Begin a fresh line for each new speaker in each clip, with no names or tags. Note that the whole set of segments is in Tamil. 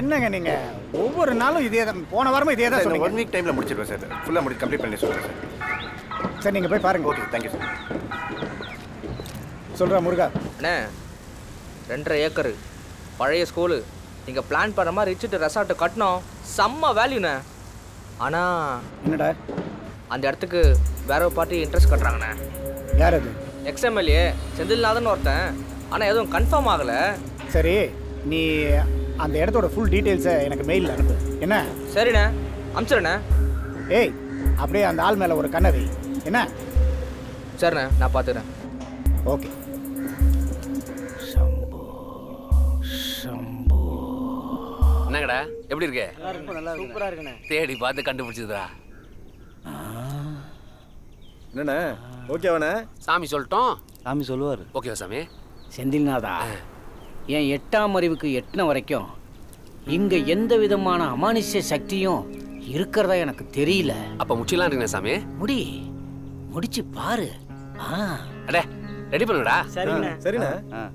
என்னங்க நீங்க ஒவ்வொரு நாளும் இதே தான், போன வாரமும் இதே தான் சொன்னீங்க.
1 வீக் டைம்ல முடிச்சிடுவேன் சார். ஃபுல்லா கம்ப்ளீட் பண்ணி சொல்றேன் சார்.
சரி நீங்க போய் பாருங்க.
Okay, thank you sir.
சொல்றா முருகா.
அண்ணே 2.5 ஏக்கர் பழைய ஸ்கூலு. நீங்கள் பிளான் பண்ணுற மாதிரி ரிச்சிட்டு ரெசார்ட்டு கட்டணும், செம்ம வேல்யூண்ணே. ஆனால்
என்னடா
அந்த இடத்துக்கு வேற ஒரு பார்ட்டி இன்ட்ரெஸ்ட் கட்டுறாங்கண்ணே.
யார் அது?
எக்ஸ்எம்எல்ஏ செந்தில்நாதன் ஒருத்தன், ஆனால் எதுவும் கன்ஃபார்ம் ஆகலை.
சரி நீ அந்த இடத்தோட ஃபுல் டீட்டெயில்ஸை எனக்கு மெயிலில் அனுப்பு. என்ன?
சரிண்ணே, அனுப்பிச்சிடுண்ணே.
ஏய் அப்படியே அந்த ஆள் மேலே ஒரு கண்ணை வை. என்ன?
சரிண்ணே, நான் பார்த்துக்கிறேன்.
ஓகே.
என்னங்கடா எப்படி இருக்கு?
சூப்பரா இருக்குண்ணே.
தேடி பார்த்து கண்டுபிடிச்சதுடா.
என்னண்ணே ஓகேவாண்ணே?
சாமி சொல்லட்டும்.
சாமி சொல்லுவார்.
ஓகேவா சாமி?
செந்தில்நாதா, என் 8ஆம் அறிவுக்கு எட்டின வரைக்கும் இங்க எந்த விதமான அமானுஷ்ய சக்தியும் இருக்கிறதா எனக்கு தெரியல.
அப்ப முச்சிலாம் இருக்குண்ணே சாமி.
முடிச்சு பாரு.
அடே ரெடி பண்ணுடா.
சரிண்ணே.
சரிண்ணே.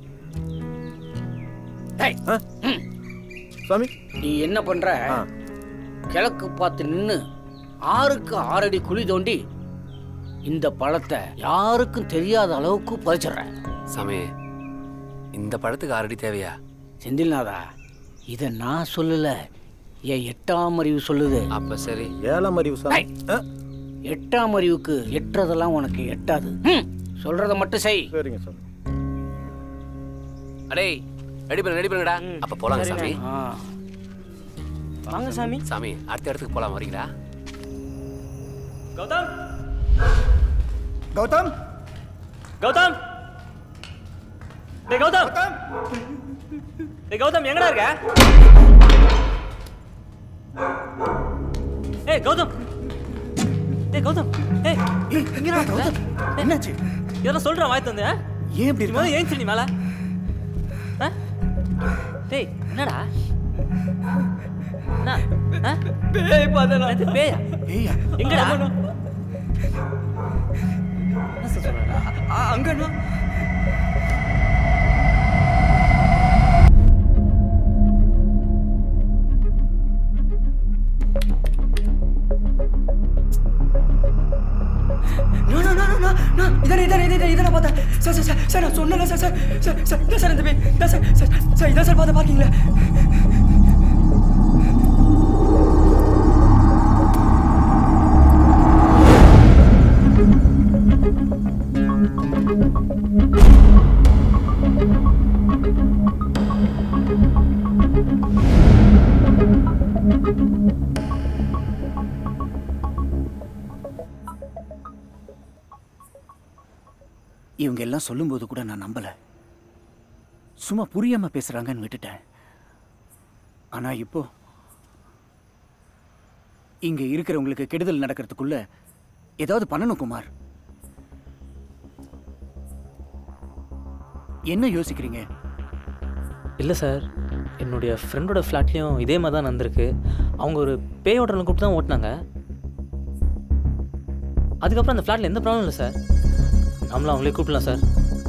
சாமி நீ என்ன பண்ற? கிழக்கு பார்த்து நின்னு 6க்கு 6 அடி குழி தோண்டி இந்த பழத்தை யாருக்கும் தெரியாத அளவுக்கு பறிச்சிடுற.
சாமி இந்த பழத்துக்கு 6 அடி தேவையா?
செந்தில்நாதா, இத நான் சொல்லல, என் 8ஆம் அறிவு சொல்லுது.
அப்ப சரி.
7ஆம் அறிவு சாமி.
8ஆம் அறிவுக்கு எட்டுறதெல்லாம் உனக்கு எட்டாது. சொல்றத மட்டும் செய்.
சரிங்க சாமி.
அடே ரெடி பண்ணுங்கடா. அப்ப போலாங்க சாமி.
வாங்க சாமி.
சாமி அடுத்த இடத்துக்கு போலாம், வரீங்களா?
கௌதம்
கௌதம்
கௌதம் டேய் கௌதம் டேய் கௌதம் எங்கடா இருக்க? ஏய் கௌதம் டேய் கௌதம் ஏய்
எங்கடா கௌதம்? என்னாச்சு?
இதெல்லாம் சொல்றேன் வாய் தந்து.
ஏன் இப்படி
மேல ஏன் நீ மேல? டேய் என்னடா? என்ன? பேய் பாதல. பேயா?
பேயா?
எங்கடா? என்ன சொல்றடா? அங்கனா
இதான் பார்த்தேன் சார். நான் சொன்னல சார் இந்த பேய் சார் இதான் சார் பார்த்த பார்க்கிங்களா?
இவங்க எல்லாம் சொல்லும்போது கூட நான் நம்பல. சும்மா புரியாம பேசுறாங்கன்னு விட்டுட்டேன். ஆனா இப்போ இங்க இருக்கிறவங்களுக்கு கெடுதல் நடக்கிறதுக்குள்ள ஏதாவது பண்ணணும் குமார். என்ன யோசிக்கிறீங்க?
இல்லை சார், என்னுடைய ஃப்ரெண்டோட ஃப்ளாட்லேயும் இதே மாதிரி தான் நடந்திருக்கு. அவங்க ஒரு பேய் ஓட்டலில் கூப்பிட்டு தான் ஓட்டினாங்க. அதுக்கப்புறம் அந்த ஃப்ளாட்டில் எந்த ப்ராப்ளம் இல்லை சார். நம்மளும் அவங்களே கூப்பிடலாம் சார்.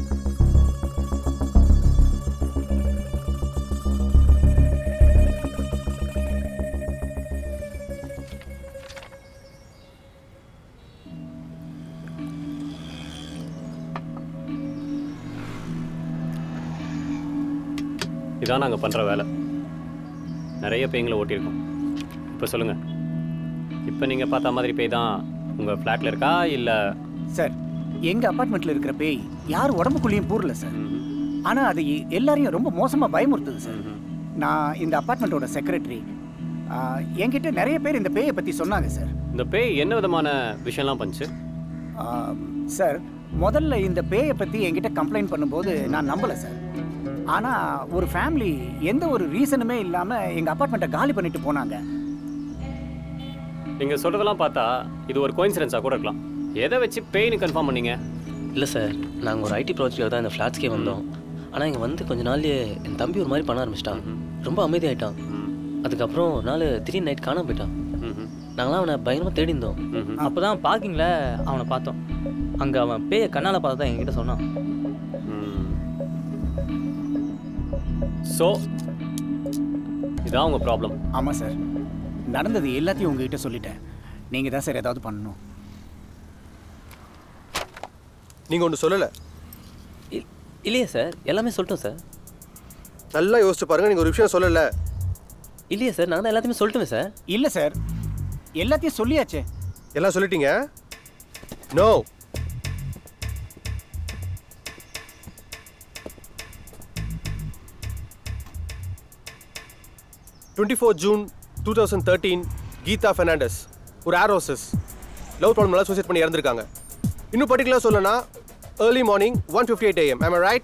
இதான் நாங்கள் பண்ணுற வேலை. நிறைய பேய்களை ஓட்டியிருக்கோம். இப்போ சொல்லுங்கள், இப்போ நீங்கள் பார்த்த மாதிரி பேய் தான் உங்கள் ஃப்ளாட்டில் இருக்கா இல்லை?
சார், எங்கள் அப்பார்ட்மெண்ட்டில் இருக்கிற பேய் யார் உடம்புக்குள்ளேயும் பூரல சார். ஆனால் அது எல்லாரையும் ரொம்ப மோசமாக பயமுறுத்துது சார். நான் இந்த அப்பார்ட்மெண்ட்டோட செக்ரட்டரி. என்கிட்ட நிறைய பேர் இந்த பேயை பற்றி சொன்னாங்க சார்.
இந்த பேய் என்ன விதமான விஷயம்லாம் பண்ணுச்சு
சார்? முதல்ல இந்த பேயை பற்றி என்கிட்ட கம்ப்ளைண்ட் பண்ணும்போது நான் நம்பலை சார். ஆனால் ஒரு ஃபேமிலி எந்த ஒரு ரீசனுமே இல்லாமல் எங்கள் அப்பார்ட்மெண்ட்டை காலி பண்ணிட்டு போனாங்க.
நீங்கள் சொல்கிறதெல்லாம் பார்த்தா இது ஒரு கோயின்சிடென்ஸாக கூட இருக்கலாம். எதை வச்சு பேய்னு கன்ஃபார்ம் பண்ணீங்க?
இல்லை சார், நாங்கள் ஒரு ஐடி ப்ராஜெக்டில் தான் இந்த ஃப்ளாட்ஸ்க்கே வந்தோம். ஆனால் இங்கே வந்து கொஞ்ச நாள்லேயே என் தம்பி ஒரு மாதிரி பண்ண ஆரம்பிச்சிட்டான். ரொம்ப அமைதியாயிட்டான். அதுக்கப்புறம் ஒரு நாள் திடீர்னு நைட் காணாம போயிட்டான். நாங்களாம் அவனை பயங்கரமாக தேடி இருந்தோம்.
அப்போ தான் பார்க்கிங்கில் அவனை பார்த்தோம். அங்கே அவன் பேயை கண்ணால் பார்த்தா தான் என்கிட்ட சொன்னான்.
ஸோ இதான் உங்கள் ப்ராப்ளம்.
ஆமாம் சார், நடந்தது எல்லாத்தையும் உங்ககிட்ட சொல்லிட்டேன். நீங்கள் தான் சார் ஏதாவது பண்ணணும்.
நீங்கள் ஒன்று சொல்லலை.
இல்லையே சார், எல்லாமே சொல்லிட்டோம் சார்.
நல்லா யோசிச்சு பாருங்கள், நீங்கள் ஒரு விஷயம் சொல்லலை.
இல்லையே சார், நான் தான் எல்லாத்தையுமே சொல்லிட்டுமே சார்.
இல்லை சார், எல்லாத்தையும் சொல்லியாச்சே.
எல்லாம் சொல்லிட்டீங்க? நோ. June 2013 கீதா பெர்னாண்டஸ் ஒரு ஏர் ஹோஸ்டஸ் லவ் ப்ராப்ளம்னால சூசைட் பண்ணி இறந்துருக்காங்க. இன்னும் பர்டிகுலராக சொல்லனா early morning 1:58 AM. Am I right?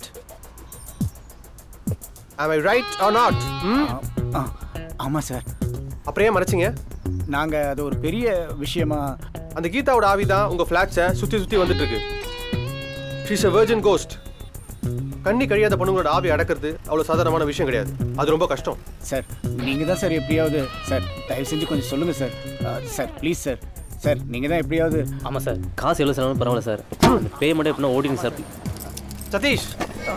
Am I right or not?
ஆமாம் சார்.
அப்புறம் ஏன் மறைச்சிங்க?
நாங்கள் அது ஒரு பெரிய விஷயமா.
அந்த கீதாவோட ஆவி தான் உங்கள் ஃப்ளாட்ஸை சுற்றி சுற்றி வந்துட்டு இருக்கு. She's a virgin ghost. கண்ணி கழியாத பொண்ணுங்களோட ஆவி அடக்கிறது அவ்வளோ சாதாரணமான விஷயம் கிடையாது. அது ரொம்ப கஷ்டம்.
சார் நீங்கள் தான் சார் எப்படியாவது சார் தயவு செஞ்சு கொஞ்சம் சொல்லுங்கள் sir. Sir please sir. Sir நீங்கள் தான் எப்படியாவது.
ஆமாம் சார், காசு எவ்வளோ செலவு பரவாயில்ல சார். பேமெண்ட் எப்படின்னா ஓடிங்க சார்.
சதீஷ்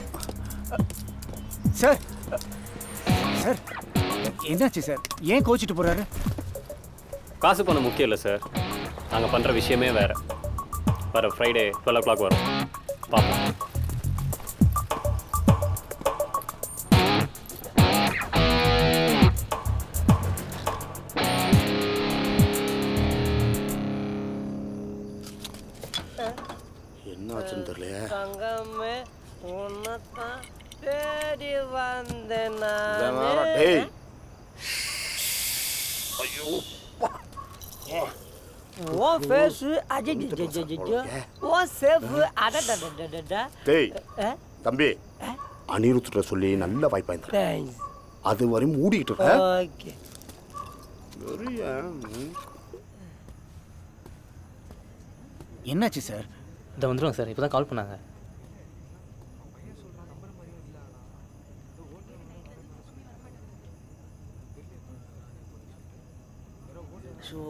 சார். சார் என்னாச்சு சார்? ஏன் கோச்சிட்டு போகிறாரு?
காசு பண்ண முக்கியம் இல்லை சார், நாங்கள் பண்ணுற விஷயமே வேறு. வர ஃப்ரைடே 12 o'clock வரும், பார்ப்போம்.
என்னாச்சுன்னு தெரியலையே.
தங்கமே உன்னதான் தேடி வந்தேன்.
டேய் ஐயோ
ஓ ஃபேஸ் அஜஜஜஜஜ ஓ சேஃப் அடடடடடட.
டேய் தம்பி, அனிருத்ட்ட சொல்லி நல்ல வாய்ப்பா இருந்தா.
தேங்க்ஸ்.
அது வரை மூடிட்டு இருக்க.
ஓகே.
என்னாச்சு சார்?
இதை வந்துடுவாங்க சார், இப்போ தான் கால் பண்ணாங்க.
ஷோ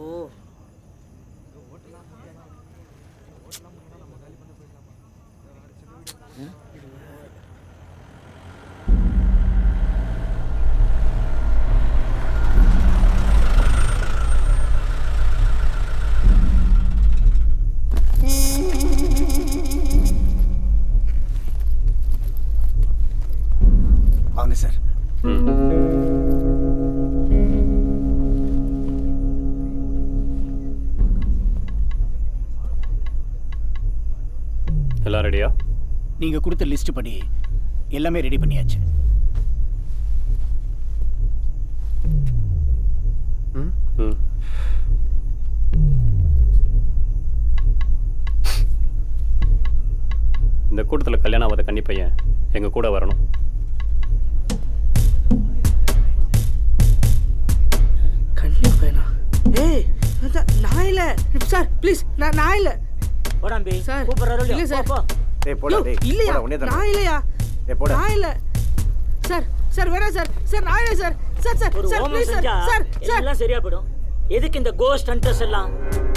வாங்க சார்.
எல்லாம் ரெடியா?
நீங்கள் கொடுத்த லிஸ்ட் படி எல்லாமே ரெடி பண்ணியாச்சு.
இந்த கூட்டத்தில் கல்யாணம் ஆகாத கன்னி பையன் எங்கள் கூட வரணும்.
கண்ணி பையனா? ஏய் நான் இல்லை சார், ப்ளீஸ் நான் இல்லை.
போடாம்பி
சார்
கூப்பிடுறாரு
இல்லை சார்.
டேய் போடா டேய்.
இல்லையா?
ஒண்ணே தான்.
நான் இல்லையா?
டேய் போடா.
நான் இல்லை சார். சார் வேணாம் சார். சார் நான் இல்லை சார். சார் சார்
ஒரு
சார்
ஹோமம்
ப்ளீஸ் சார்.
செஞ்சா
சார் சார்
எல்லாம் சரியா போயிடும். எதுக்கு இந்த கோஸ்ட் ஹண்டர்ஸ் எல்லாம்?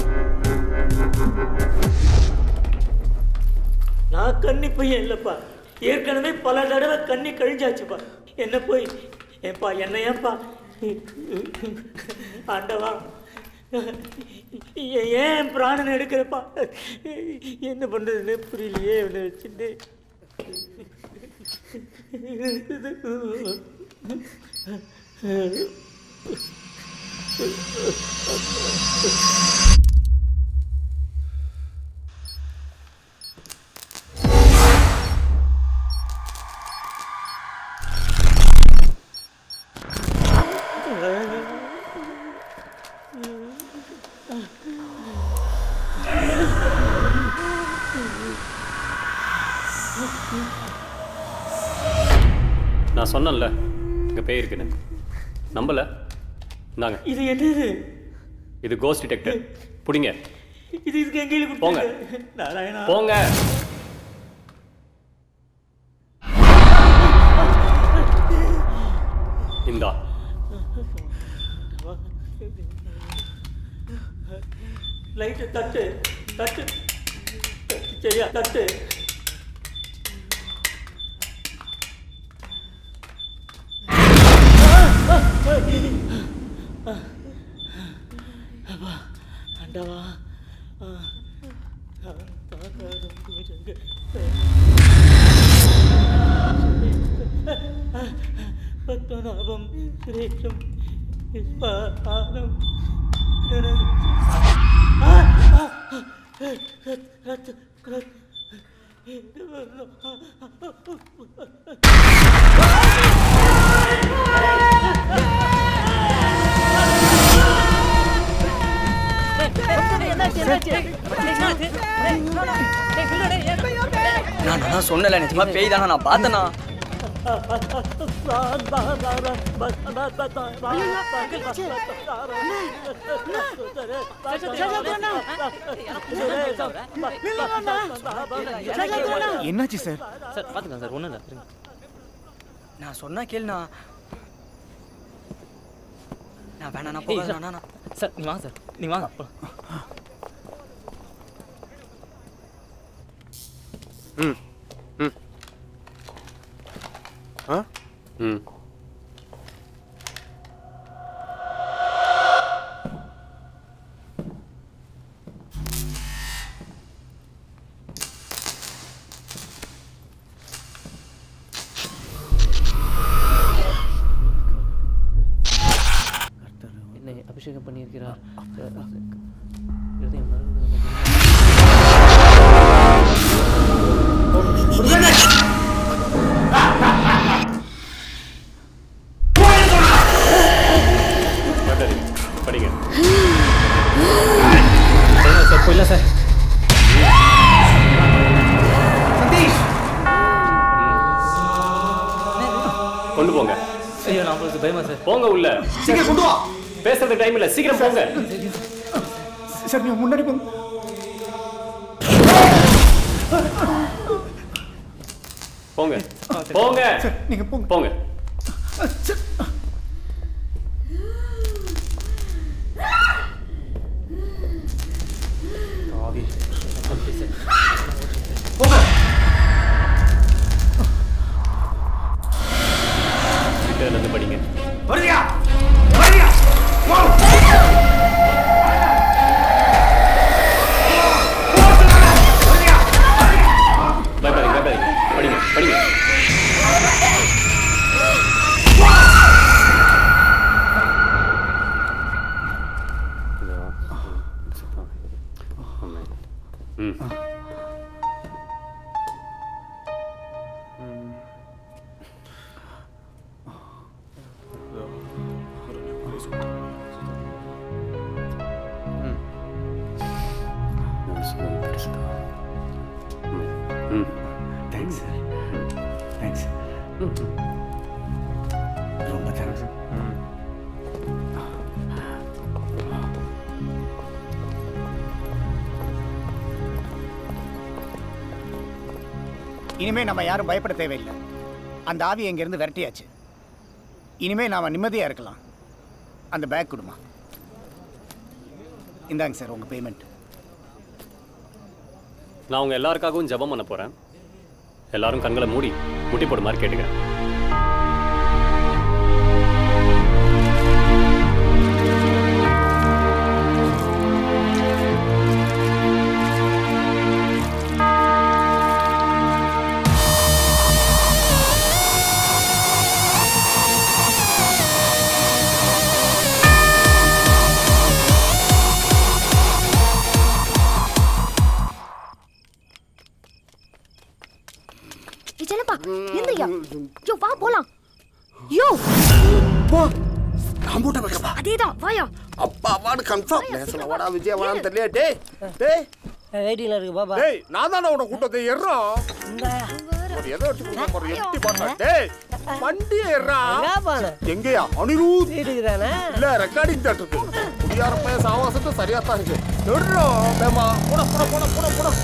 நான் கன்னி பையன் இல்லப்பா, ஏற்கனவே பல தடவை கண்ணி கழிஞ்சாச்சுப்பா. என்ன போய் ஏன்பா என்ன ஏன்பா ஆண்டவா ஏன் பிராணன் எடுக்கிறப்பா? என்ன பண்றதுன்னு புரியலையே இவனை வச்சுட்டு.
நான் சொன்னேன்ல இங்கே பேய் இருக்குன்னு, நம்பல? இந்தாங்க.
இது என்னது?
இது கோஸ்ட் டிடெக்டர். பிடிங்க.
இது இதுக்கு எங்கேயும்
போங்க.
நாராயணா
போங்க. இந்தா
லைட்டு தட்டு தட்டு சரியா தட்டு. ஆண்டவா பத்மநாபம் சுரேஷம்
நான் சொன்னல நிஜமா பேய் தானா நான் பார்த்தனா
என்னாச்சு சார்?
சார் பாத்துக்கலாம் சார், ஒண்ணும் இல்ல.
நான் சொன்னா கேளுண்ணா. நான் வேணா நான் போகிறேன்.
சார் நீ வாங்க சார், நீ வாங்க.
ம் ம் ஆ ம்
என்னை அபிஷேகம் பண்ணியிருக்கிறார்.
படிங்க சார். போயிடலாம் சார். கொண்டு போங்க.
ஐயோ நான் உங்களுக்கு பயமா சார்.
போங்க உள்ள.
சீக்கிரம் கொண்டு வா.
பேசுறது டைம் இல்ல, சீக்கிரம் போங்க.
சார் நீங்க முன்னாடி போங்க.
போங்க போங்க
சார் நீங்க போங்க.
போங்க. கிட்ட இருந்து படிங்க.
வருதியா வருதியா
பயப்படாதீங்க பயப்படாதீங்க, படிங்க படிங்க. ம்
தேங்க்ஸ் சார். தேங்க்ஸ். ரொம்ப தேங்க்ஸ். இனிமே நம்ம யாரும் பயப்பட தேவையில்லை. அந்த ஆவியை இங்கிருந்து விரட்டியாச்சு. இனிமே நாம நிம்மதியா இருக்கலாம். அந்த பேக் கொடுமா. இந்தாங்க சார் உங்க பேமெண்ட்.
நான் உங்க எல்லாருக்காகவும் ஜெபம் பண்ண போறேன். எல்லாரும் கண்களை மூடி முட்டி போடு மாதிரி கேட்டுக்கிறேன்.
எந்திரியா. யோ வா போலாம். யோ
போ. நான் போட்ட வைக்கப்பா.
அதேதான் வாயா.
அப்பா வாடு கன்ஃபார்ம். நேசல வாடா விஜய் வாடான்னு தெரியல. டேய் டேய்
வெயிட்டிங்ல இருக்கு பாபா.
டேய் நான் தான உன கூட்டத்தை ஏறறா. ஒரு ஏதோ எடுத்து போற எட்டி பாட்டா. டேய் வண்டி ஏறறா. எங்கயா அனிருத்
இருக்குதானே?
இல்ல ரெக்கார்டிங் தியேட்டருக்கு. குடியார பைய சாவாசத்து சரியா தான் இருக்கு. ஏறறா மேமா. போடா போடா போடா போடா போடா.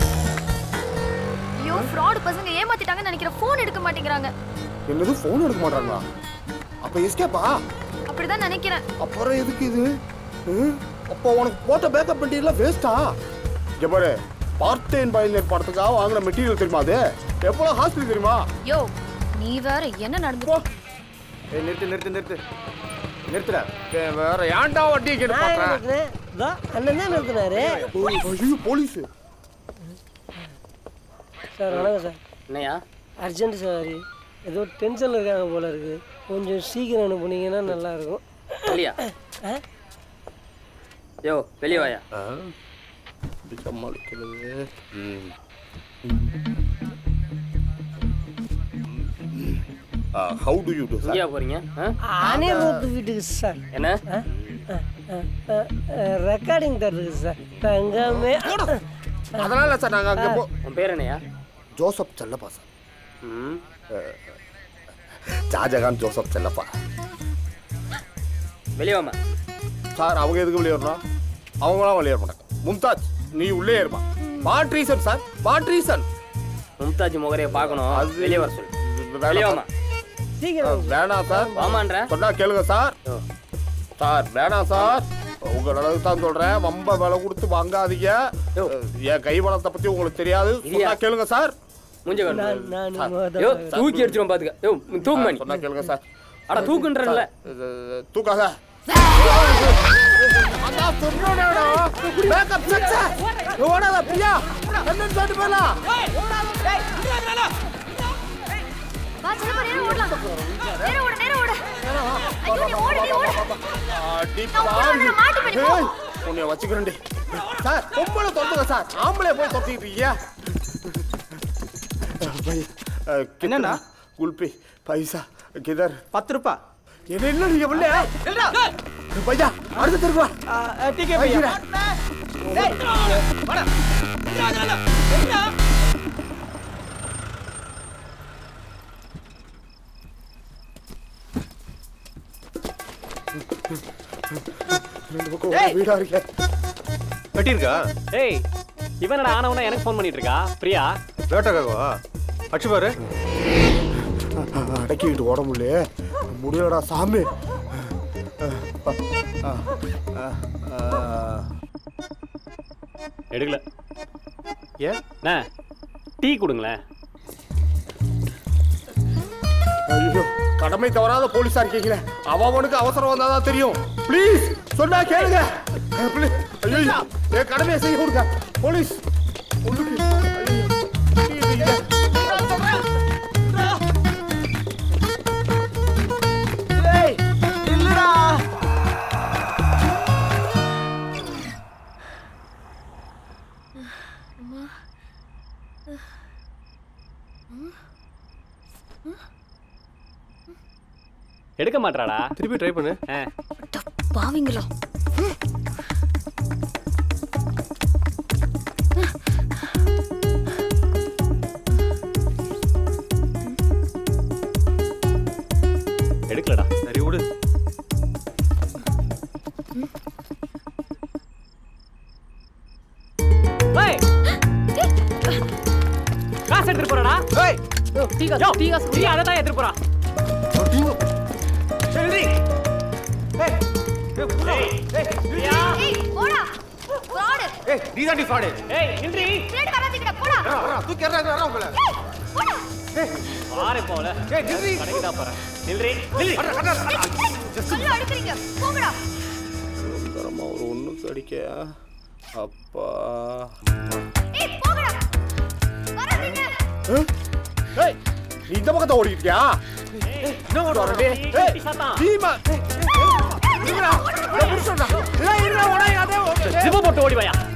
யோ ஃப்ராட் பசங்க ஏமாத்திட்டாங்கன்னு நினைக்கிறேன். ஃபோன் எடுக்க மாட்டேங்கறாங்க.
என்னது ஃபோன் எடுக்க மாட்டறாங்களா? அப்ப எஸ்கேப்பா?
அப்படிதான் நினைக்கிறேன்.
அப்புறம் எதுக்கு இது? அப்ப உனக்கு போட்ட பேக்கப் மெட்டீரியல் வேஸ்டா? இங்க பாரு, பார்த்தேன் பைலட் படத்துக்காக வாங்குற மெட்டீரியல் தெரியுமா அது? எவ்வளவு ஹாஸ்பிடல் தெரியுமா?
யோ நீ வேற என்ன நடந்து?
ஏய் நிறுத்து நிறுத்து நிறுத்து.
நிறுத்துற வேற ஏன்டா வண்டி கேட்டு பாக்குறேன்
அண்ணன் தான் நிறுத்தினாரு.
ஐயோ போலீஸ்
சார் வணக்கம் சார்.
என்னையா
அர்ஜென்ட் சார், ஏதோ டென்ஷனில் இருக்காங்க போல இருக்கு. கொஞ்சம் சீக்கிரம் அனுப்புனீங்கன்னா நல்லா இருக்கும்.
வெளியா யோ வெளியே வாயா.
சமாளிக்கிறது. How do you do, sir?
எங்கேயா போறீங்க?
அனிருத் வீட்டுக்கு சார்.
என்ன
ரெக்கார்டிங் தர்றதுக்கு சார். தங்கமே
அதனால சார் நாங்கள் அங்கே
உன் பேர் என்னையா?
Joseph Chellappa sir. Shahjahan Joseph Chellappa.
வெளியே வாமா.
சார் அவங்க எதுக்கு வெளியே வரணும்? அவங்களாம் வெளியே வர மாட்டாங்க. மும்தாஜ் நீ உள்ளே இருப்பா. What reason sir? What reason?
Mumtaz முகரையை பார்க்கணும். அது வெளியே வர சொல்லு. வெளியே வாமா.
வேணாம் சார்.
வாமான்ற
சொன்னா கேளுங்க சார். சார் வேணாம் சார். உங்க அளவுக்கு தான் சொல்றேன். ரொம்ப விலை கொடுத்து வாங்காதீங்க. என் கை வளத்தை பத்தி உங்களுக்கு தெரியாது. சொன்னா கேளுங்க சார்.
மூஞ்ச யோ தூக்கி எடுத்துரும் பாத்துக்க. யோ தூக்கு மணி.
சொன்னா கேளுங்க சார்.
அட தூக்குன்றல்ல.
தூக்காத. அண்ணா சொன்னோடா. Pack up set sir. ஓடாத பிரியா. என்ன சொல்லிட்டு போலாம்.
வா செல்ல நேரா ஓடலாம். நேரா ஓடு. ஐயோ நீ ஓடு. நான் மாட்டி போ.
உன்னை வச்சுக்கிறேன்டி. சார் பொம்பளை தொட்டுங்க சார். ஆம்பளை போய் தொட்டிட்டு இருக்கீங்க.
என்னண்ணா?
குல்பி பைசா கிதர்
10 ரூபாய்.
என்ன நீங்க பண்ணல? பையா அடுத்து திருப்பா.
டிக்கெட் பையா. வாடா.
ரெண்டு பக்கம் வீடா இருக்கே.
கட்டியிருக்கா?
ஏய் இவனடா ஆனவனா எனக்கு ஃபோன் பண்ணிட்டு இருக்கா பிரியா?
லேட்டாகவா? அடிச்சு பாரு.
அடக்கிட்டு ஓட முடியலடா சாமி.
எடுக்கல.
ஏன்?
டீ கொடுங்களேன்.
ஐயோ கடமை தவறாத போலீஸா இருக்கீங்களே. அவனுக்கு அவசரம் வந்தாதான் தெரியும். ப்ளீஸ் சொன்னா கேளுங்க. ஐயோ என் கடமையை செய்ய கொடுங்க போலீஸ்.
எடுக்க மாட்டாடா.
திருப்பி ட்ரை பண்ணு.
பாவிங்களா.
எடுக்கலடா.
சரி விடு.
காசு எடுத்துட்டு போறடா. டீ அதை தான் எடுத்துட்டு போறா.
ஏய் போடா. ஃப்ராட்.
ஏய் நீ தான் ஃப்ராட்.
ஏய் நின்றி.
ஸ்ட்ரைட் வராதீங்கடா போடா.
தூக்கி எறறா போல.
போடா.
பாரு போல.
ஏய் நின்றி.
கடைக்கு தான் போறேன். நின்றி.
கல்ல அடிக்கிறீங்க. போங்கடா.
சுந்தரமா ஒரு ஒண்ணுக்கு அடிக்க. அப்பா.
ஏய் போங்கடா. வராதீங்க.
ஏய் நீ இந்த பக்கத்தை ஓடிட்டியா? என்ன ஓடுறே? ஏய் சீமா. இருடா. புடிச்சடா. இருடா ஓடாதே.
ஜிப போட்டு ஓடி வாயா.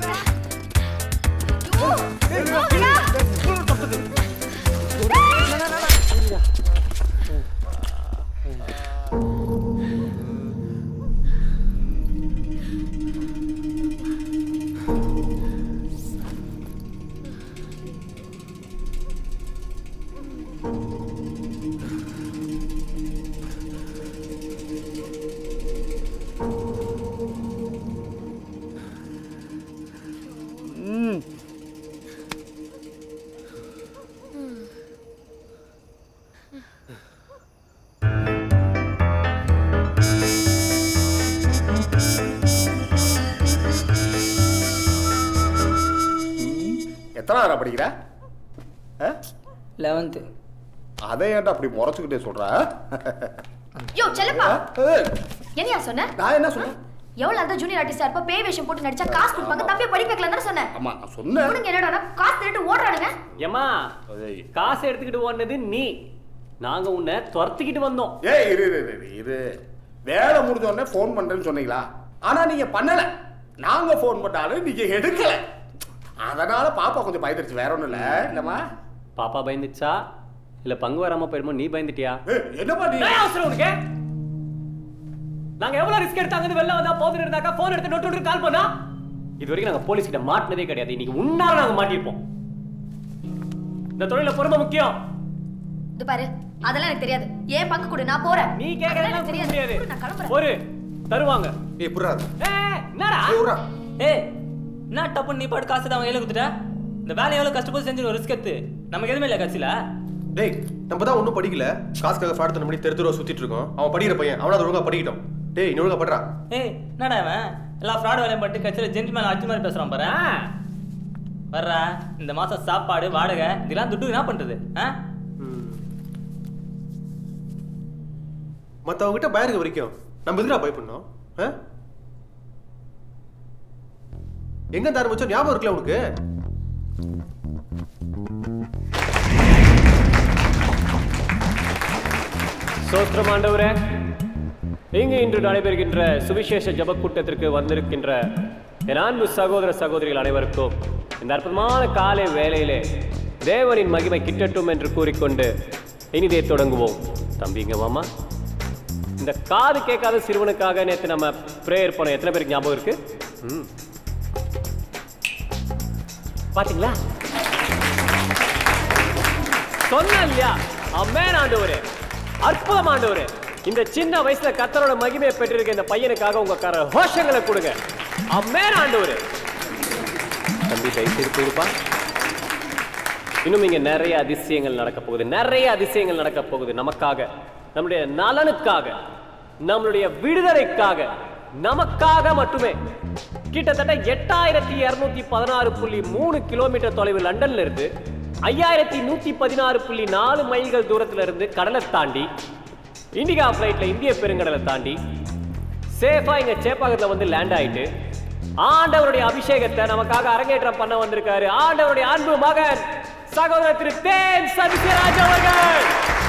எத்தனாவது படிக்கிற?
11th.
அதை ஏன்டா அப்படி முறைச்சுக்கிட்டே சொல்ற?
யோ செல்லப்பா. என்னையா சொன்ன?
நான் என்ன சொன்னேன்?
எவ்வளவு அந்த ஜூனியர் ஆர்டிஸ்டா இருப்ப பேய் வேஷம் போட்டு நடிச்சா காசு கொடுப்பாங்க, தம்பியை படிக்க வைக்கலாம் தானே சொன்னேன்.
ஆமா நான் சொன்னேன்.
உனக்கு என்னடா காசு திருட்டு ஓடுறானுங்க?
ஏமா காசு எடுத்துக்கிட்டு ஓடுனது நீ, நாங்க உன்னை துரத்திக்கிட்டு வந்தோம்.
ஏய் இரு வேலை முடிஞ்ச உடனே ஃபோன் பண்றேன்னு சொன்னீங்களா? ஆனா நீங்க பண்ணல. நாங்க ஃபோன் பண்ணாலும் நீங்க எடுக்கல. அதனால பாப்பா கொஞ்சம் பயந்துருச்சு, வேற ஒண்ணும் இல்ல. இல்லம்மா
பாப்பா பயந்துச்சா இல்ல பங்கு வராம போயிருமோ நீ பயந்துட்டியா?
என்னப்பா நீ
அவசரம் உனக்கு? நாங்க எவ்வளவு ரிஸ்க் எடுத்தாங்க, வெளில வந்தா போதுன்னு இருந்தாக்கா போன் எடுத்து நோட்டு கால் பண்ணா. இது வரைக்கும் நாங்க போலீஸ் கிட்ட மாட்டினதே கிடையாது. இன்னைக்கு உன்னால நாங்க மாட்டிருப்போம். இந்த தொழில பொறுமை முக்கியம்.
இது பாரு, அதெல்லாம் எனக்கு தெரியாது. ஏன் பங்கு கொடு, நான் போறேன்.
நீ கேக்குறதெல்லாம் தெரியாது.
நான் கிளம்புறேன்.
ஒரு தருவாங்க.
ஏய் புறாது.
என்னடா?
ஏய் என்ன டப்பு நீ பாட்டு காசு தான் கையில குடுத்துட்ட? இந்த வேலை எவ்வளவு கஷ்டப்பட்டு செஞ்சு ஒரு ரிஸ்க் எடுத்து நமக்கு எதுவுமே இல்லை கட்சியில.
டேய் நம்ம தான் ஒன்றும் படிக்கல, காசுக்காக ஃப்ராட் பண்ண பண்ணி தெரு சுத்திட்டு இருக்கோம். அவன் படிக்கிற பையன், அவனாவது ஒழுங்கா படிக்கட்டும். டேய் நீ ஒழுங்கா பண்றா.
ஏய் என்னடா அவன் எல்லாம் ஃப்ராட் வேலையை பண்ணிட்டு கட்சியில ஜென்டில்மேன் அடிச்சு மாதிரி பேசுறான் பாரு. வர்றா இந்த மாசம் சாப்பாடு வாடகை இதெல்லாம் துட்டு என்ன பண்றது?
மத்தவங்க கிட்ட பயருக்கு வரைக்கும் நம்ம எதுக்குடா பயப்படணும்? எங்க ஆரம்பிச்சோம் ஞாபகம் இருக்குல்ல உனக்கு?
சோத்திரம் ஆண்டவரே, இங்கு இன்று நடைபெறுகின்ற சுவிசேஷ ஜப கூட்டத்திற்கு வந்திருக்கின்ற என் அன்பு சகோதர சகோதரிகள் அனைவருக்கும் இந்த அற்புதமான காலை வேளையிலே தேவனின் மகிமை கிட்டட்டும் என்று கூறிக்கொண்டு இனிதே தொடங்குவோம். தம்பிங்க மாமா, இந்த காது கேட்காத சிறுவனுக்காக நேற்று நம்ம பிரேயர் பண்ண எத்தனை பேருக்கு ஞாபகம் இருக்கு? பாத்தீங்களா? சொன்ன இல்லையா? அமேன் ஆண்டவரே, அற்புதம் ஆண்டவரே. இந்த சின்ன வயசுல கர்த்தரோட மகிமையை பெற்றிருக்க இந்த பையனுக்காக உங்க கோஷங்களை கொடுங்க. அமேன் ஆண்டவரே. தம்பி தயவுசெய்து போயிருப்பா. இன்னும் இங்க நிறைய அதிசயங்கள் நடக்க போகுது, நிறைய அதிசயங்கள் நடக்க போகுது. நமக்காக, நம்முடைய நலனுக்காக, நம்மளுடைய விடுதலைக்காக, நமக்காக மட்டுமே. கிட்டத்தட்ட 8216.3 கிலோமீட்டர் தொலைவு லண்டன்ல இருந்து 5116.4 மைல்கள் தூரத்துல இருந்து கடலை தாண்டி இண்டிகா பிளைட்ல இந்திய பெருங்கடலை தாண்டி சேஃபா இங்க சேப்பாக்கத்துல வந்து லேண்ட் ஆயிட்டு ஆண்டவருடைய அபிஷேகத்தை நமக்காக அரங்கேற்றம் பண்ண வந்திருக்காரு ஆண்டவருடைய அன்பு மகன் சகோதரர் திரு தேன் சத்யராஜ் அவர்கள்.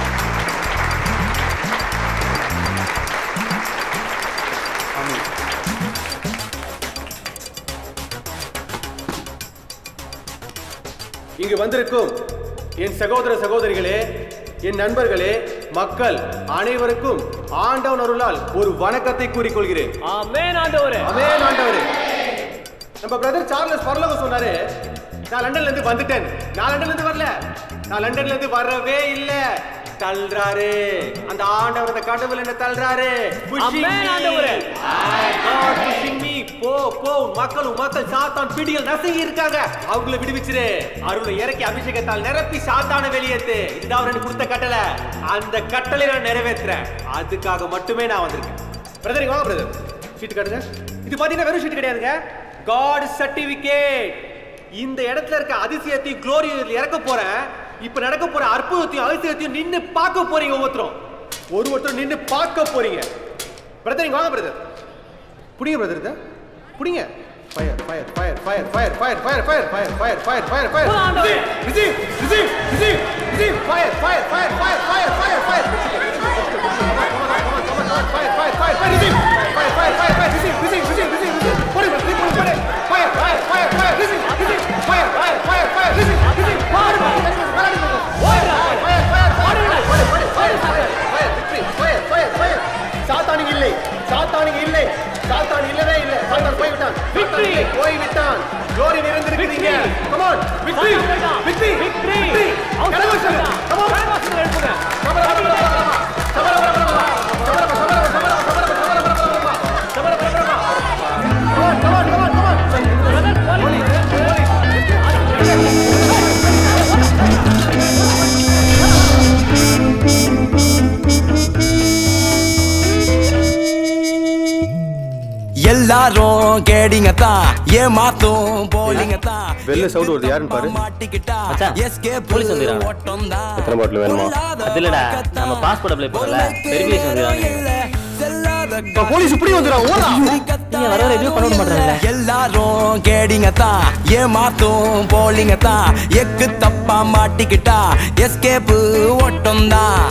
இங்கு வந்திருக்கும் என் சகோதர சகோதரிகளே, என் நண்பர்களே, மக்கள் அனைவருக்கும் ஆண்டவன் அருளால் ஒரு வணக்கத்தை கூறிக்கொள்கிறேன்.
ஆமென் ஆண்டவரே.
ஆமென் ஆண்டவரே. நம்ம பிரதர் சார்லஸ் பரலோகம் சொன்னாரு, நான் லண்டன்ல இருந்து வந்துட்டேன். நான் லண்டன்ல இருந்து வரல, நான் லண்டன்ல இருந்து வரவே இல்ல. தள்ளுறாரு அந்த ஆண்டவர், அந்த கடவுள் என்ன தள்ளுறாரு.
ஆமென் ஆண்டவரே.
God pushing me. போ போ, மக்கள் சாத்தான் பிடிகள் நசுங்கி இருக்காங்க, அவங்கள விடுவிச்சிரு. அருளை இறக்கி அபிஷேகத்தால் நிரப்பி சாத்தான வெளியேத்து. இதுதான் அவருக்கு கொடுத்த கட்டளை. அந்த கட்டளை நான் நிறைவேற்றுறேன். அதுக்காக மட்டுமே நான் வந்திருக்கேன். பிரதர் வாங்க பிரதர், ஷீட் காட்டுங்க. இது பாத்தீங்கன்னா வெறும் ஷீட் கிடையாதுங்க, காட் சர்டிபிகேட். இந்த இடத்துல இருக்க அதிசயத்தையும் குளோரியும் இறக்க போறேன். இப்ப நடக்க போற அற்புதத்தையும் அதிசயத்தையும் நின்னு பார்க்க போறீங்க. ஒவ்வொருத்தரும் நின்னு பார்க்க போறீங்க. பிரதர் வாங்க பிரதர், புடிங்க பிரதர், புடிங்க. Fire fire fire fire fire fire fire fire fire fire fire fire fire receive receive receive receive fire fire fire fire fire fire fire fire fire fire receive fire fire fire fire receive receive receive receive போடு போடு fire fire fire fire receive receive fire fire fire fire receive receive போடு ஓடுடா fire fire fire fire fire fire fire fire. சாத்தானிக்கு இல்லை, சாத்தானிக்கு இல்லை, சாத்தான் இல்லவே இல்லை. சாத்தான் போய்விட்டான், விக்டரி போய்விட்டான். glory நிறைந்திருக்கிறீங்க. come on victory victory victory. கடவுள் சொல்லுங்க, come on கடவுள் எழுப்புங்க. சபர சபர சபர சபர சபர
எல்லாரும் கேடிங்க தான் ஏமாத்தும் போலிங்க தான்.
வெள்ள சவுண்ட் வருது, யாருன்னு பாரு.
போலீஸ் வந்துறாங்க.
எத்தனை பாட்டில் வேணுமா?
அது இல்லடா, நம்ம பாஸ்போர்ட் அப்ளை பண்ணல, வெரிஃபிகேஷன் வந்துறாங்க.
செல்லாத
போலீஸ் இப்படி வந்துடா ஓடா.
நீங்க வர வர எதுவும் பண்ண மாட்டாங்க.
எல்லாரும் கேடிங்க தான் ஏமாத்தும் போலிங்க தான் எக்கு தப்பா மாட்டிக்கிட்டா எஸ்கேப் ஓட்டம் தான்.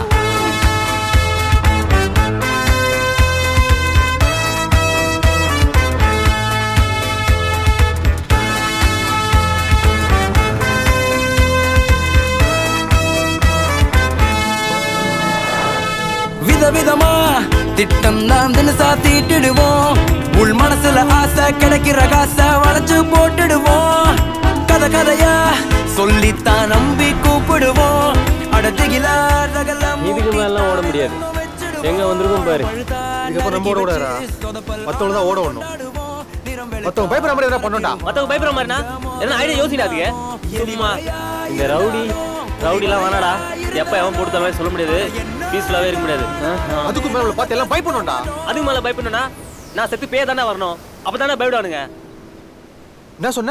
விதவிதமா திட்டம் தான் தினசா தீட்டிடுவோம். உள் மனசுல ஆசை கிடைக்கிற காசை வளைச்சு போட்டுடுவோம். கதை கதையா சொல்லித்தான் நம்பி கூப்பிடுவோம். அடத்திகிலா ரகலம்
இதுக்கு மேலாம் ஓட முடியாது. எங்க வந்திருக்கும் பாரு.
இதுக்கப்புறம் நம்ம ஓட விடாதா? மத்தவங்க தான் ஓட விடணும். மத்தவங்க பயப்படுற மாதிரி எதாவது பண்ணோம்டா.
மத்தவங்க பயப்படுற மாதிரினா என்ன ஐடியா யோசிக்காதீங்க. சும்மா இந்த ரவுடிலாம் வேணாடா. எப்ப எவன் போட்டு மாதிரி சொல்ல முடியாது. பீஸ்ஃபுல்லாவே இருக்க முடியாது.
அதுக்கு மேல பார்த்து எல்லாம் பயப்படணும்டா.
அதுக்கு மேல பயப்படணும்னா நான் செத்து பேய தானே வரணும். அப்பதானே பயப்படுவானுங்க.
என்ன சொன்ன?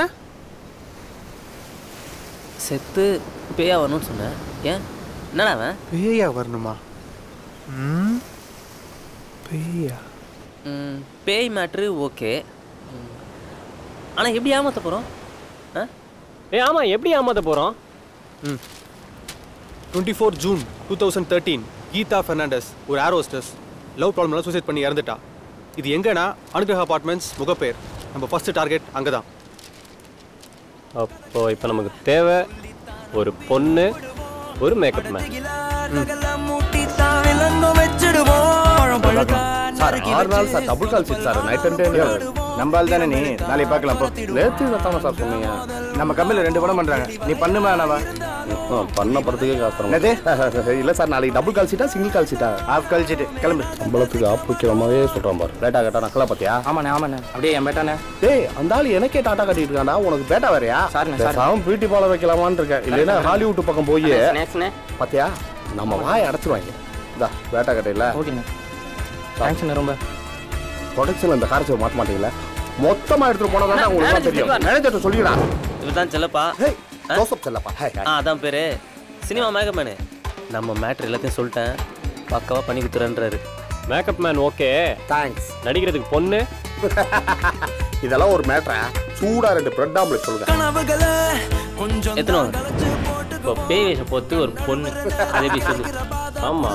செத்து பேயா வரணும்னு சொன்னேன். ஏன் என்னடா அவன்
பேயா வரணுமா? பேயா?
பேய் மேட்ரு ஓகே. ஆனா எப்படி ஏமாத்த போறோம்?
ஆமா எப்படி ஏமாத்த போறோம்? 24 ஜூன் 2013 கீதா பெர்னாண்டஸ் ஒரு ஏர் ஹோஸ்டஸ் லவ் ப்ராப்ளம்ல சூசைட் பண்ணி இறந்துட்டா. இது எங்கன்னா அனுகிரக அபார்ட்மெண்ட்ஸ் முகப்பேர். நம்ம ஃபர்ஸ்ட் டார்கெட் அங்கே தான். அப்போ இப்போ நமக்கு தேவை ஒரு பொண்ணு, ஒரு மேக்கப் மேன்.
சார் 6 நாள் sir double call sheet sir. Night and day நம்பால் தானே நீ. நாளைக்கு பார்க்கலாம். நேற்று தானே சார் சொன்னீங்க. நம்ம கம்பெனியில் 2 படம் பண்ணுறாங்க. நீ பண்ணுமா? நாவா பண்ண படத்துக்கே காசு இல்லை சார். நாளைக்கு டபுள் கால் சீட்டா சிங்கிள் கால் சீட்டா? Half call sheet. கிளம்பு. சம்பளத்துக்கு ஆப் வைக்கிற மாதிரியே சொல்கிறான் பாரு. பேட்டா கேட்டா நக்கலா பார்த்தியா? ஆமாண்ணே ஆமாண்ணே. அப்படியே என் பேட்டானே. டேய் அந்த ஆள் எனக்கே டாட்டா கட்டிட்டு இருக்காண்டா. உனக்கு பேட்டா வேறையா? சார் பியூட்டி பார்லர் வைக்கலாமான்னு இருக்கேன். இல்லைன்னா ஹாலிவுட் பக்கம் போய் பார்த்தியா நம்ம வாய் அடைச்சிருவாங்க. இதா பேட்டா கட்டையில். ஓகேண்ணே தேங்க்ஸ்ண்ணே. ரொம்ப ப்ரொடக்ஷன் இந்த காரத்தை மாற்ற மாட்டீங்களா? மொத்தமாக எடுத்துகிட்டு போனால் தானே உங்களுக்கு தெரியும். மேனேஜர்கிட்ட சொல்லிடா.
இதுதான் செல்லப்பா.
ஜோசப் செல்லப்பா.
அதான் பேரு. Cinema makeup man. நம்ம மேட்ரு எல்லாத்தையும் சொல்லிட்டேன். பக்காவா பண்ணி கொடுத்துறேன்றாரு.
Makeup man okay
thanks.
நடிக்கிறதுக்கு பொண்ணு
இதெல்லாம் ஒரு மேட்ரா? சூடா 2 பிரெட் ஆம்லெட் சொல்லுங்க.
எத்தனை இப்போ பேய் வேஷம் போட்டு ஒரு பொண்ணு அது எப்படி சொல்லு?
ஆமா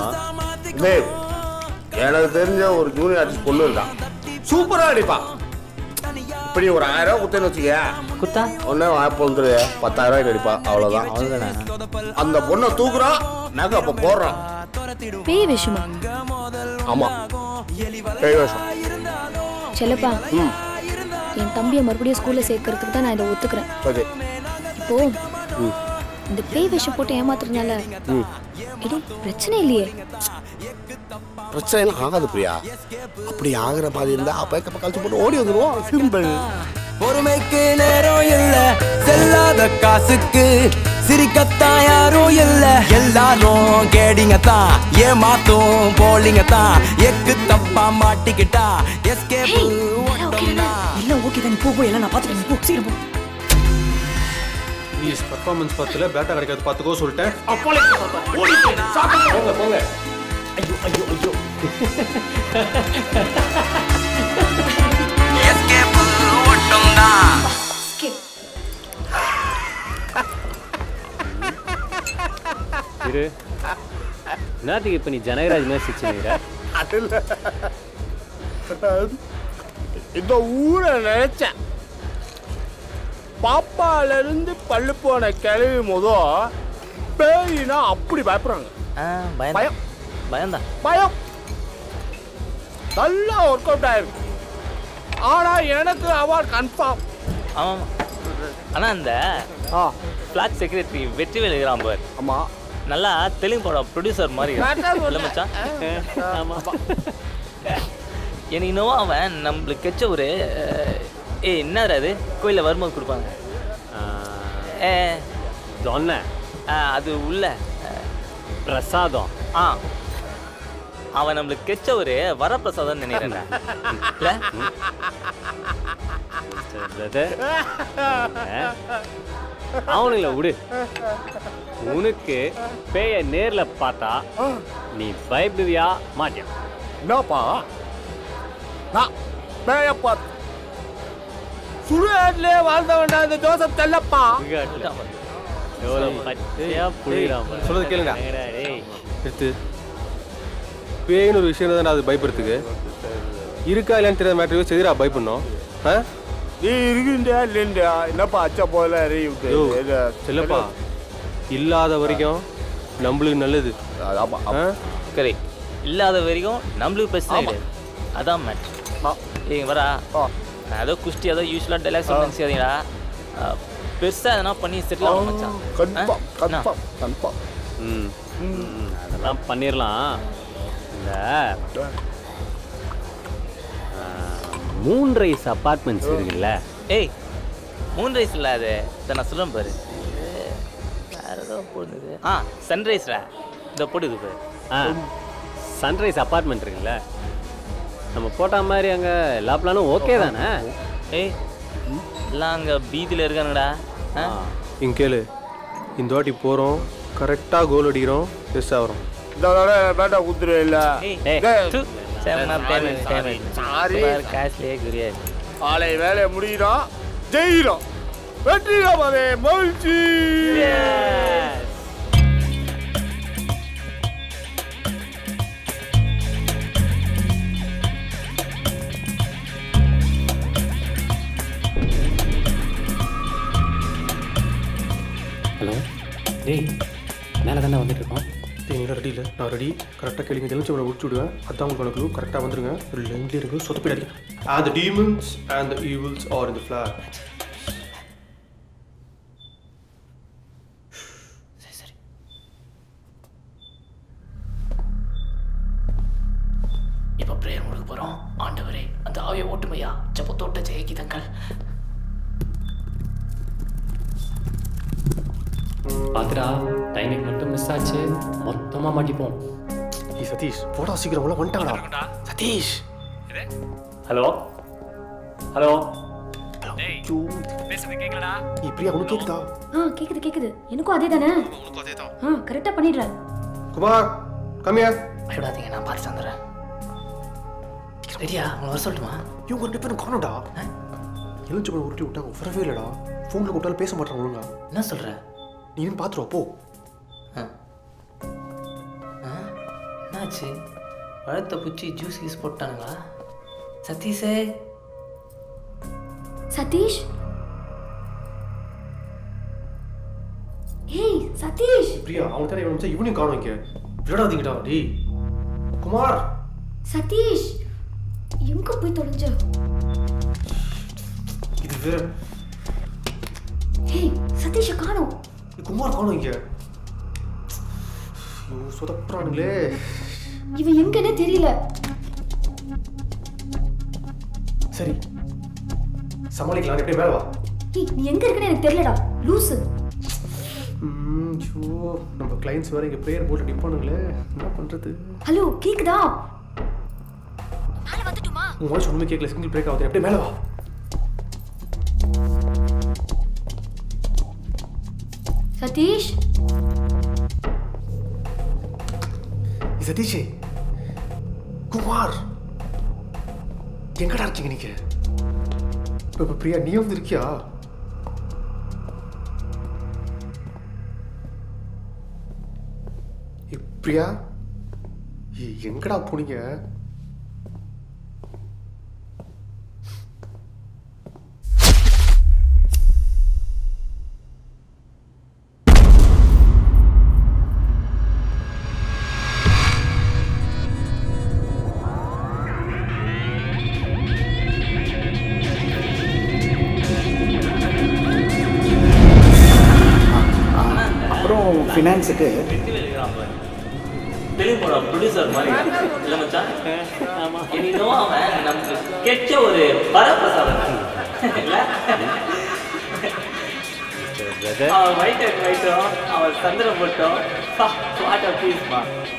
எனக்கு தெரிஞ்ச ஒரு ஜூனியர் ஆர்டிஸ்ட் பொண்ணு இருக்கான். சூப்பரா அடிப்பா. இப்படி ஒரு 1000 ரூபாய் குத்தேன்னு வச்சுக்க. குத்தா ஒன்னே வாய்ப்பு வந்துரு 10,000 ரூபாய்க்கு அடிப்பா. அவ்வளவுதான். அந்த பொண்ணை தூக்குறான் நகை அப்ப போடுறான்.
பேய் வேஷமா?
ஆமா பேய் வேஷம்.
செல்லப்பா என் தம்பியை மறுபடியும் ஸ்கூல்ல சேர்க்கறதுக்கு தான் நான் இதை ஒத்துக்கிறேன். இப்போ இந்த பேய் வேஷம் போட்டு ஏமாத்துறதுனால எதுவும் பிரச்சனை இல்லையே?
பிரச்சனை ஆகாது பிரியா. அப்படி ஆகிற மாதிரி இருந்தா அப்ப கழிச்சு போட்டு ஓடி வந்துருவோம். சிம்பிள்.
பொறுமைக்கு நேரம் இல்ல செல்லாத காசுக்கு சிரிக்கத்தான் யாரும் இல்ல. எல்லாரும் கேடிங்க தான் ஏமாத்தும் போலிங்க தான் எக்கு தப்பா மாட்டிக்கிட்டா எஸ்கேப் ஓட்டம்னா.
இல்ல ஓகே தான். போ போ எல்லாம் நான் பாத்துக்கிறேன். போ சீக்கிரம் போ.
ப்ளீஸ் பர்ஃபார்மன்ஸ் பார்த்துல பேட்டா கிடைக்காது பார்த்துக்கோ சொல்லிட்டேன். போங்க போங்க. ஐயோ ஐயோ ஐயோ.
எஸ்கேப் ஓட்டம்னா.
இரு நாட்டுக்கு இப்ப நீ ஜனகராஜ் மாதிரி சிரிச்சுங்கிற.
இந்த ஊரை நினைச்சேன். பாப்பால இருந்து பள்ளு போன கிளவி முதல் பேயினா அப்படி பயப்படுறாங்க.
பயம் பயம்தான்.
பயம் நல்லா ஒர்க் அவுட் ஆயிருக்கு. ஆனா எனக்கு அவார்ட் கன்ஃபார்ம்.
ஆமாம். ஆனா அந்த ஃபிளாட் செக்ரட்டரி வெற்றிவேல் இருக்கிறான் பார்.
ஆமா
நல்லா தெலுங்கு படம் ப்ரொடியூசர் மாதிரி இல்லை மச்சான்? எனக்கு இன்னும் அவன் நம்மளுக்கு கெச்ச ஒரு என்னது அது கோயிலில் வரும்போது கொடுப்பாங்க
சொன்ன
அது உள்ள
பிரசாதம்.
அவன் நம்மளுக்கு கெச்ச ஒரு வரப்பிரசாதம் நினைக்கிறேன்.
அவனுங்கள விடு. உனக்கு பேய நேர்ல பார்த்தா நீ பயப்படுவியா மாட்டியா?
என்னப்பா நான் மேயப்பா சுடுகாட்டிலே வாழ்ந்த வேண்டாம் இந்த ஜோசப் செல்லப்பா.
சொல்றது கேளுங்க. எடுத்து பேய்னு ஒரு விஷயம் தான் அது பயப்படுறதுக்கு இருக்கா இல்லைன்னு தெரியாத மேட்டர் எதிரா பயப்படணும்.
நீ இருக்குண்டா இல்லைண்டா என்னப்பா அச்சா போல
செல்லப்பா இல்லாத வரைக்கும் நம்மளுக்கு நல்லது.
சரி இல்லாத வரைக்கும் நம்மளுக்கு பிரச்சனை கிடையாது. அதான் மேட்ரு. ஏங்க வரா ஏதோ குஷ்டி ஏதோ யூஸ்வலாக டைலாக் சொல்லுங்க. பெருசாக எதனா பண்ணி செட்டில் ஆகும் மச்சான்.
அதெல்லாம் பண்ணிடலாம். இந்த மூன் ரைஸ் அப்பார்ட்மெண்ட்ஸ் இருக்குல்ல.
ஏய் மூன் ரைஸ் இல்லை அது இதை நான் சொல்லுவேன் பாரு. வேறு ஏதோ போடுது. சன்ரைஸ்ரா இதை போடுது பாரு.
சன்ரைஸ் அப்பார்ட்மெண்ட் இருக்குல்ல. நம்ம போட்ட மாதிரி அங்கே எல்லா பிளானும் ஓகே தானே?
ஏய் எல்லாம் அங்கே பீதியில் இருக்கானுடா.
இங்கே கேளு. இந்த வாட்டி போகிறோம் கரெக்டாக கோல் அடிக்கிறோம் பெருசாக வரும்.
இந்த தடவை பேட்டா குத்துரு இல்லை
காசுலேயே கிடையாது.
ஆலை வேலையை முடிகிறோம் ஜெயிக்கிறோம் வெற்றிகரமாவே மகிழ்ச்சி.
ஹலோ டேய் மேலே தானே வந்துட்டு இருக்கோம். நீங்களும் ரெடி இல்லை? நான் ரெடி. கரெக்டாக கேளுங்க. எலுமிச்சம்பழம் முடிச்சு விடுவேன். அதான் உங்களுக்கு க்ளூ. கரெக்டாக வந்துருங்க. ஒரு லைன்லேயே இருக்கு. சொத்தப்பீடாடி. And the demons and the evils are in the flag.
சரி இப்போ ப்ரேயர் முடிக்க போகிறோம். ஆண்டவரே அந்த ஆவியை ஓட்டுமையா ஜபத்தோட்ட ஜெயகீதங்கள்.
பாத்துடா டைமிங் மட்டும் மிஸ் ஆச்சு. மொத்தமாக மாட்டிப்போம். ஏய் சதீஷ் போடா சீக்கிரம் உள்ள வந்துட்டாங்கடா. சதீஷ் ஹலோ ஹலோ பேசுறது கேட்கலடா. பிரியா உனக்கு கேக்குதா?
கேக்குது. எனக்கும் அதே தானே. கரெக்டாக பண்ணிடுறேன்.
குமார் கம்மியா
பயப்படாதீங்க, நான் பார்த்து வந்துடுறேன். ரெடியா? உங்களை வர சொல்லட்டுமா?
இவங்க ரெண்டு பேரும் காணோம்டா. எலுமிச்சம்பழம் உருட்டி விட்டாங்க. வரவே இல்லைடா. ஃபோனில் கூப்பிட்டாலும் பேச மாட்டாங்க ஒழுங்கா.
என்ன சொல்கிற?
நீ பார்த்துருவா போ.
என்னாச்சு? பழத்தை பூச்சி ஜூஸ் கீஸ் போட்டானுங்களா? சதீஷே
சதீஷ் ஏய் சதீஷ்
பிரியா அவன் தர இவன் இவனையும் காணோம். இங்கே விளையாடாதீங்கடா. டி குமார்
சதீஷ் எங்க போய் தொலைஞ்ச?
இது வேற.
ஏய் சதீஷ காணோம்.
குமார் காணோம். இங்கே சொதப்புறானுங்களே.
இவன் எங்கன்னே தெரியல.
சரி சமாளிக்கலாம். எப்படி மேலே வா.
ஏய் நீ எங்க இருக்கன்னு எனக்கு தெரியலடா லூசு.
நம்ம கிளைண்ட்ஸ் வேற இங்கே ப்ரேயர் போட்டு நிப்பானுங்களே. என்ன பண்ணுறது?
ஹலோ கேக்குதா? மேலே வந்துட்டுமா?
உன் வாய்ஸ் ஒன்றுமே கேட்கல. சிங்கிள் பிரேக் ஆகுது. எப்படி மேலே வா.
சதீஷ்
சதீஷே குமார் எங்கடா இருக்கீங்க நீங்க? இப்போ பிரியா நீ வந்து இருக்கியா? பிரியா எங்கடா போனீங்க?
ஃபினான்ஸுக்கு
தெலுங்கு படம் ப்ரொடியூசர் மாதிரி இல்லை மச்சான். இன்னும் அவன் நமக்கு கெட்ட ஒரு வரப்பிரசாதம் இல்லை. அவன் வைட் அண்ட் வைட்டும் அவன் சந்திரம் போட்டோம். வாட் அ பீஸ்மா.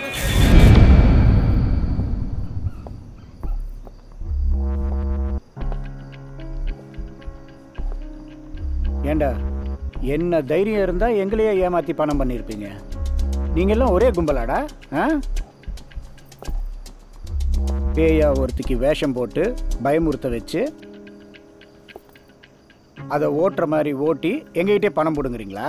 ஏண்டா என்ன தைரியம் இருந்தா எங்களையே ஏமாத்தி பணம் பண்ணியிருப்பீங்க. நீங்க எல்லாம் ஒரே கும்பலாடா? பேயா ஒருத்திக்கு வேஷம் போட்டு பயமுறுத்த வச்சு அதை ஓட்டுற மாதிரி ஓட்டி எங்ககிட்டே பணம் போடுங்கிறீங்களா?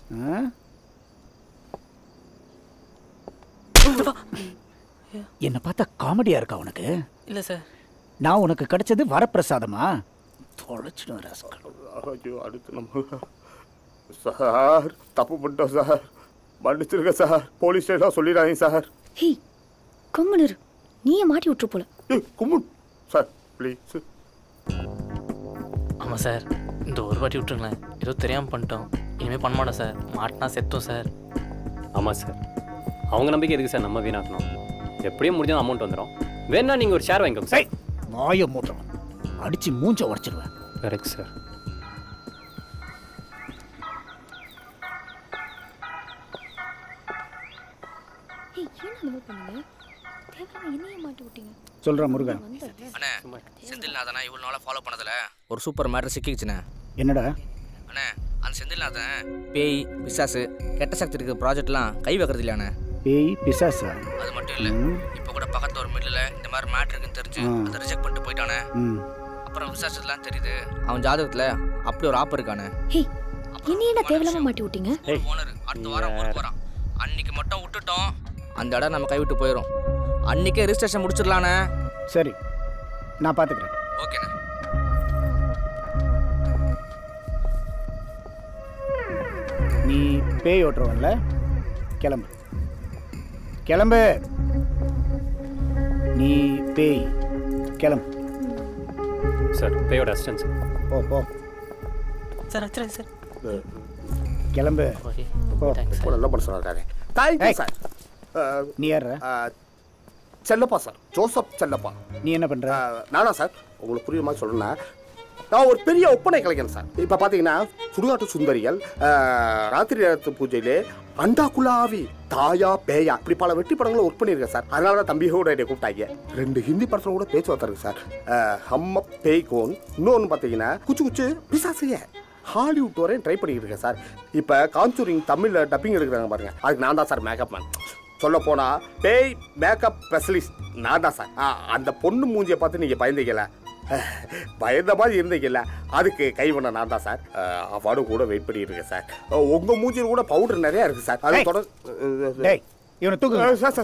என்னை பார்த்தா காமெடியா இருக்கா உனக்கு?
இல்லை சார்.
நான் உனக்கு கிடைச்சது வரப்பிரசாதமா? தொலைச்சிடும் ராஸ்கல்.
ஐயோ, அடுத்து நம்ம சார் தப்பு பண்ணிட்டோம் சார், மன்னிச்சிருக்க சார், போலீஸ் ஸ்டேஷன் சொல்லிடாதீங்க சார்.
ஹே கம்முனு, நீயே மாட்டி விட்டுரு போல.
கும்முன் சார் ப்ளீஸ்.
ஆமாம் சார், இந்த ஒரு வாட்டி விட்டுருங்களேன், ஏதோ தெரியாமல் பண்ணிட்டோம், இனிமேல் பண்ண மாட்டோம் சார், மாட்டினா செத்தோம் சார்.
ஆமாம் சார், அவங்க நம்பிக்கை எதுக்கு சார் நம்ம வீணாக்கணும்? எப்படியும் முடிஞ்சால் அமௌண்ட் வந்துடும், வேணா நீங்கள் ஒரு ஷேர் வாங்கிக்கோங்க சார்.
வாய மூட்டம், அடிச்சு மூஞ்ச உடச்சிருவேன்.
Correct sir.
சொல்கிறேன் முருகன்.
அண்ணே, செந்தில்நாதனா இவ்வளோ நாளாக ஃபாலோ பண்ணதில் ஒரு சூப்பர் மேட்டர் சிக்கிச்சுண்ணே.
என்னடா?
அண்ணே, அந்த செந்தில்நாதன் பேய் பிசாசு கெட்ட சக்தி இருக்கிற ப்ராஜெக்ட்லாம் கை வைக்கிறது இல்லையாண்ணே.
பேய் பிசாசா?
அது மட்டும் இல்லை, இப்போ கூட பக்கத்தில் ஒரு மில்லில் இந்த மாதிரி மேட்ரு இருக்குன்னு தெரிஞ்சு அதை ரிஜெக்ட் பண்ணிட்டு போயிட்டானே. அப்புறம் விசாரிச்சதுலாம் தெரியுது அவன் ஜாதகத்தில் அப்படி ஒரு ஆப் இருக்கானே.
என்ன தேவையில்லாம மாட்டி விட்டீங்க?
ஓனர் அடுத்த வாரம் ஊருக்கு போகிறான், அன்னைக்கு மட்டும் விட்டுட்டோம் அந்த இடம் நம்ம கைவிட்டு போயிடும். அன்னைக்கே ரிஜிஸ்ட்ரேஷன் முடிச்சிடலாண்ணே.
சரி, நான் பார்த்துக்கிறேன்.
ஓகேண்ணே.
நீ பேய் ஓட்டுறவன்ல, கிளம்பு கிளம்பு. நீ பேய் கிளம்பு.
சார் பேயோட அசிஸ்டன்ட்.
போ போ
சார். அச்சரே சார்,
கிளம்பு.
நல்லா பண்ண தேங்க்யூ சார்.
நீ யார்?
Chellappa sir, Joseph Chellappa.
நீ என்ன பண்ணுற?
நானா சார், உங்களுக்கு புரியுற மாதிரி சொல்லணும்னா நான் ஒரு பெரிய ஒப்பனை கலைஞன் சார். இப்போ பார்த்தீங்கன்னா சுடுகாட்டு சுந்தரிகள், ராத்திரி நேரத்து பூஜையிலே, அண்டாக்குலாவி, தாயா பேயா, இப்படி பல வெற்றி படங்களும் ஒர்க் பண்ணியிருக்கேன் சார். அதனால தான் தம்பியோட என்னை கூப்பிட்டாங்க. 2 ஹிந்தி படத்தில் கூட பேச்சுவார்த்தை இருக்கு சார். ஹம்ம பேய் கோன், இன்னொன்று பார்த்தீங்கன்னா குச்சு குச்சு பிசாசிய ஹாலிவுட் வரையும் ட்ரை பண்ணிக்கிட்டு இருக்கேன் சார். இப்போ காஞ்சூரிங் தமிழில் டப்பிங் எடுக்கிறாங்க பாருங்க, அதுக்கு நான் தான் சார் மேக்கப் மேன். சொல்ல போனால் பேய் மேக்கப் ஸ்பெஷலிஸ்ட் நான் தான் சார். அந்த பொண்ணு மூஞ்சியை பார்த்து நீங்கள் பயந்தீங்கல்ல, பயந்த மாதிரி இருந்தீங்கல்ல, அதுக்கு கை பண்ண நான் தான் சார். அவார்டு கூட வெயிட் பண்ணிட்டு இருக்கேன் சார். உங்கள் மூஞ்சியில் கூட பவுடர் நிறையா இருக்குது சார். அது தொடர்ந்து
இவனை தூக்கு
சார்.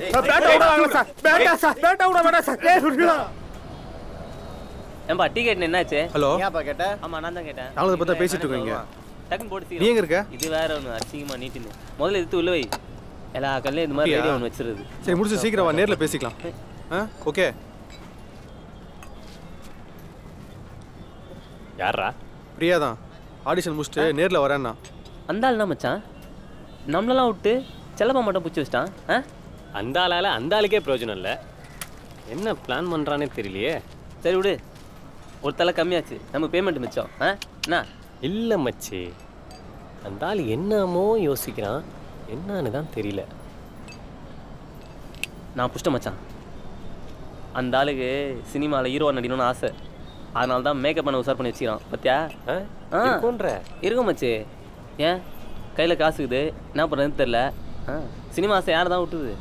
ஏன்பா டிக்கெட் என்னாச்சு?
ஹலோ,
ஏன்பா கேட்ட? ஆமா நான் தான் கேட்டேன்.
நாங்கள பத்தி பேசிட்டு இருக்கீங்க.
டக்குன்னு போடு.
நீ எங்க இருக்க?
இது வேற ஒன்று அசிங்கமா நீட்டினு முதல்ல எடுத்து உள்ள வை. எல்லா கல்லையும் இந்த மாதிரி ரேடியோ ஒன்று வச்சிருது.
சரி முடிச்சு சீக்கிரம் வா, நேரில் பேசிக்கலாம். ஓகே.
யாரா?
பிரியா தான். ஆடிஷன் முடிச்சுட்டு நேரில் வரேன்னா.
அந்த ஆள் தான் மச்சான், நம்மளெல்லாம் விட்டு செல்லப்பா மட்டும் பிடிச்சி வச்சிட்டான்.
அந்த ஆளால் அந்த ஆளுக்கே பிரயோஜனம் இல்லை. என்ன பிளான் பண்ணுறானே தெரியலையே.
சரி விடு, ஒரு தலை கம்மியாச்சு, நம்ம பேமெண்ட் மிச்சம். என்ன
இல்லை மச்சி, அந்த ஆள் என்னமோ யோசிக்கிறான், என்னன்னு தான் தெரியல.
நான் புஷ்ட மச்சான், அந்த ஆளுக்கு சினிமாவில் ஹீரோவா நடிக்கணும்னு ஆசை, அதனால தான் மேக்கப் பண்ண உசார் பண்ணி வச்சுக்கிறான். பார்த்தியா? இருக்கும் மச்சி. ஏன் கையில் காசு இருக்குது, என்ன பண்ணுறதுன்னு தெரில. சினிமா ஆசை யாரை தான் விட்டுது?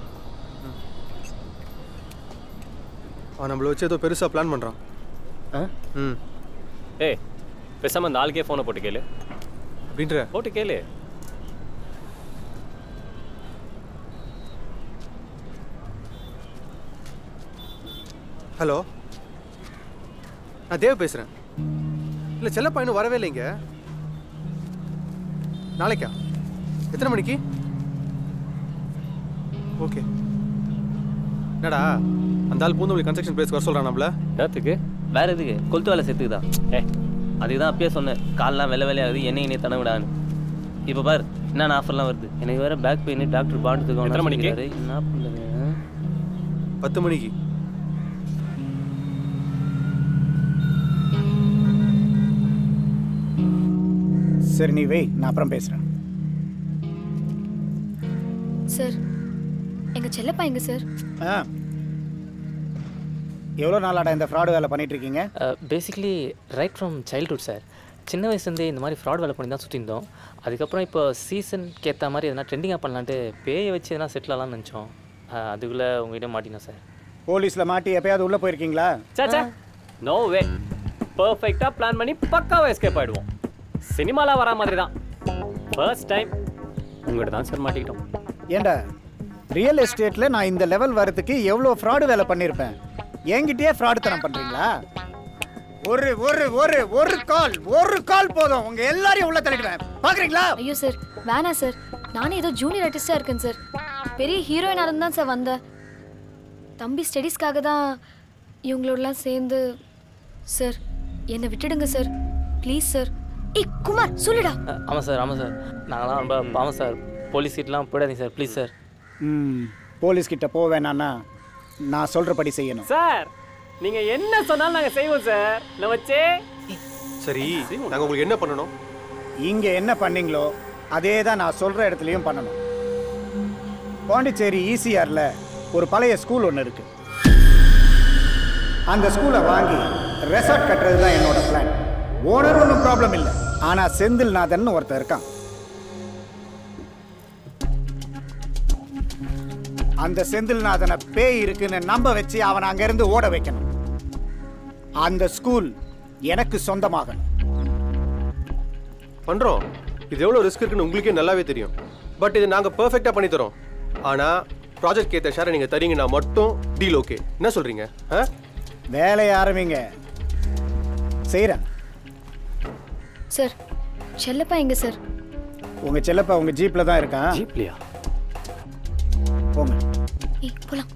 அவன் நம்மளை வச்சு ஏதோ பெருசாக பிளான் பண்ணுறான்.
ஏய், பேசாமல் அந்த ஆளுக்கே ஃபோனை போட்டு கேளு.
அப்படின்ற
போட்டு கேளு.
ஹலோ, நான் தேவ் பேசுகிறேன். இல்லை செல்லப்பா இன்னும் வரவே இல்லைங்க. நாளைக்கா? எத்தனை மணிக்கு? ஓகே. என்னடா அந்த ஆள் பூந்தமல்லி கன்ஸ்ட்ரக்ஷன் பிளேஸ்க்கு வர சொல்கிறான் நம்மள?
என்னத்துக்கு? வேறு எதுக்கு? கொளுத்து வேலை சேர்த்துக்கு தான். அதுக்கு தான் அப்பயே சொன்னேன், கால்லாம் வெள்ளை வேலையாகுது, என்னை தன விடான்னு. இப்போ பார் என்னென்ன ஆஃபர்லாம் வருது. எனக்கு வேறு பேக் பெயின், டாக்டர் பாண்டுக்கு.
எத்தனை மணிக்கு?
என்ன பண்ணுறது?
10 மணிக்கு.
சரி நீ வை, நான் அப்புறம் பேசுகிறேன்.
சார், எங்கள் செல்லப்பா எங்க சார்?
எவ்வளோ நாளாடா இந்த ஃப்ராட் வேலை பண்ணிட்டு இருக்கீங்க?
Basically right from childhood sir. சின்ன வயசுலேருந்தே இந்த மாதிரி ஃப்ராட் வேலை பண்ணி தான் சுற்றி இருந்தோம். அதுக்கப்புறம் இப்போ சீசனுக்கு ஏற்ற மாதிரி எதனா ட்ரெண்டிங்காக பண்ணலான்ட்டு பேயை வச்சு எதனா செட்டில் ஆகலாம்னு நினச்சோம். அதுக்குள்ளே உங்கள்கிட்ட மாட்டினோம் சார்.
போலீஸ்ல மாட்டி எப்பயாவது உள்ள போயிருக்கீங்களா?
சாச்சா நோ வே. பர்ஃபெக்ட்டா பிளான் பண்ணி பக்காவா எஸ்கேப் ஆயிடுவோம். சினிமால வரா மாதிரி தான். ஃபர்ஸ்ட் டைம் உங்ககிட்ட தான் சார் மாட்டிக்கிட்டோம்.
ஏண்டா ரியல் எஸ்டேட்ல நான் இந்த லெவல் வரதுக்கு எவ்வளோ ஃப்ராடு வேலை பண்ணியிருப்பேன். என்கிட்டயே ஃப்ராடு தனம் பண்றீங்களா? ஒரு ஒரு ஒரு ஒரு கால் போதும், உங்க எல்லாரையும் உள்ள தள்ளிடுவேன். பாக்குறீங்களா?
ஐயோ சார் வேணாம் சார். நானே ஏதோ ஜூனியர் ஆர்டிஸ்டா இருக்கேன் சார். பெரிய ஹீரோயினா இருந்தான் சார் வந்தேன். தம்பி ஸ்டடீஸ்க்காக தான் இவங்களோடலாம் சேர்ந்து. சார் என்னை விட்டுடுங்க சார் ப்ளீஸ் சார். ஏய் குமார் சொல்லுடா.
ஆமாம் சார் நாங்களாம் ரொம்ப பாவம் சார். போலீஸ் கிட்டலாம் போயிடாதீங்க சார் ப்ளீஸ் சார்.
போலீஸ் கிட்ட போவேணான்னா நான் சொல்றபடி செய்யணும்.
சார் நீங்க என்ன சொன்னாலும் நாங்க செய்வோம் சார். நமச்சே.
சரி நாங்க உங்களுக்கு என்ன பண்ணணும்?
இங்க என்ன பண்ணீங்களோ அதே தான் நான் சொல்ற இடத்துலயும் பண்ணணும். பாண்டிச்சேரி ஈசிஆர்ல ஒரு பழைய ஸ்கூல் ஒன்று இருக்கு. அந்த ஸ்கூலை வாங்கி ரெசார்ட் கட்டுறது தான் என்னோட பிளான். ஓனர் ஒன்றும் ப்ராப்ளம் இல்லை, ஆனா செந்தில்நாதன் ஒருத்தர் இருக்கான். அந்த செந்தில்நாதனை பேய் இருக்குன்னு நம்ப வச்சு அவனை அங்கிருந்து ஓட வைக்கணும். அந்த ஸ்கூல் எனக்கு சொந்தமாகணும்.
பண்றோம். இது எவ்வளவு ரிஸ்க் இருக்குன்னு உங்களுக்கே நல்லாவே தெரியும். பட் இது நாங்க பெர்ஃபெக்ட்டா பண்ணி தரோம். ஆனா ப்ராஜெக்ட் ஏத்த ஷேரை நீங்க தரீங்கன்னா மட்டும் டீல் ஓகே. என்ன சொல்றீங்க?
வேலையை ஆரம்பிங்க. செய்றேன்.
சார் செல்லப்பா எங்க சார்?
உங்க செல்லப்பா உங்க ஜீப்ல தான் இருக்கான்.
ஜீப்லயா?
போங்க.
ஏய் போலாம்.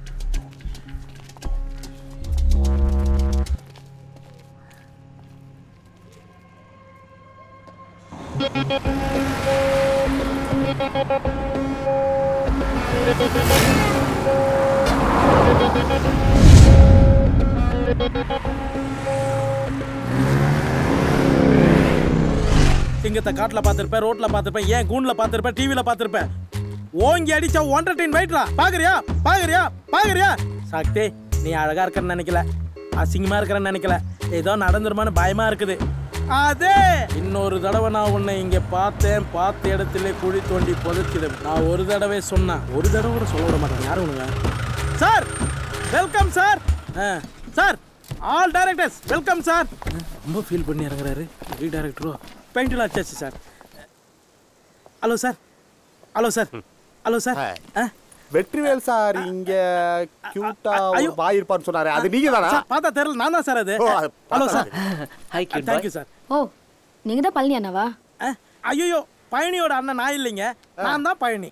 சிங்கத்தை காட்டுல பாத்திருப்பேன், ரோட்ல பாத்திருப்பேன், ஏன் கூண்ல பாத்திருப்பேன், டிவில பாத்திருப்பேன். ஓங்கி அடிச்சா 1.5 வெயிட்ரா. பாக்குறியா? சக்தி நீ அழகா இருக்கன்னு நினைக்கல, அசிங்கமா இருக்கன்னு நினைக்கல, ஏதோ நடந்துருமான்னு பயமா இருக்குது. அதே இன்னொரு தடவை நான் உன்னை இங்க பார்த்தேன், பார்த்த இடத்துல குழி தோண்டி புதைச்சிடும். நான் ஒரு தடவை சொன்னா ஒரு தடவை கூட சொல்ல விட மாட்டேன். யாரும் உனங்க sir welcome sir. Sir all directors welcome sir. ரொம்ப ஃபீல் பண்ணி இறங்குறாரு டைரக்டரோ. பெயிண்டில் ஆச்சாச்சு sir. Hello sir.
Vetrivel sir இங்க கியூட்டா பாய் இருப்பான்னு சொன்னாரு. அது நீங்க தானா?
பார்த்தா தெரியல, நான் தான் சார் அது. Hello sir.
Hi cute.
Thank you sir.
ஓ நீங்க தான் பழனி அண்ணாவா?
ஐயோ பழனியோட அண்ணன் நான் இல்லைங்க, நான் தான் பழனி.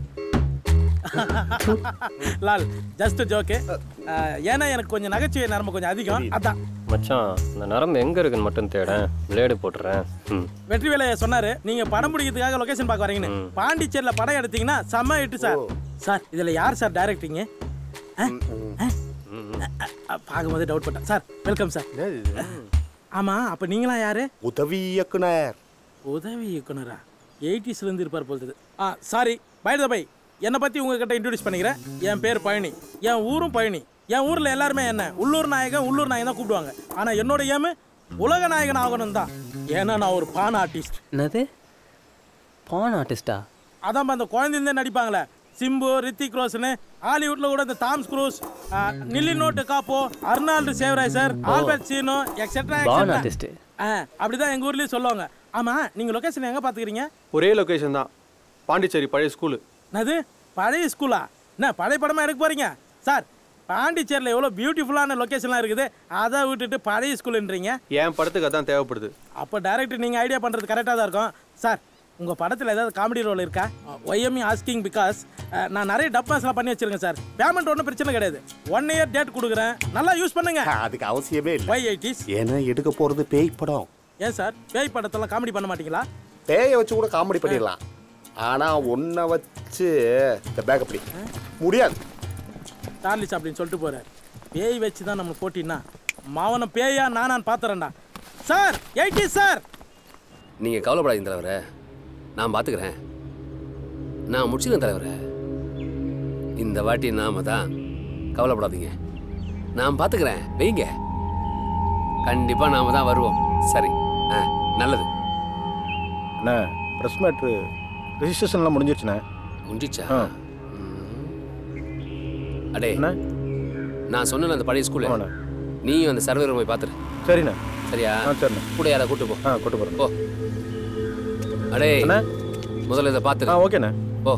Lal just joke. ஏன்னா எனக்கு கொஞ்சம் நகைச்சுவை நரம்பு கொஞ்சம் அதிகம், அதான்.
மச்சான் இந்த நரம்பு எங்க இருக்குன்னு மட்டும் தேடேன், பிளேடு போட்டுறேன்.
வெற்றிவேலை சொன்னாரு நீங்க படம் பிடிக்கிறதுக்காக லொகேஷன் பார்க்க வரீங்கன்னு. பாண்டிச்சேரியில படம் எடுத்தீங்கன்னா செம்ம ஹிட் சார். சார் இதுல யார் சார் டைரக்டிங்? பார்க்கும்போது டவுட் பட்டேன் சார். Welcome sir. ஆமா அப்ப நீங்களா யாரு?
உதவி இயக்குனர்.
உதவி இயக்குனரா? 80s இருந்து இருப்பார் போகுது. சாரி பை த பை, என்னை பற்றி உங்ககிட்ட இன்ட்ரடியூஸ் பண்ணிக்கிறேன். என் பேர் பழனி, என் ஊரும் பழனி. என் ஊரில் எல்லாருமே என்ன உள்ளூர் நாயகன் தான் கூப்பிடுவாங்க. ஆனால் என்னோட ஏமு உலக நாயகன் ஆகணும் தான். ஏன்னா நான் ஒரு பான் ஆர்டிஸ்ட்.
என்னது பான் ஆர்டிஸ்டா?
அதான் அந்த குழந்தைந்தே நடிப்பாங்களே, சிம்பு, ரித்திக் ரோஷன், ஹாலிவுட்ல கூட இந்த டாம் க்ரூஸ், நில்லி நோட்டு காப்போ, அர்னால்டு சேவராய் சார், ஆல்பர்ட் சீனோ எக்ஸெட்ரா. அப்படிதான் எங்கள் ஊர்லேயும் சொல்லுவாங்க. ஆமாம் நீங்கள் லொக்கேஷன் எங்கே பார்த்துக்கிறீங்க?
ஒரே லொக்கேஷன் தான், பாண்டிச்சேரி பழைய ஸ்கூலு.
அது பழைய ஸ்கூலா? என்ன பழைய படமாக எடுக்க போகிறீங்க சார்? பாண்டிச்சேரியில் எவ்வளோ பியூட்டிஃபுல்லான லொக்கேஷன்லாம் இருக்குது, அதை விட்டுட்டு பழைய ஸ்கூலுன்றீங்க.
என் படத்துக்கு அதான் தேவைப்படுது.
அப்போ டைரக்டர் நீங்கள் ஐடியா பண்ணுறது கரெக்டாக தான் இருக்கும் சார். உங்கள் படத்தில் ஏதாவது காமெடி ரோல் இருக்கா? ஒய்எம்இ ஆஸ்கிங் பிகாஸ் நான் நிறைய டப்பாஸ்லாம் பண்ணி வச்சிருக்கேன் சார். பேமெண்ட் ஒன்றும் பிரச்சனை கிடையாது. 1 இயர் டேட் கொடுக்குறேன், நல்லா யூஸ் பண்ணுங்க.
அதுக்கு அவசியமே இல்லை.
580s
ஏன்னா எடுக்க போகிறது பேய் படம்.
ஏன் சார் பேய் படத்தெல்லாம் காமெடி பண்ண மாட்டீங்களா?
பேயை வச்சு கூட காமெடி பண்ணிடலாம், ஆனால் ஒன்றை வச்சு இந்த பேக் அப்படி முடியாது.
சார்லிஸ் அப்படின்னு சொல்லிட்டு போகிறார். பேய் வச்சு தான் நம்ம போட்டின்னா மாவனை பேயா நானான்னு பார்த்துறேன்டா சார். 80s sir.
நீங்கள் கவலைப்படாதீங்க தலைவரே, நான் பார்த்துக்கிறேன். நான் முடிச்சுக்கிறேன் தலைவரே. இந்த வாட்டி நாம தான், கவலைப்படாதீங்க, நான் பார்த்துக்கிறேன். வைங்க, கண்டிப்பாக நாம தான் வருவோம். சரி நல்லது.
அண்ணா ப்ரெஸ் மேட்ரு ரெஜிஸ்ட்ரேஷன்லாம் முடிஞ்சிருச்சுண்ணே.
முடிஞ்சிச்சா? அடே நான் சொன்னேன் அந்த பழைய ஸ்கூல் நீயும் அந்த சர்வர் போய் பார்த்துரு.
சரிண்ணா.
சரியா?
சரிண்ணா.
கூட யாரை கூட்டு போ.
கூட்டு போகிறேன்.
போ. அடே முதல்ல இதை பார்த்துரு.
ஓகேண்ணா.
போ.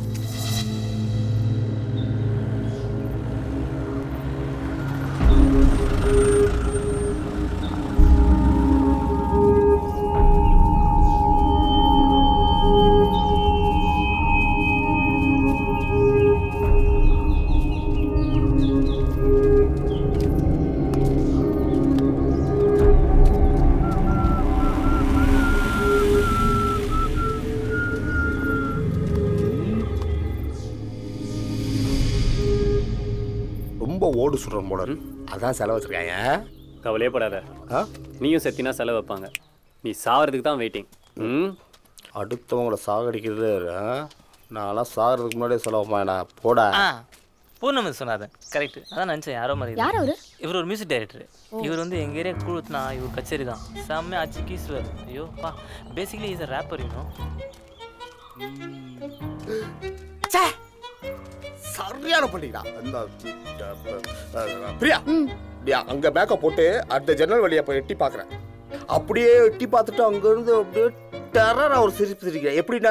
ஓடு சுடுறோம் போல அதான் செலவு வச்சிருக்காங்க.
கவலையே படாத. நீயும் செத்தினா செலவு வைப்பாங்க. நீ சாகிறதுக்கு தான் வெயிட்டிங்.
அடுத்தவங்கள சாகடிக்கிறது நான்லாம் சாகிறதுக்கு முன்னாடியே செலவு வைப்பேன். போட
பூர்ணமி சொன்னாரு கரெக்ட். அதான் நினச்சேன் யாரோ மாதிரி.
யார் அவரு?
இவர் ஒரு மியூசிக் டைரக்டர். இவர் வந்து எங்கள் ஏரியா கூழுத்துனா இவர் கச்சேரி தான் செம்மையா ஆச்சு கீஸ்வர். ஐயோ பா basically is a rapper you know.
சரியான பண்ணிக்கிறா அந்த பிரியா. அங்க மேக்கப் போட்டு அந்த ஜன்னல் வழியா போய் எட்டி பாக்குறேன். அப்படியே எட்டி பார்த்துட்டு அங்க இருந்து அப்படியே டெரரா ஒரு சிரிப்பு சிரிக்கிறேன். எப்படின்னா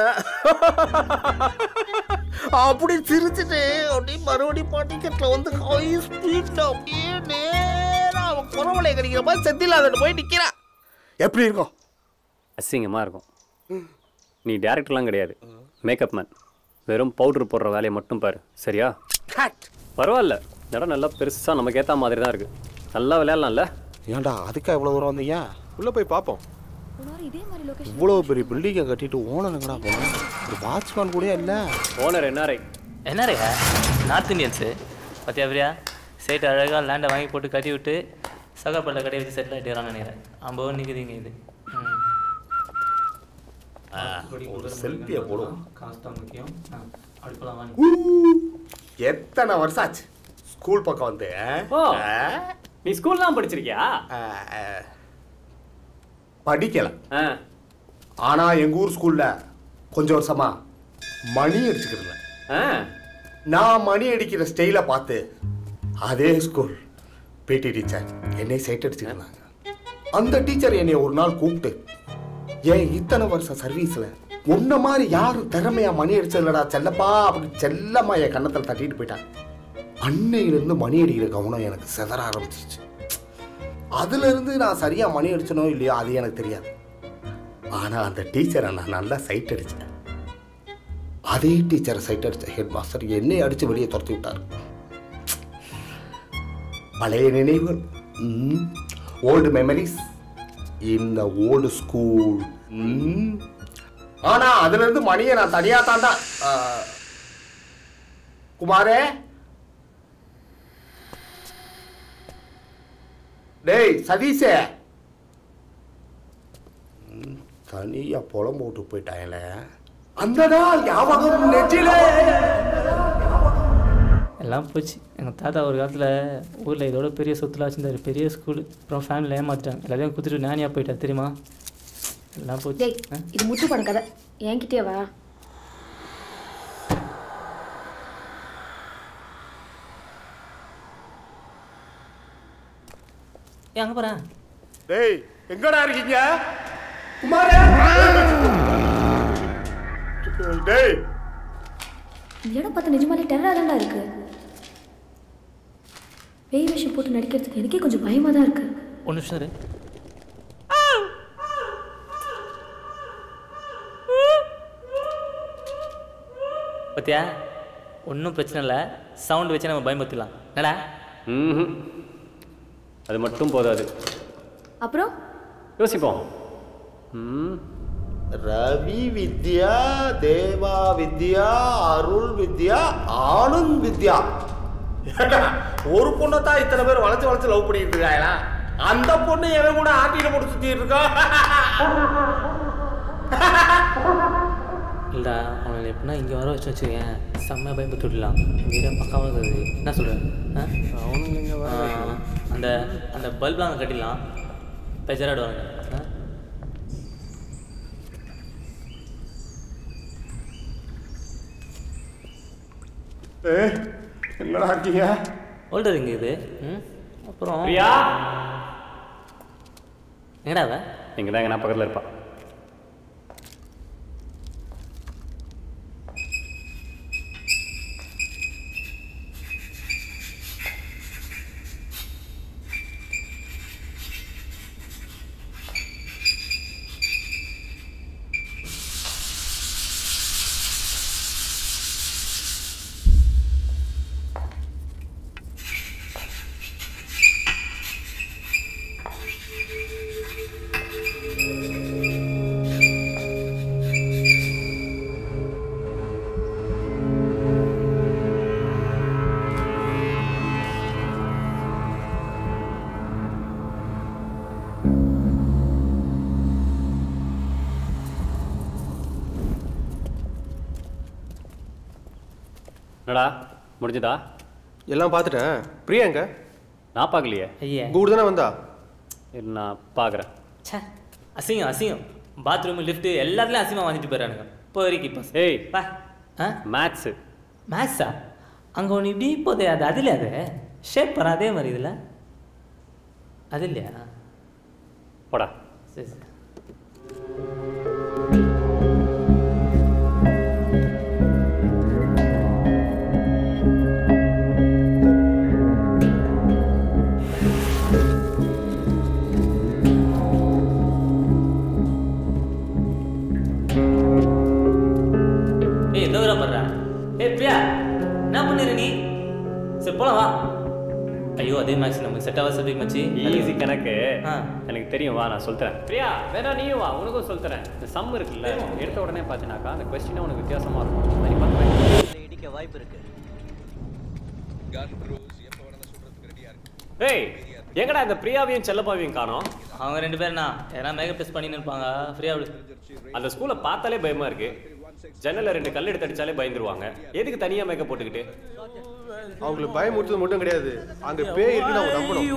அப்படி சிரிச்சுட்டு அப்படியே மறுபடியும் பாட்டிக்கெட்ல வந்து ஹை ஸ்பீட்ல அப்படியே நேரா அவன் குறவலையை கடிக்கிற மாதிரி செத்தில அதில் போய் நிற்கிறான். எப்படி இருக்கும்?
அசிங்கமாக இருக்கும். நீ டேரக்டர்லாம் கிடையாது, மேக்கப் மேன். வெறும் பவுடர் போடுற வேலையை மட்டும் பாரு சரியா? பரவாயில்ல, இடம் நல்லா பெருசாக நமக்கு ஏற்ற மாதிரி தான் இருக்குது. நல்லா விளையாடலாம்ல.
ஏன்டா அதுக்காக இவ்வளோ தூரம் வந்தீங்க?
உள்ளே போய் பார்ப்போம்.
இவ்வளோ பெரிய பில்டிங்கை கட்டிட்டு ஓனர் எங்கடா போனோம்? ஒரு வாட்ச்மேன் கூட இல்லை.
Owner NRI.
என்ஆர்ஐயா? நார்த் இந்தியன்ஸு பார்த்தியா பிரியா? சைட்டு அழகாக லேண்டை வாங்கி போட்டு கட்டி விட்டு சகப்பல்ல கட்டி வச்சு செட்டில் ஆகிட்டு நினைக்கிறேன். 50 நிற்குதுங்க இது.
ஒரு செல்ஃபியை போடுவோம்.
காசு தான் முக்கியம். அடுப்பலாம் வாங்கி.
எத்தனை வருஷம் ஆச்சு ஸ்கூல் பக்கம் வந்து?
நீ ஸ்கூல்லாம் படிச்சிருக்கியா?
படிக்கல. ஆனா எங்க ஊர் ஸ்கூல்ல கொஞ்சம் வருஷமா மணி அடிச்சுக்கிறல. நான் மணி அடிக்கிற ஸ்டைல பார்த்து அதே ஸ்கூல் பிடி டீச்சர் என்னை சைட் அடிச்சுக்கிறாங்க. அந்த டீச்சர் என்னை ஒரு நாள் கூப்பிட்டு, ஏன் இத்தனை வருஷம் சர்வீஸ்ல உன்ன மாதிரி யாரும் திறமையா மணி அடிச்சதுலடா செல்லப்பா அப்படி செல்லம்மா என் கண்ணத்தில் தட்டிட்டு போயிட்டாங்க. அன்னையிலிருந்து மணி அடிக்கிற கவனம் எனக்கு செதற ஆரம்பிச்சிச்சு. அதுல இருந்து நான் சரியா மணி அடிச்சனோ இல்லையோ அது எனக்கு தெரியாது. ஆனா அந்த டீச்சரை நான் நல்லா சைட் அடிச்சேன். அதே டீச்சரை சைட் அடிச்ச ஹெட் மாஸ்டர் என்னை அடிச்சு வெளியே துரத்தி விட்டார். பழைய நினைவுகள், ஓல்டு மெமரிஸ், இந்த ஓல்டு ஸ்கூல். ஆனா அதுல இருந்து மணியை நான் தனியா தாண்டா. குமாரே, டேய் சதீஷே, தனியா புலம் போட்டு போயிட்டாங்களே. அந்த நாள் ஞாபகம் நெஞ்சிலே.
எல்லாம் போச்சு. எங்கள் தாத்தா ஒரு காலத்தில் ஊரில் இதோட பெரிய சொத்துலாம் வச்சுருந்தாரு, பெரிய ஸ்கூலு. அப்புறம் ஃபேமிலியில் ஏமாற்றிட்டாங்க, எல்லாத்தையும் கொடுத்துட்டு நானியாக போயிட்டார் தெரியுமா? எல்லாம் போச்சு.
இது முத்து படம் கதை, என்கிட்டயே வா.
அங்கே போகிறேன்.
டேய் எங்கடா இருக்கீங்க? குமாரே, டேய்
இந்த இடம் பார்த்து நிஜமாலே டெரரா தான்டா இருக்கு. பேய் வேஷம் போட்டு நடிக்கிறதுக்கு எனக்கே கொஞ்சம் பயமா தான் இருக்கு.
ஒன்று நிமிஷம் இரு. பத்தியா, ஒன்றும் பிரச்சனை இல்லை. சவுண்ட் வச்சு நம்ம பயமுறுத்திடலாம். என்னடா?
அது மட்டும் போதாது,
அப்புறம்
யோசிப்போம்.
ரவி வித்யா, தேவா வித்யா, அருள் வித்யா, ஆனந்த் வித்யா. ஒரு பொண்ணை தான் இத்தனை பேர் வளைச்சு வளைச்சு லவ் பண்ணிட்டு இருக்காங்களா? அந்த பொண்ணு எவன் கூட ஆட்டியில போட்டு சுத்திட்டு இருக்கா?
இல்லைடா, அவனை எப்படின்னா இங்கே வர வச்சு வச்சுக்கேன், செம்மையாக பயன்படுத்தி விடலாம். வீடாக பக்காவாக இருக்குது. என்ன சொல்கிறேன்? அந்த அந்த பல்பெலாம் அங்கே கட்டிடலாம், பெஜராடுவாங்க.
என்னடா இருக்கீங்க?
ஹோல்டர் இங்கே இது அப்புறம்
பிரியா
எங்கடா அவ
இங்கே தான் நான் பக்கத்தில் இருப்பா. என்னடா முடிஞ்சதா?
எல்லாம் பார்த்துட்டேன். பிரியா எங்க?
நான் பார்க்கலையே.
ஐயா
கூட தானே வந்தா?
நான் பார்க்குறேன்.
சே அசிங்கம் அசிங்கம். பாத்ரூம் லிஃப்ட்டு எல்லாத்துலேயும் அசிங்கமாக வந்துட்டு போயிடறானுங்க. இப்போ வரைக்கும் இப்போ
ஏய்
பா
மேத்ஸு.
மேத்ஸா? அங்கே ஒன்று இப்படி போதே அது அதில் அது ஷேப் பண்ண அதே மாதிரி இதில் அது இல்லையா?
போடா.
சரி சரி. என்ன பண்ணிரு நீ? சரி போலாம் வா. ஐயோ அதே மேக்ஸ் நமக்கு செட் ஆக சப்ஜெக்ட் மச்சி.
ஈஸி கணக்கு எனக்கு தெரியும், வா நான் சொல்லித்தரேன். பிரியா வேணா நீயும் வா, உனக்கும் சொல்லித்தரேன். இந்த சம் இருக்குல்ல, எடுத்த உடனே பார்த்தினாக்கா அந்த கொஸ்டினே உனக்கு வித்தியாசமாக இருக்கும். மாதிரி பார்த்து
இடிக்க வாய்ப்பு இருக்கு.
ஏய் எங்கடா இந்த பிரியாவையும் செல்லப்பாவையும் காணோம்?
அவங்க ரெண்டு பேர்னா ஏன்னா மேக்கப் டெஸ்ட் பண்ணின்னு இருப்பாங்க. ஃப்ரீயாக விடு.
அந்த ஸ்கூலை பார்த்தாலே பயமா இருக்கு. ஜன்னல்ல 2 கல் எடுத்து அடிச்சாலே பயந்துருவாங்க. எதுக்கு தனியா மேக்கப் போட்டுக்கிட்டு?
அவங்களுக்கு பயமுறுத்தது மட்டும் கிடையாது, அங்க பேய் இருக்குன்னு அவங்க நம்பணும்.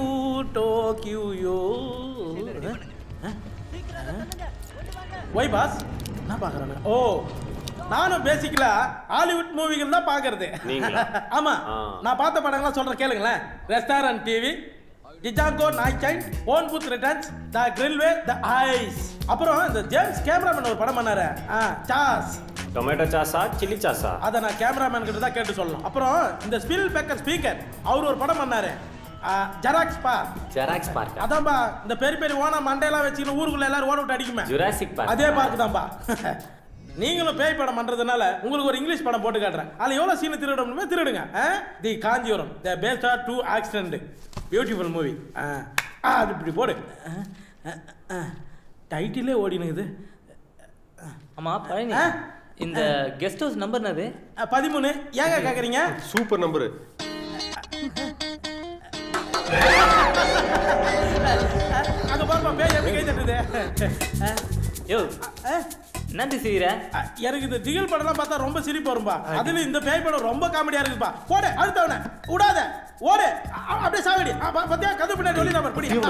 ஒய் பாஸ் நான் பார்க்குறேன். ஓ நானும் பேசிக்கலா ஹாலிவுட் மூவிகள் தான் பார்க்கறது. ஆமா நான் பார்த்த படங்கள்லாம் சொல்றேன் கேளுங்களேன். Restaurant TV, Django night time, ஓன் பூத் ரிட்டர்ன்ஸ், த கிரில்வே, த ஐஸ். அப்புறம் இந்த ஜேம்ஸ் கேமராமேன் ஒரு படம் பண்ணாரு, சாஸ்.
டொமேட்டோ சாஸா சில்லி சாஸா?
அதை நான் கேமராமேன் கிட்ட தான் கேட்டு சொல்லணும். அப்புறம் இந்த ஸ்பில் பேக்கர் ஸ்பீக்கர் அவர் ஒரு படம் பண்ணாரு, ஜெராக்ஸ் பார்க்.
ஜெராக்ஸ் பார்க்
அதான்பா இந்த பெரிய பெரிய ஓனா மண்டையெல்லாம் வச்சுக்கணும் ஊருக்குள்ள எல்லாரும் ஓட விட்டு அடிக்குமே,
ஜுராசிக் பார்க்.
அதே பார்க் தான்பா. நீங்களும் பேய் படம் பண்றதுனால உங்களுக்கு ஒரு இங்கிலீஷ் படம் போட்டு காட்டுறேன். அதுல எவ்வளவு சீன் திருடணுமே திருடுங்க. The Kanchipuram, the based on true accident, beautiful movie. அது இப்படி போடு. டைட்டிலே ஓடினுக்குது.
ஆமா பழனி இந்த கெஸ்ட் ஹவுஸ் நம்பர் என்னது?
13. ஏங்க கேக்குறீங்க?
Super number.
அங்க பாருப்பா பேய் எப்படி கை தட்டுது.
யோ நன்றி செய்யற.
எனக்கு இந்த திகில் படம்லாம் பார்த்தா ரொம்ப சிரிப்பு வரும்பா. அதுல இந்த பேய் படம் ரொம்ப காமெடியா இருக்குப்பா. போடு அடுத்தவன விடாத ஓடு அப்படியே சாவடி. பத்தியா கதை பின்னாடி ஒளி நம்பர் பிடி.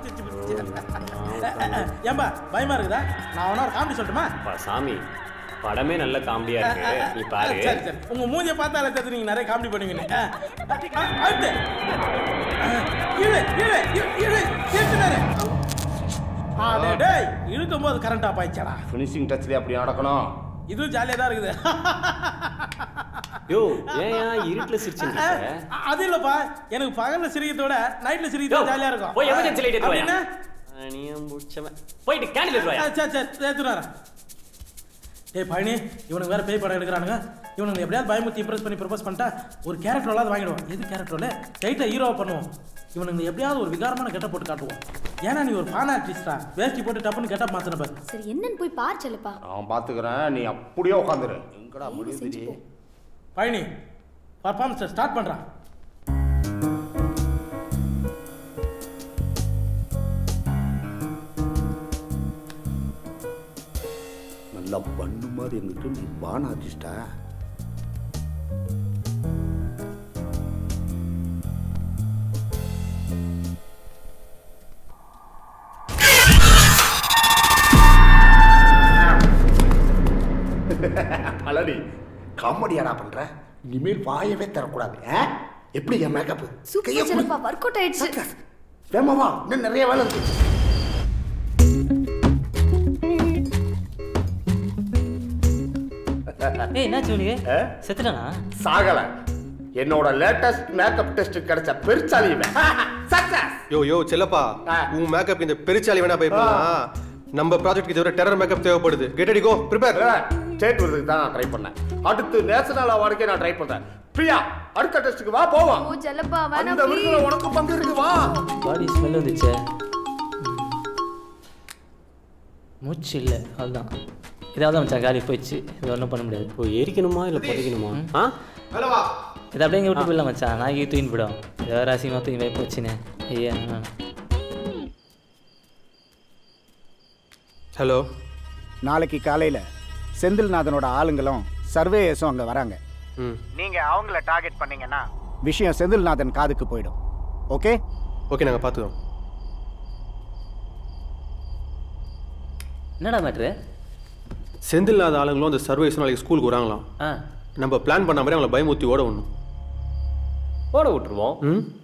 ஏம்பா பயமா இருக்குதா? நான் அவனா ஒரு காமெடி சொல்லட்டுமா?
சாமி படமே நல்ல காமெடியா இருக்கு, நீ பாரு.
சரி சரி உங்க மூஞ்சிய பார்த்தாலே தெரிஞ்சு நீங்க நிறைய காமெடி பண்ணுவீங்க. அடுத்து இழு இழு இழு கேட்டுனாரு. டேய் இழுக்கும் போது கரண்ட் ஆஃப் ஆயிடுச்சடா.
ஃபினிஷிங் டச்ல அப்படி நடக்கணும்.
இது ஜாலியா தான் இருக்குது.
யோ ஏன் இருட்டுல சிரிச்சிட்டு இருக்க?
அது இல்லப்பா எனக்கு பகல்ல சிரிக்கிறதோட நைட்ல சிரிக்கிறது ஜாலியா இருக்கும்.
போய் எமர்ஜென்சி லைட் எடுத்து வா.
என்ன
அனியம் புடிச்சவன் போய்ட்டு கேண்டில் எடுத்து வா.
சரி சரி ஏத்துறாரா. டேய் பழனி இவனுக்கு வேற பேய் படம் எடுக்கறானுங்க. இவனுக்கு எப்படியாவது பயமுத்தி இம்ப்ரெஸ் பண்ணி ப்ரொபோஸ் பண்ணிட்டா ஒரு கேரக்டர் எல்லாம் வாங்கிடுவோம். எது கேரக்டர்ல டைட்டா ஹீரோவா பண்ணுவோம். இவனுக்கு எப்படியாவது ஒரு விகாரமான கெட்டப் போட்டு காட்டுவோம். ஏன்னா நீ ஒரு பான் ஆர்டிஸ்டா, வேஷ்டி போட்டு டப்புன்னு கெட்டப் மாத்தன பாரு.
சரி என்னன்னு போய் பார் செல்லப்பா.
நான் பாத்துக்கறேன், நீ அப்படியே உட்கார்ந்துரு. எங்கடா முடியுது?
பழனி பர்ஃபார்மன்ஸ் ஸ்டார்ட் பண்றான்.
நல்லா பண்ணு மாதிரி எங்கிட்ட நீ பான் ஆர்டிஸ்டா? அலடி காமெடியாடா பண்ற. இனிமேல் வாயவே தரக்கூடாது. எப்படி என் makeup?
Super Chellappa, work out ஆயிடுச்சு.
வேமாவா, இன்னும் நிறைய வேலை இருக்கு.
ஏய் என்னாச்சு உனக்கு? செத்துட்டானா?
சாகல. என்னோட லேட்டஸ்ட் மேக்கப் டெஸ்ட் கிடைச்ச பெருச்சாலி இவன். சக்சஸ்.
யோ செல்லப்பா, உன் மேக்கப் இந்த பெருச்சாலி வேணா பயப்படலாம். நம்ம ப்ராஜெக்ட்க்கு இதுவரை டெரர் மேக்கப் தேவைப்படுது. Get ready, go prepare.
State விருதுக்கு தான் நான் ட்ரை பண்ணேன். அடுத்து நேஷனல் அவார்டுக்கே நான் ட்ரை பண்றேன். பிரியா, அடுத்த டெஸ்ட்க்கு வா போவோம்.
ஓ செல்லப்பா, வேணா
அந்த விருதுல உனக்கு பங்கு இருக்கு, வா.
பாடி ஸ்மெல் வந்துச்சே. மூச்சு இல்லை, அதுதான். இதாவது மச்சான் காலி போயிடுச்சு. இது ஒன்றும் பண்ண முடியாது.
ஓ எரிக்கணுமா இல்லை புதைக்கணுமா? ஆ
ஹலோ வா.
இது அப்படியே இங்கே விட்டு போயிடலாம் மச்சான். நான் இங்கே தூக்கின்னு போயிடும். இது வேறு அசிங்கமாக தூக்கி போய் போச்சுன்னு. ஐயா
ஹலோ.
நாளைக்கு காலையில் செந்தில்நாதனோட ஆளுங்களும் சர்வேயர்ஸும் அங்கே வராங்க. நீங்கள் அவங்கள டார்கெட் பண்ணீங்கன்னா விஷயம் செந்தில்நாதன் காதுக்கு போயிடும். ஓகே?
ஓகே, நாங்கள் பார்த்துக்கிறோம்.
என்னடா மேட்ரு?
செந்தில்நாத ஆளுங்களும் அந்த சர்வேஸ் நாளைக்கு ஸ்கூலுக்கு வராங்களாம். நம்ம பிளான் பண்ண மாதிரி அவங்கள பயமுத்தி ஓட விடணும்.
ஓட விட்டுருவோம்.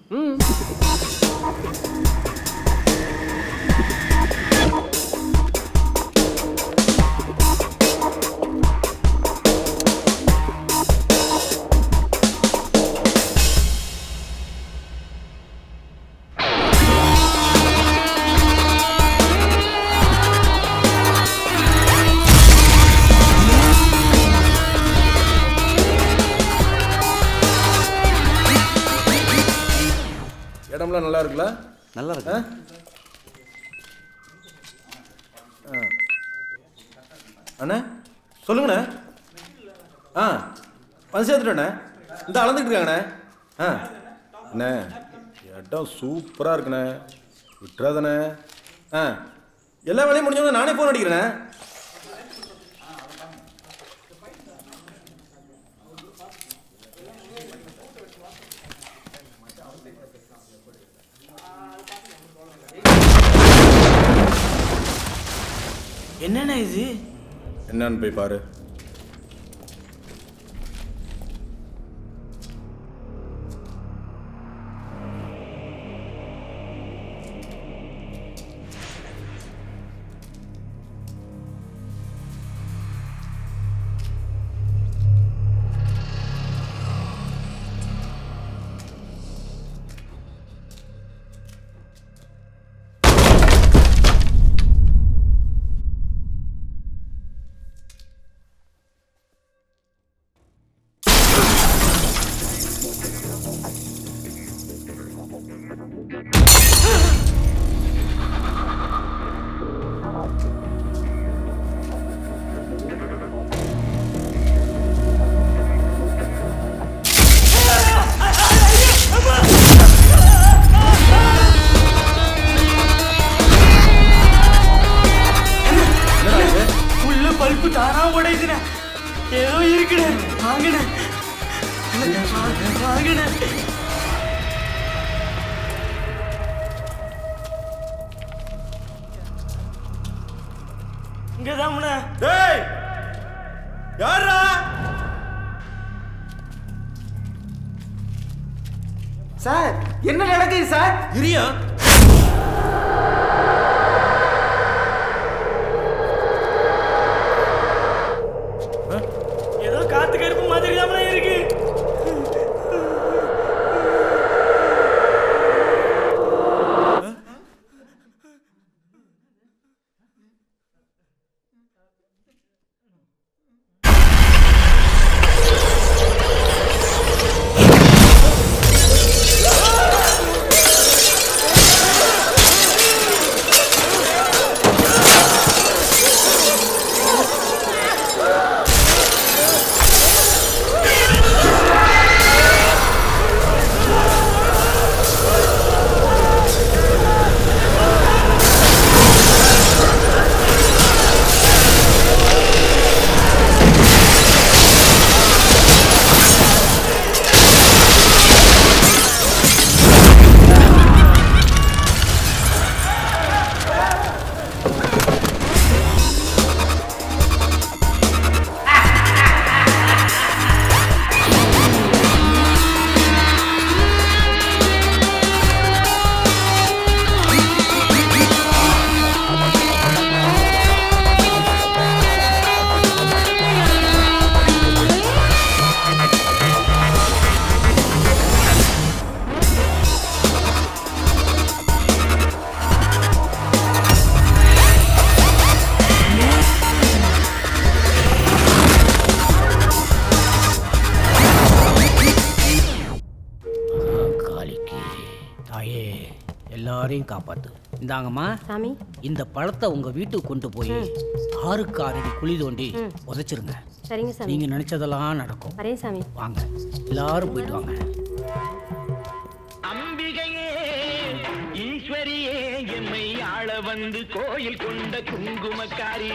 இடம்லாம் நல்லா இருக்குல்ல?
நல்லா இருக்கு.
அண்ணா சொல்லுங்கண்ணே. வந்து சேர்த்துட்டோண்ணே. இந்த அளந்துக்கிட்டு இருக்காங்கண்ணே. அண்ணே இடம் சூப்பராக இருக்குண்ணே, விட்டுறாதண்ணே. எல்லா வேலையும் முடிஞ்சவங்க நானே ஃபோன் அடிக்கிறேண்ணே.
என்னண்ணா இது?
என்னன்னு போய் பாரு.
சார் என்ன நடக்குது சார்?
இரியா
ஏதோ காத்து கருப்பு மாதிரி தான் இருக்கு.
எல்லாரையும் காப்பாத்து. இந்தாங்கம்மா சாமி, இந்த பழத்தை உங்க வீட்டுக்கு கொண்டு போய் 6க்கு 6 அடி குழி தோண்டி உதைச்சிருங்க.
சரிங்க சாமி.
நீங்க நினைச்சதெல்லாம் நடக்கும்.
வரேன் சாமி.
வாங்க எல்லாரும் போயிட்டு வாங்க.
அம்பிகையே ஈஸ்வரியே எம்மை ஆள வந்து கோயில் கொண்ட குங்குமக்காரி.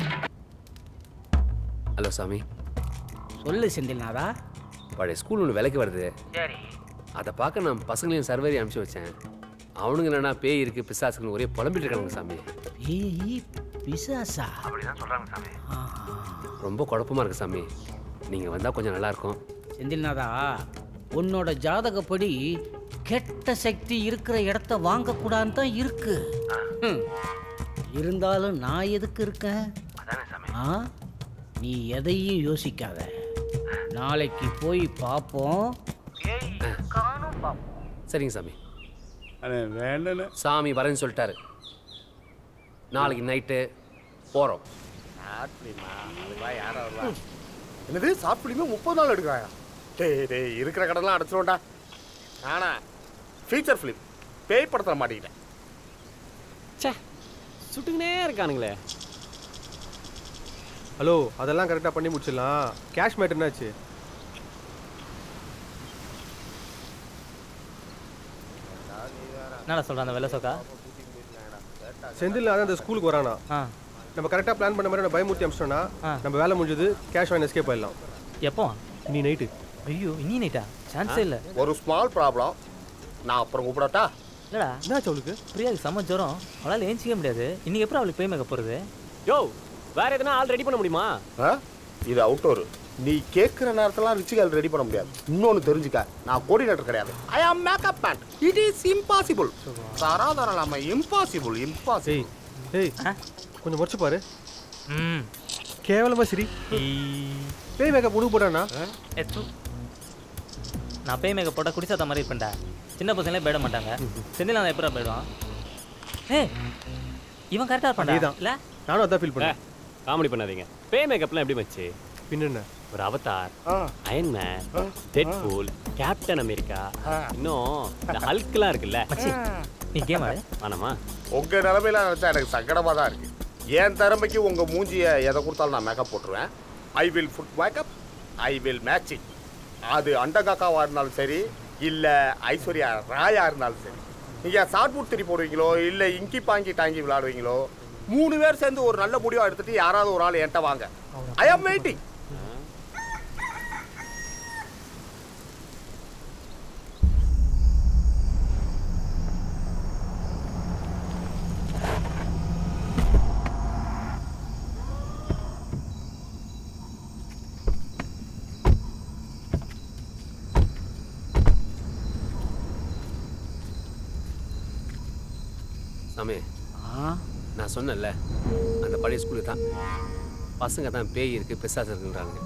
ஹலோ சாமி.
சொல்லு செந்தில்நாதா.
பழைய ஸ்கூல் ஒன்று விலைக்கு வருது.
சரி.
அதை பார்க்க நான் பசங்களையும் சர்வரி அனுப்பிச்சு வச்சேன். அவனுங்க என்னன்னா பேய் இருக்கு பிசாசுக்குன்னு ஒரே புலம்பிட்டு இருக்காங்க சாமி.
பேய் பிசாசா
அப்படிதான் சொல்றாங்க சாமி. ரொம்ப குழப்பமா இருக்கு சாமி. நீங்க வந்தா கொஞ்சம் நல்லா இருக்கும்.
செந்தில்நாதா, உன்னோட ஜாதகப்படி கெட்ட சக்தி இருக்கிற இடத்த வாங்கக்கூடாதுன்னு தான் இருக்கு. இருந்தாலும் நான் எதுக்கு இருக்கேன்? நீ எதையும் யோசிக்காத. நாளைக்கு போய் பார்ப்போம்.
சரிங்க சாமி. சாமி வரேன்னு சொல்லிட்டாரு. நாளைக்கு நைட்டு போறோம்.
என்னது சாப்பிடுமே 30 நாள் எடுக்கிறாயா? டேய் இருக்கிற கடன்லாம் அடைச்சிருவோம்டா. ஆனா ஃபீச்சர் ஃபிலிம் பேய் படத்தில் மாட்டிக்கிட்டேன்.
சே, சுட்டுக்கினே இருக்கானுங்களே.
ஹலோ, அதெல்லாம் கரெக்டாக பண்ணி முடிச்சிடலாம். கேஷ் மேட் என்னாச்சு?
என்னடா சொல்கிறான் அந்த வெள்ளை சோக்கா?
செந்தில் அதான் அந்த ஸ்கூலுக்கு வரானா. நம்ம கரெக்டாக பிளான் பண்ண மாதிரி பயமூர்த்தி அமிச்சிட்டோம்னா நம்ம வேலை முடிஞ்சது, கேஷ் வாங்கி எஸ்கேப் ஆயிடலாம்.
எப்போ?
நீ நைட்டு.
ஐயோ, இன்னி நைட்டா? சான்ஸே இல்லை.
ஒரு ஸ்மால் ப்ராப்ளம். நான் அப்புறம் கூப்பிடட்டா?
இல்லடா,
என்னாச்சு அவளுக்கு?
பிரியாவுக்கு செம்ம ஜுரம். அவளால் ஏஞ்சிக்க முடியாது. இன்னைக்கு எப்படி அவளுக்கு பேய் மேக்கப் போகிறது?
யோ, வேற எதனா ஆள் ரெடி பண்ண முடியுமா?
இது அவுட்டோர். நீ கேட்குற நேரத்தெல்லாம் ரிச்சிகால் ரெடி பண்ண முடியாது. இன்னொன்று தெரிஞ்சுக்க, நான் கோஆர்டினேட்டர் கிடையாது. I am makeup man. It is impossible. தராதரலாம இம்பாசிபிள் இம்பாசிபிள்.
ஏய், கொஞ்சம் முறைச்சு பாரு. கேவலமா சரி. பேய் மேக்கப் உனக்கு போட்டானா?
நான் பேய் மேக்கப் போட்டால் குடிசாத்த மாதிரி இருப்பேன்டா. சின்ன பசங்களே போயிட மாட்டாங்க. செந்தில் நான் எப்படா போயிடுவான்? இவன் கரெக்டாக இருப்பான்டா. இல்லை,
நானும் அதான் ஃபீல் பண்ணேன்.
காமெடி பண்ணாதீங்க. பேய் மேக்கப்லாம் எப்படி மச்சி?
பின்ன
ஒரு Avatar, Iron Man, Deadpool, Captain America, இன்னும் இந்த ஹல்க்லாம் இருக்குல்ல.
நீ கேம் ஆடு.
ஆனாமா?
உங்க நிலைமையில நினைச்சா எனக்கு சங்கடமா தான் இருக்கு. என் திறமைக்கு உங்க மூஞ்சியை எதை கொடுத்தாலும் நான் மேக்கப் போட்டுருவேன். I will put makeup, I will matching. அது அண்டகாக்காவா இருந்தாலும் சரி, இல்ல ஐஸ்வர்யா ராயா இருந்தாலும் சரி. நீங்க ஷார்ட் புட் திரி போடுவீங்களோ இல்ல இங்கி பாங்கி டாங்கி விளையாடுவீங்களோ, 3 பேர் சேர்ந்து ஒரு நல்ல முடிவா எடுத்துட்டு யாராவது ஒரு ஆள் என்கிட்ட வாங்க. ஐ ஆம் வெயிட்டிங்.
சாமி, நான் சொன்னேன்ல அந்த பழைய ஸ்கூலு தான். பசங்க தான் பேய் இருக்கு பிசாசு இருக்குன்றாங்க.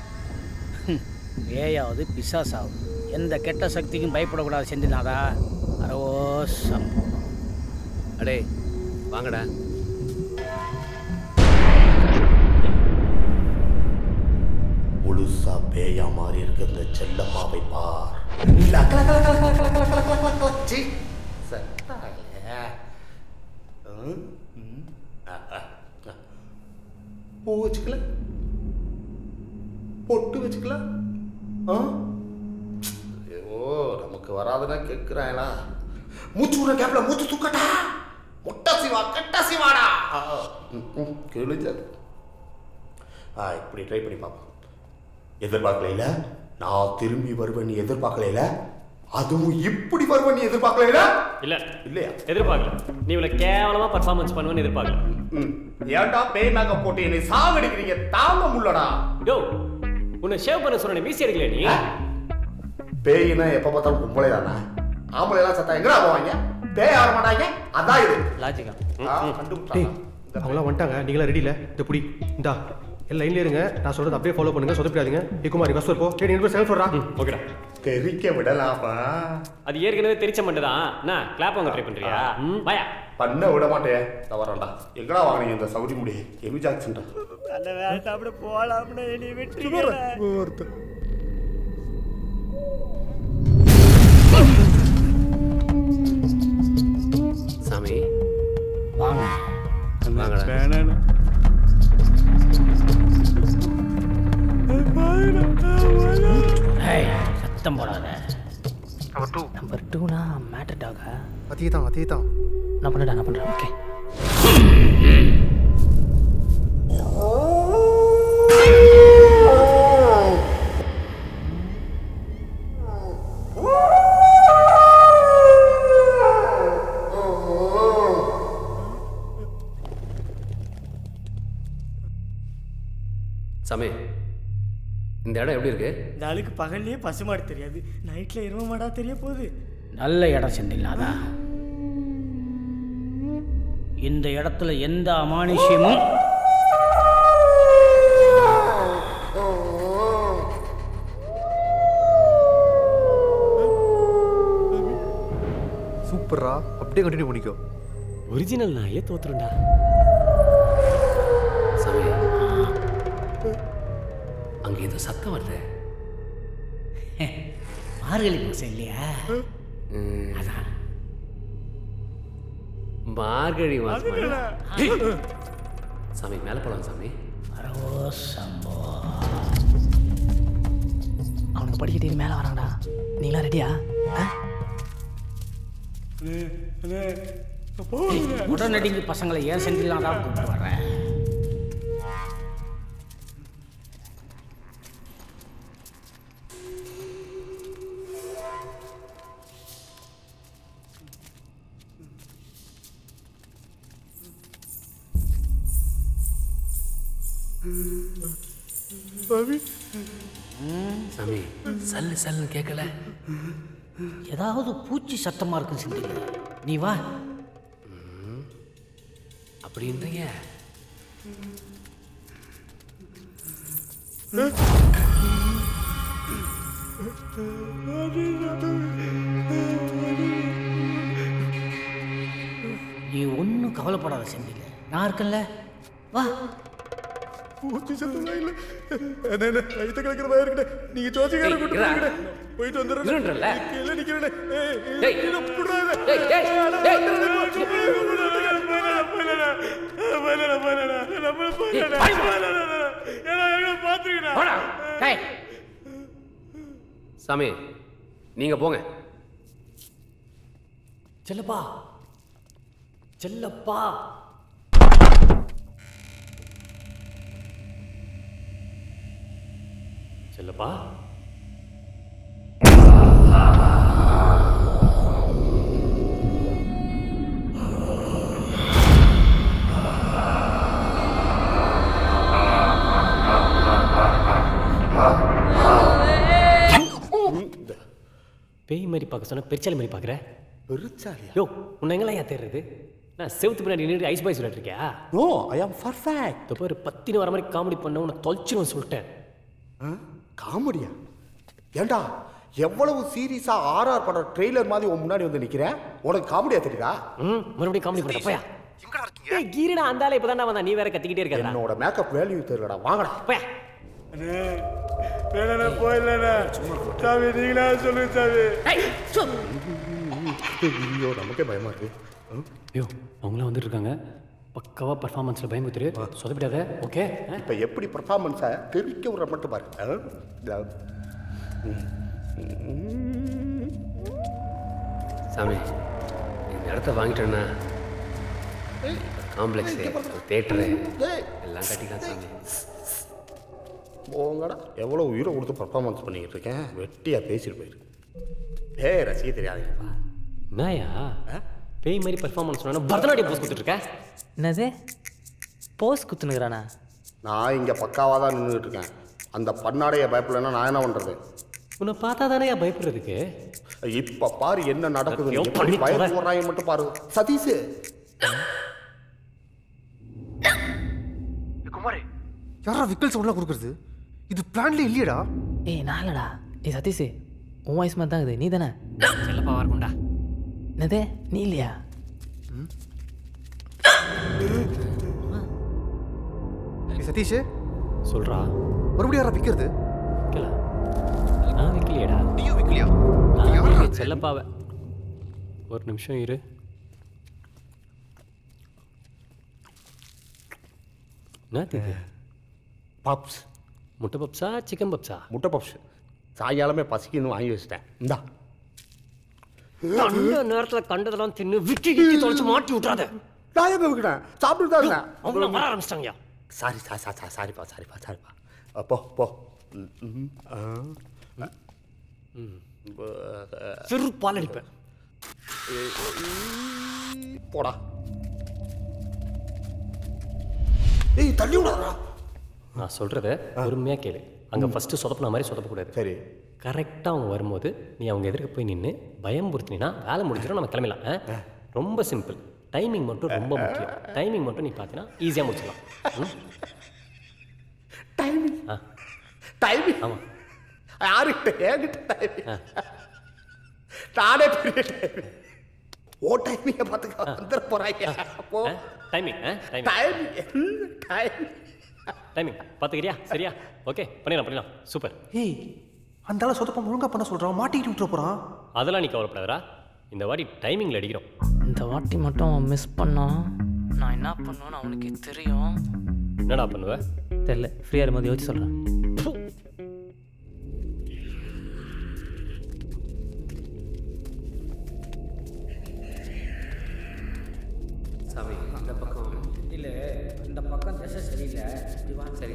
பேயாவது பிசாசாவது எந்த கெட்ட சக்திக்கும் பயப்படக்கூடாது செந்தில்நாதா. அரோசம்.
அடே வாங்கடா.
முழுசா பேயா மாறி இருக்க இந்த செல்லம்மாவை பார். பூ வச்சுக்கல, பொட்டு வச்சுக்கல. ஐயோ, நமக்கு வராதுன்னா கேட்குறாங்களா? மூச்சு விட கேப்ல மூச்சு தூக்கட்டா. முட்டை சிவா கெட்ட சிவாடா. கிழிஞ்சது. இப்படி ட்ரை பண்ணி பார்ப்போம். எதிர்பார்க்கல, நான் திரும்பி வருவேன் எதிர்பார்க்கல. அதுவும் இப்படி வருவேன் நீ எதிர்பார்க்கல.
இல்ல
இல்லையா?
எதிர்பார்க்கல. நீ இவ்வளவு கேவலமா பர்ஃபார்மன்ஸ் பண்ணுவேன்னு எதிர்பார்க்கல.
ஏன்டா பேய் மேக்கப் போட்டு என்னை சாவடிக்கிறீங்க? தாங்க முள்ளடா.
யோ, உன்னை ஷேவ் பண்ண சொன்ன மீசி எடுக்கல நீ.
பேய்னா எப்ப பார்த்தாலும் கும்பலே தானே. ஆம்பளை எல்லாம் சத்தா எங்கடா போவாங்க? பேய் ஆட மாட்டாங்க. அதான் இது
லாஜிக்கா.
கண்டுபிடிச்சாங்க. அவங்களாம் வந்துட்டாங்க. நீங்களா ரெடி இல்ல? இந்த புடி இந்தா. எல்லாம் லைன்ல இருங்க. நான் சொல்றது அப்படியே ஃபாலோ பண்ணுங்க. சொதப்பிடாதீங்க. குமாரி பஸ் போ. டேய், நீ செல்ஃப் வரா.
ஓகேடா.
தெரிக்க விடலாமா?
அது ஏற்கனவே தெரிச்ச மட்டும்தான். என்ன கிளாப் வாங்க ட்ரை பண்றியா? வாயா.
பண்ண விட மாட்டேன். வரேன்டா. எங்கடா வாங்குனீங்க இந்த சவுரி முடி? எமி ஜாக்சன்டா.
அந்த வேலை சாப்பிட போலாம்னு நீ விட்டுறீங்க.
சாமி
வாங்க
வாங்கடா.
சத்தம் போடாத.
நம்பர் 2னா மேட்டர் டாகா?
அதே தான்
நான் பண்ணுறேன் ஓகே.
சாமி இந்த இடம் எப்படி இருக்கு?
இந்த ஆளுக்கு பகல்லையே பசுமாடு தெரியாது, நைட்ல எரும மாடா தெரிய போகுது.
நல்ல இடம் செந்தில்லாதா. இந்த இடத்துல எந்த அமானுஷ்யமும்
சூப்பரா, அப்படியே கண்டினியூ பண்ணிக்கோ.
ஒரிஜினல் நாயே தோத்துருண்டா.
சாமி அங்க ஏதோ சத்தம் வருது.
மார்கழி மாசம் இல்லையா?
அதான் மார்கழி மாசம். சாமி மேல போலாம் சாமி.
அவனுக்கு படிக்கட்டு மேலே வரான்டா. நீங்களா ரெடியா?
உடனடிக்கு பசங்களை ஏன் செந்தில்லாம் தான் கூப்பிட்டு வர்றேன்.
சாமி சல்லு சல்லு கேட்கல.
ஏதாவது பூச்சி சத்தமா இருக்கு செந்தில், நீ வா.
அப்படின்றீங்க?
நீ ஒன்றும் கவலைப்படாத செந்தில், நான் இருக்கேன்ல, வா.
பூச்சி சத்தம் இல்ல. என்ன கைத்த கலக்கிறதா இருக்கட்டே. நீங்க ஜோசிகார கூட்டிட்டு போயிட்டு வந்துடுறேன். கீழே நிக்கிறேன். ஏய் இத புடுறாத.
சாமி நீங்க போங்க.
செல்லப்பா செல்லப்பா. செல்லப்பா பேய் மாதிரி பார்க்க சொன்ன பெருச்சாலி மாதிரி பார்க்குற.
பெருச்சாலியா?
யோ உன்னை எங்கெல்லாம் ஏன் தேடுறது? நான் செவுத்து பின்னாடி நின்று ஐஸ் பாய் சொல்லிட்டு இருக்கியா?
நோ ஐ ஆம் பர்ஃபெக்ட்.
இந்த பேர் பத்தினு வர மாதிரி காமெடி பண்ண உன்னை தொலைச்சிருவேன் சொல்லிட்டேன்.
காமெடியா? ஏண்டா எவ்வளவு சீரியஸா ஆர்ஆர் படம் ட்ரெய்லர் மாதிரி உன் முன்னாடி வந்து நிக்கிறேன், உனக்கு காமெடியா தெரியுதா?
மறுபடியும் காமெடி பண்ண போயா? ஏய் கீரடா அந்த ஆளே இப்பதான்டா வந்தா, நீ வேற கத்திக்கிட்டே இருக்கடா.
என்னோட மேக்கப் வேல்யூ தெரியலடா, வாங்கடா
போயா.
வேணா போயிடலண்ணா. சாமி நீங்களா சொல்லுங்க சாமி.
ஐயோ நமக்கே பயமா இருக்கு.
ஐயோ அவங்களாம் வந்துட்டு இருக்காங்க. பக்காவா பர்ஃபார்மன்ஸ்ல பயமுத்துரு, சொதப்பிடாத. ஓகே
இப்போ எப்படி பர்ஃபார்மன்ஸை தெரிவிக்க விட மட்டும் பாரு.
சாமி இந்த இடத்த வாங்கிட்டேன்னா காம்ப்ளெக்ஸு, தேட்டரு எல்லாம் கட்டிக்கலாம் சாமி.
போங்கடா, எவ்வளோ உயிரை கொடுத்து பர்ஃபார்மன்ஸ் பண்ணிக்கிட்டு இருக்கேன், வெட்டியாக பேசிட்டு போயிரு. ஏய் ரசிக்க தெரியாதுப்பா.
நாயா பேய் மாதிரி பர்ஃபார்மன்ஸ் வேணும், பரதநாட்டியம் போஸ் கொடுத்துட்டு இருக்க.
என்னது போஸ் குத்துனுக்குறானா?
நான் இங்கே பக்காவாக தான் நின்றுட்டு இருக்கேன். அந்த பண்ணாடைய பயப்படலைன்னா நான் என்ன பண்ணுறது?
உன்னை பார்த்தா தானே பயப்படுறதுக்கு.
இப்போ பாரு என்ன நடக்குது, எப்படி பயந்து போடுறாங்க மட்டும் பாரு. சதீஷ்
குமாரே, யாரா விக்கல் சவுண்ட்லாம் கொடுக்குறது? இது பிளான்ல இல்லையடா.
ஏய் நான் இல்லடா. ஏய் சதீஷ் உன் வாய்ஸ் மாதிரி தான் இருக்குது, நீ தானே?
செல்லப்பா இருக்கும்டா.
என்னது நீ இல்லையா?
சதீஷ்
சொல்றா,
மறுபடியும் யாரா விற்கிறது?
நான் விக்கலையடா.
நீயும் விக்கலையா?
செல்லப்பாவை ஒரு நிமிஷம் இரு. என்ன
பப்ஸ்.
முட்டை பப்ஸா சிக்கன் பப்ஸா?
முட்டை பப்ஸ். சாயங்காலமே பசிக்குன்னு வாங்கி வச்சிட்டேன். இந்தா.
கண்ட நேரத்தில் கண்டதெல்லாம் தின்னு விக்கி கிக்கி தொலைச்சு மாட்டி விட்றாத.
நான் எங்க விற்கிறேன்? சாப்பிட்டு தான் இருந்தேன்.
அவங்க வர ஆரம்பிச்சிட்டாங்கயா.
சாரிப்பா. போ போ.
செருப்பால் அடிப்பேன்.
போடா. ஏய் தள்ளி விடாதடா.
நான் சொல்கிறத பொறுமையாக கேளு. அங்கே ஃபஸ்ட்டு சொதப்பின மாதிரி சொதப்பக்கூடாது.
சரி.
கரெக்டாக அவங்க வரும்போது நீ அவங்க எதிர்க்க போய் நின்று பயம்படுத்தினா வேலை முடிஞ்சிடும், நம்ம கிளம்பலாம். ரொம்ப சிம்பிள். டைமிங் மட்டும் ரொம்ப முக்கியம். டைமிங் மட்டும் நீ பார்த்தீங்கன்னா ஈஸியாக முடிச்சிடலாம்.
டைமிங் ஆமாம். யாருக்கிட்ட? என்கிட்ட டைமிங். நானே பெரிய டைமிங். ஓ டைமிங்கை பார்த்துக்க வந்துட போகிறாங்க. அப்போ
டைமிங் பார்த்துக்கிறியா? சரியா? ஓகே, பண்ணிடலாம். சூப்பர்.
ஏய், அந்த ஆளை சொதப்ப ஒழுங்கா பண்ண சொல்கிறான், மாட்டிக்கிட்டு விட்டுற போகிறான்.
அதெல்லாம் நீ கவலைப்படாதடா. இந்த வாட்டி டைமிங்கில் அடிக்கிறோம்.
இந்த வாட்டி மட்டும் அவன் மிஸ் பண்ணான், நான் என்ன பண்ணுவேன்னு அவனுக்கு தெரியும்.
என்னடா பண்ணுவேன்
தெரியல. ஃப்ரீயாக இருக்கும்போது யோசிச்சு சொல்கிறேன்.
சாமி இந்த பக்கம்
இல்லை, இந்த பக்கம் திசை சரியில்லை. இதுவா
சரி.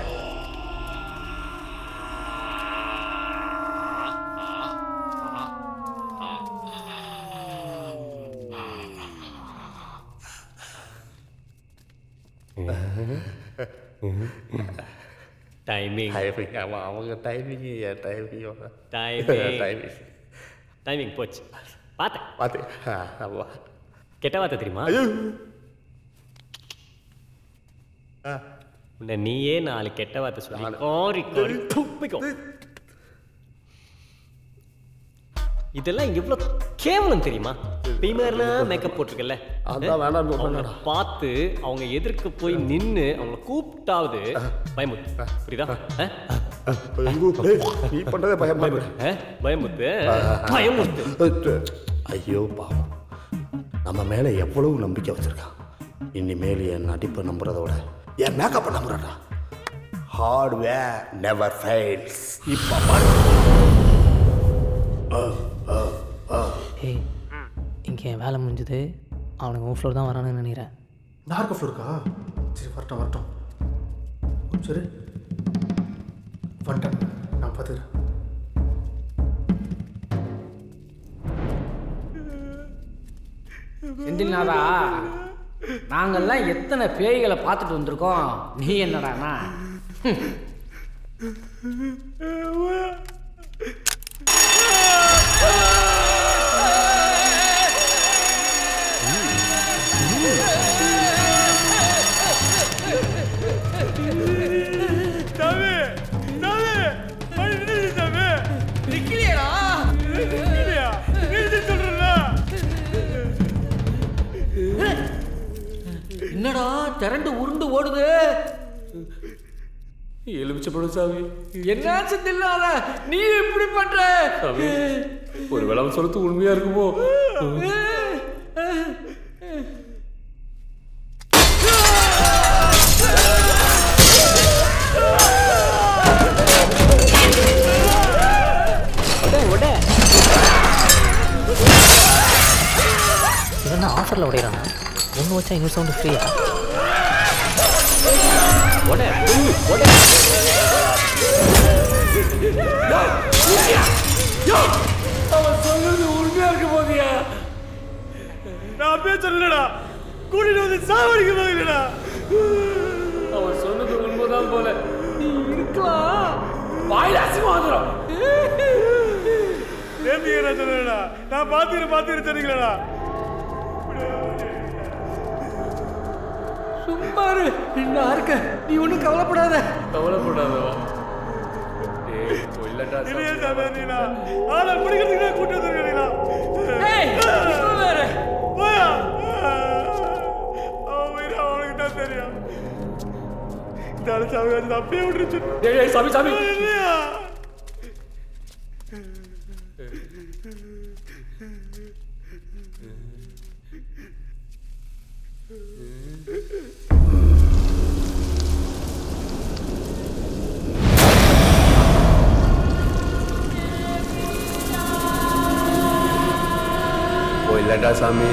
டைமிங்
அவங்க டைமிங்
டைமிங் போச்சு. பார்த்தேன். கெட்ட வார்த்தை தெரியுமா? உன்னை நீயே 4 கெட்ட வார்த்தை சொல்லி கோரி துப்பிக்கும். இதெல்லாம் எவ்வளோ கேவலம் தெரியுமா? பீமர்லாம் மேக்கப் போட்டிருக்கல, பார்த்து அவங்க எதிர்க்க போய் நின்று அவங்கள கூப்பிட்டாவது பயமுத்து. புரியுதா?
நீ பண்றதே
பயமுத்து.
ஐயோ பாவம், நம்ம மேலே எவ்வளவு நம்பிக்கை வச்சிருக்கான். இனிமேல் என் நடிப்பை நம்புறதோட என் மேக்கப்பை நம்புறா. Hardware never fails. இப்போ
ஏய், இங்கே என் வேலை முடிஞ்சது. அவனுக்கு உன் ஃப்ளோர் தான் வரானுன்னு நினைக்கிறேன்.
நார்க்க ஃப்ளோருக்கா? சரி, வரட்டும். சரி, வந்துட்டேன். நான் பார்த்துக்கிறேன்.
செந்தில்நாதா, நாங்கள்லாம் எத்தனை பேய்களை பார்த்துட்டு வந்திருக்கோம். நீ என்னடானா? என்னடா திரண்டு உருண்டு ஓடுது?
எலுமிச்சப்படும் சாமி.
என்ன செந்தில்லாத நீ எப்படி பண்ற?
ஒரு வேளை சொல்றது உண்மையா இருக்குமோ?
இவன் ஆஃபரில் உடையிறானா? ஒன்று வச்சா இன்னொரு சவுண்டு ஃப்ரீயா?
அவன் சொல்றது உண்மையா இருக்க போதியா? நான் அப்பயே சொல்லலடா, கூட்டிட்டு வந்து சாவடிக்க போதில்லடா. அவன் சொன்னது உண்மைதான் போல. நீ இருக்கலாம், வாயிலாசி வாங்குறோம். நேர்த்தியா சொல்லலடா, நான் பாத்துக்கிறேன் தெரியுங்களா? சும்மாரு நான் இருக்க, நீ ஒன்றும் கவலைப்படாதவா. ஆளை பிடிக்கிறதுக்கு கூட்டு வந்துருக்கீங்களா? அவனுக்கு தான் தெரியும். இந்த ஆளு சாமி அப்படியே விட்டுருச்சு. சாமி
இருக்கா சாமி?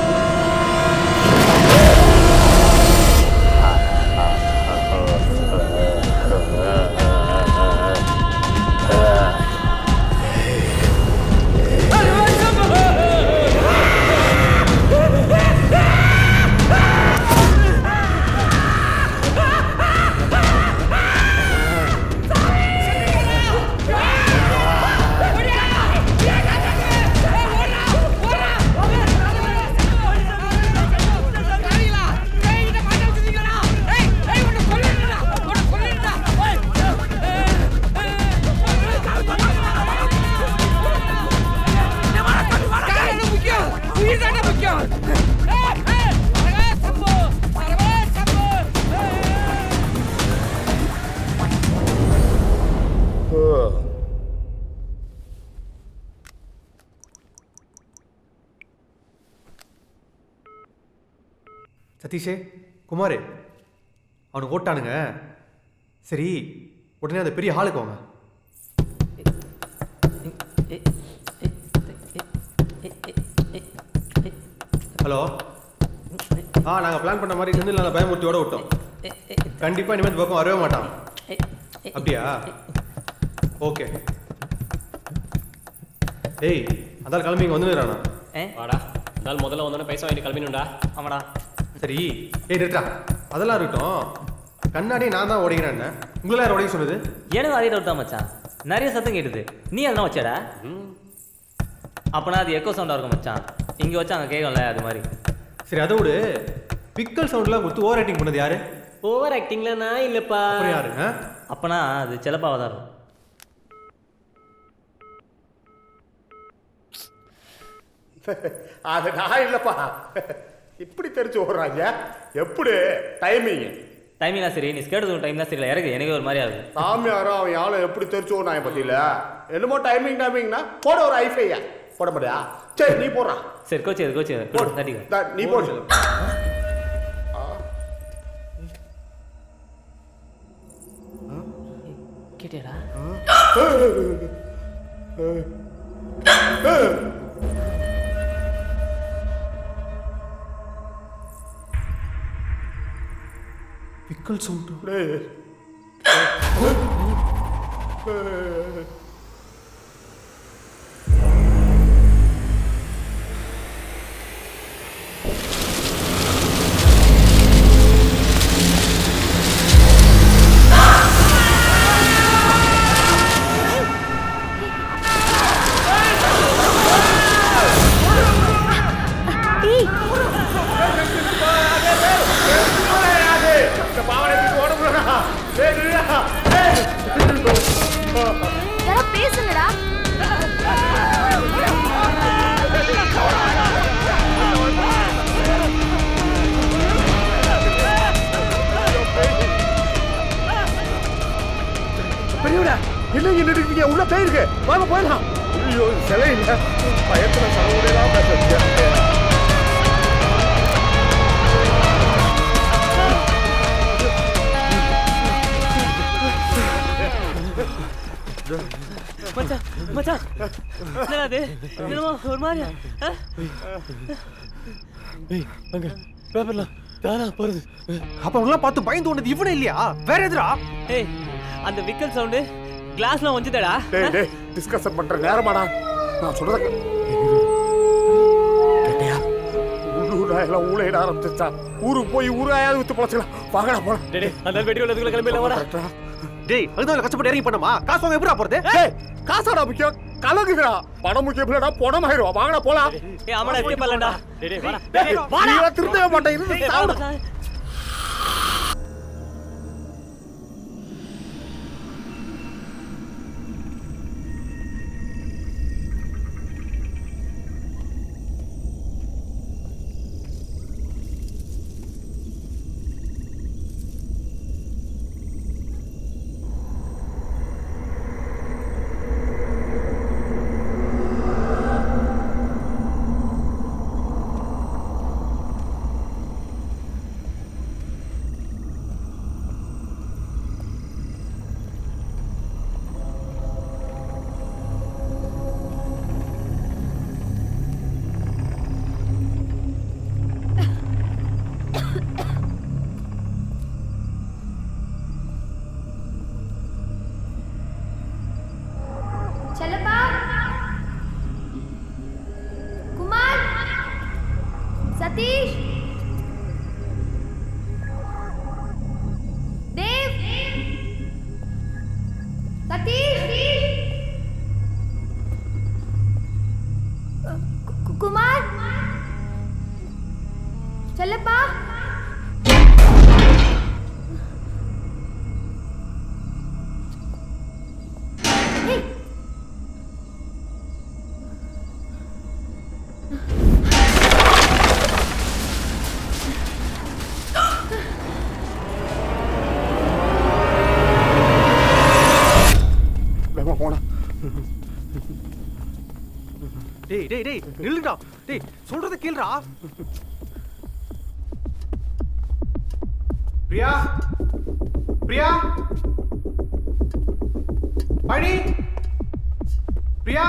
சதீஷே, குமாரே, அவனுக்கு ஓட்டானுங்க. சரி, உடனே அந்த பெரிய ஹாலுக்கு வாங்க. ஹலோ. நாங்கள் பிளான் பண்ண மாதிரி நின்று நான் பயமுறுத்தியோட விட்டோம். கண்டிப்பாக இனிமேல் இந்த பக்கம் வரவே மாட்டான். அப்படியா? ஓகே. ஏய், அதால் கிளம்பி இங்கே வந்துடுறானா?
வாடா, அதால் முதல்ல வந்தோடனே பைசா வாங்கி கிளம்பினுண்டா. ஆமாடா.
சரி, நிறுத்தா. அதெல்லாம் இருக்கட்டும். கண்ணாடியே நான் தான் ஓடிக்கிறேன். உங்களை யார் உடைக்க சொன்னது?
எனக்கு அதே டவுட் தான் மச்சான். நிறைய சத்தம் கேட்டுது. நீ அதெல்லாம் வச்சடா? அப்பனா அது எக்கோ சவுண்டாக இருக்கும் மச்சான். இங்கே வச்சா அங்கே கேட்கல அது மாதிரி.
சரி, அதை விடு. பிக்கல் சவுண்ட்லாம் கொடுத்து ஓவர் ஆக்டிங் பண்ணது யாரு?
ஓவர் ஆக்டிங்ல நான் இல்லைப்பா.
யாரு?
அப்பனா அது செலப்பாக தான் இருக்கும்.
அது நான் இல்லைப்பா. இப்படி தெரிஞ்சு ஓடுறாங்க. எப்படி டைமிங்கா?
சரி, நீ கேட்டது டைம் தான் சரியில்லை. எனக்கு எனக்கு ஒரு மாதிரி ஆகுது.
சாமியாரும் அவன் யாரும் எப்படி தெரிஞ்சு ஓடுறாங்க பத்தியில. என்னமோ டைமிங்னா போட ஒரு ஐஃபையா போட முடியா? சரி, நீ போடுறா.
சரி, கோச்சு
நீ போடு.
கேட்டியாடா?
பிக்கல் சவுண்ட்.
உள்ள போயிருக்கு. வாங்க போயிடலாம். ஐயோ, சிலை இல்லை. பயத்துல சரவுடையெல்லாம் பேசுறீங்க.
மச்சான் மச்சான், என்னடா இது? என்னமோ ஒரு மாதிரியா?
அங்க பேப்பர்ல தானா போறது.
அப்ப அவங்களாம் பார்த்து பயந்து ஓடுனது இவனே இல்லையா? வேற எதுடா?
ஏய், அந்த விக்கல் சவுண்டு கிளாஸ்லாம் வந்துட்டடா.
டேய், டிஸ்கஷன் பண்ற நேரமாடா. நான் சொல்றத கேட்டியா? ஊராயெல்லாம் ஊழையிட ஆரம்பிச்சிருச்சா? ஊருக்கு போய் ஊராயாவது வித்து பொழைச்சிக்கலாம். வாங்கடா போலாம்.
டேய், அந்த வெடி உள்ளதுக்குள்ள கிளம்பிடலாம் வாடா.
டேய், அதுதான் கஷ்டப்பட்டு இறங்கி பண்ணமா? காசு வாங்க எப்படா போறது?
டேய், காசாடா முக்கியம். கலங்குகிறா. பணம் முக்கியம் இல்லடா, பணம் ஆயிடுவா. வாங்கடா போலாம்.
ஏய், ஆமாடா, எஸ்கேப் பண்ணலடா.
டேய், வாடா.
நீ திருந்தவே மாட்டேன். இருந்து சாவுடா.
குமார் செல்லப்பா
டேய் நில்லுடா. டேய் சொல்றத கேளுடா. பிரியா பழனி பிரியா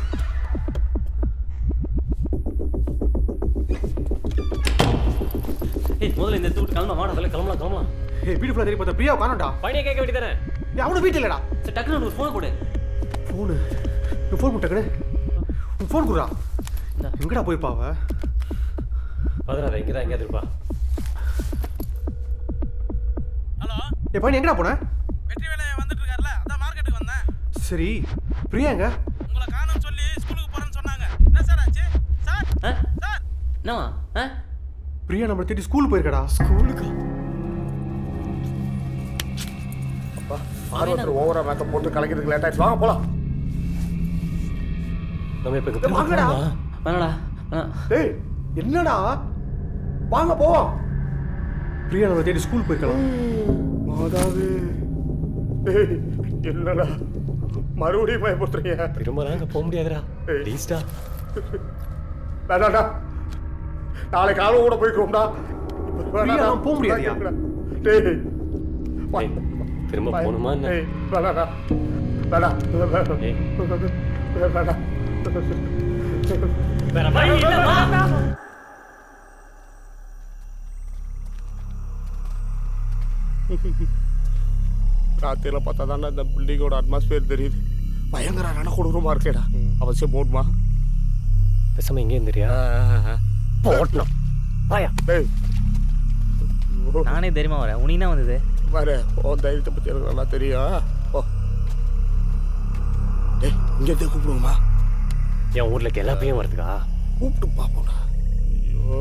முதல்ல இந்த தூட்டு கிளம்பலாம் வாடா கிளம்பலாம்.
வீடு ஃபுல்லா தேடி பார்த்தா பிரியா காணோம்டா.
பழனியை கேட்க வேண்டியதானே?
அவனும் வீட்டு இல்லடா.
சரி டக்குனு ஒரு ஃபோன் கொடு.
ஃபோன் டக்குனு உன் ஃபோன் குடுறா. எங்கடா போயிருப்பா அவ?
பதறாத, இங்கதான் எங்கேயாவது இருப்பா.
ஹலோ
பழனி எங்கடா போன?
வெற்றி வேலை வந்துட்டு இருக்காருல, அதான் மார்க்கெட்டுக்கு வந்தேன்.
சரி பிரியா எங்க?
உங்களை காணோம்னு சொல்லி ஸ்கூலுக்கு போறேன்னு சொன்னாங்க. என்ன சார் ஆச்சு சார்? சார்
என்னவா?
பிரியா நம்ம தேடி ஸ்கூல் போயிருக்கடா. ஸ்கூலுக்கு
அப்பா ஆர்வத்தில் ஓவரா மேக்கப் போட்டு கலக்கிறதுக்கு லேட் ஆயிடுச்சு. வாங்க போலாம்.
நம்ம இப்ப
வாங்கடா.
வேணாடா.
டேய் என்னடா? வாங்க போவோம். பிரியா நம்ம தேடி ஸ்கூல் போயிருக்கலாம். மாதாவே. டேய் என்னடா மறுபடியும் பயப்படுறீங்க?
திரும்ப நாங்க போக முடியாதுடா. ப்ளீஸ்டா.
வேணாடா. நாளைக்கு காலம் கூட போய்க்கோம்டா.
பிரியா போக முடியாதுயா.
டேய்
திரும்ப போணுமா என்ன?
வேணாடா. வேணாடா.
வேற வழி இல்ல.
ராத்திரில பார்த்தா தானே இந்த பில்டிங்கோட அட்மாஸ்பியர் தெரியுது. பயங்கர கொடூரமா இருக்கேடா. அவசியம் போடுமா?
பேசாம எங்கே இருந்துறியா?
போட்டோம்.
வாயா.
நானே தெரியுமா வரேன். உனக்கு என்ன வந்தது?
வர ஓ தைரியத்தை பற்றி எனக்கு நல்லா தெரியும். ஓ டேய் இங்கே கூப்பிடுவோமா?
என் ஊர்ல எல்லா பையன் வருதுக்கா?
கூப்பிட்டு பார்ப்போம்டா. ஐயோ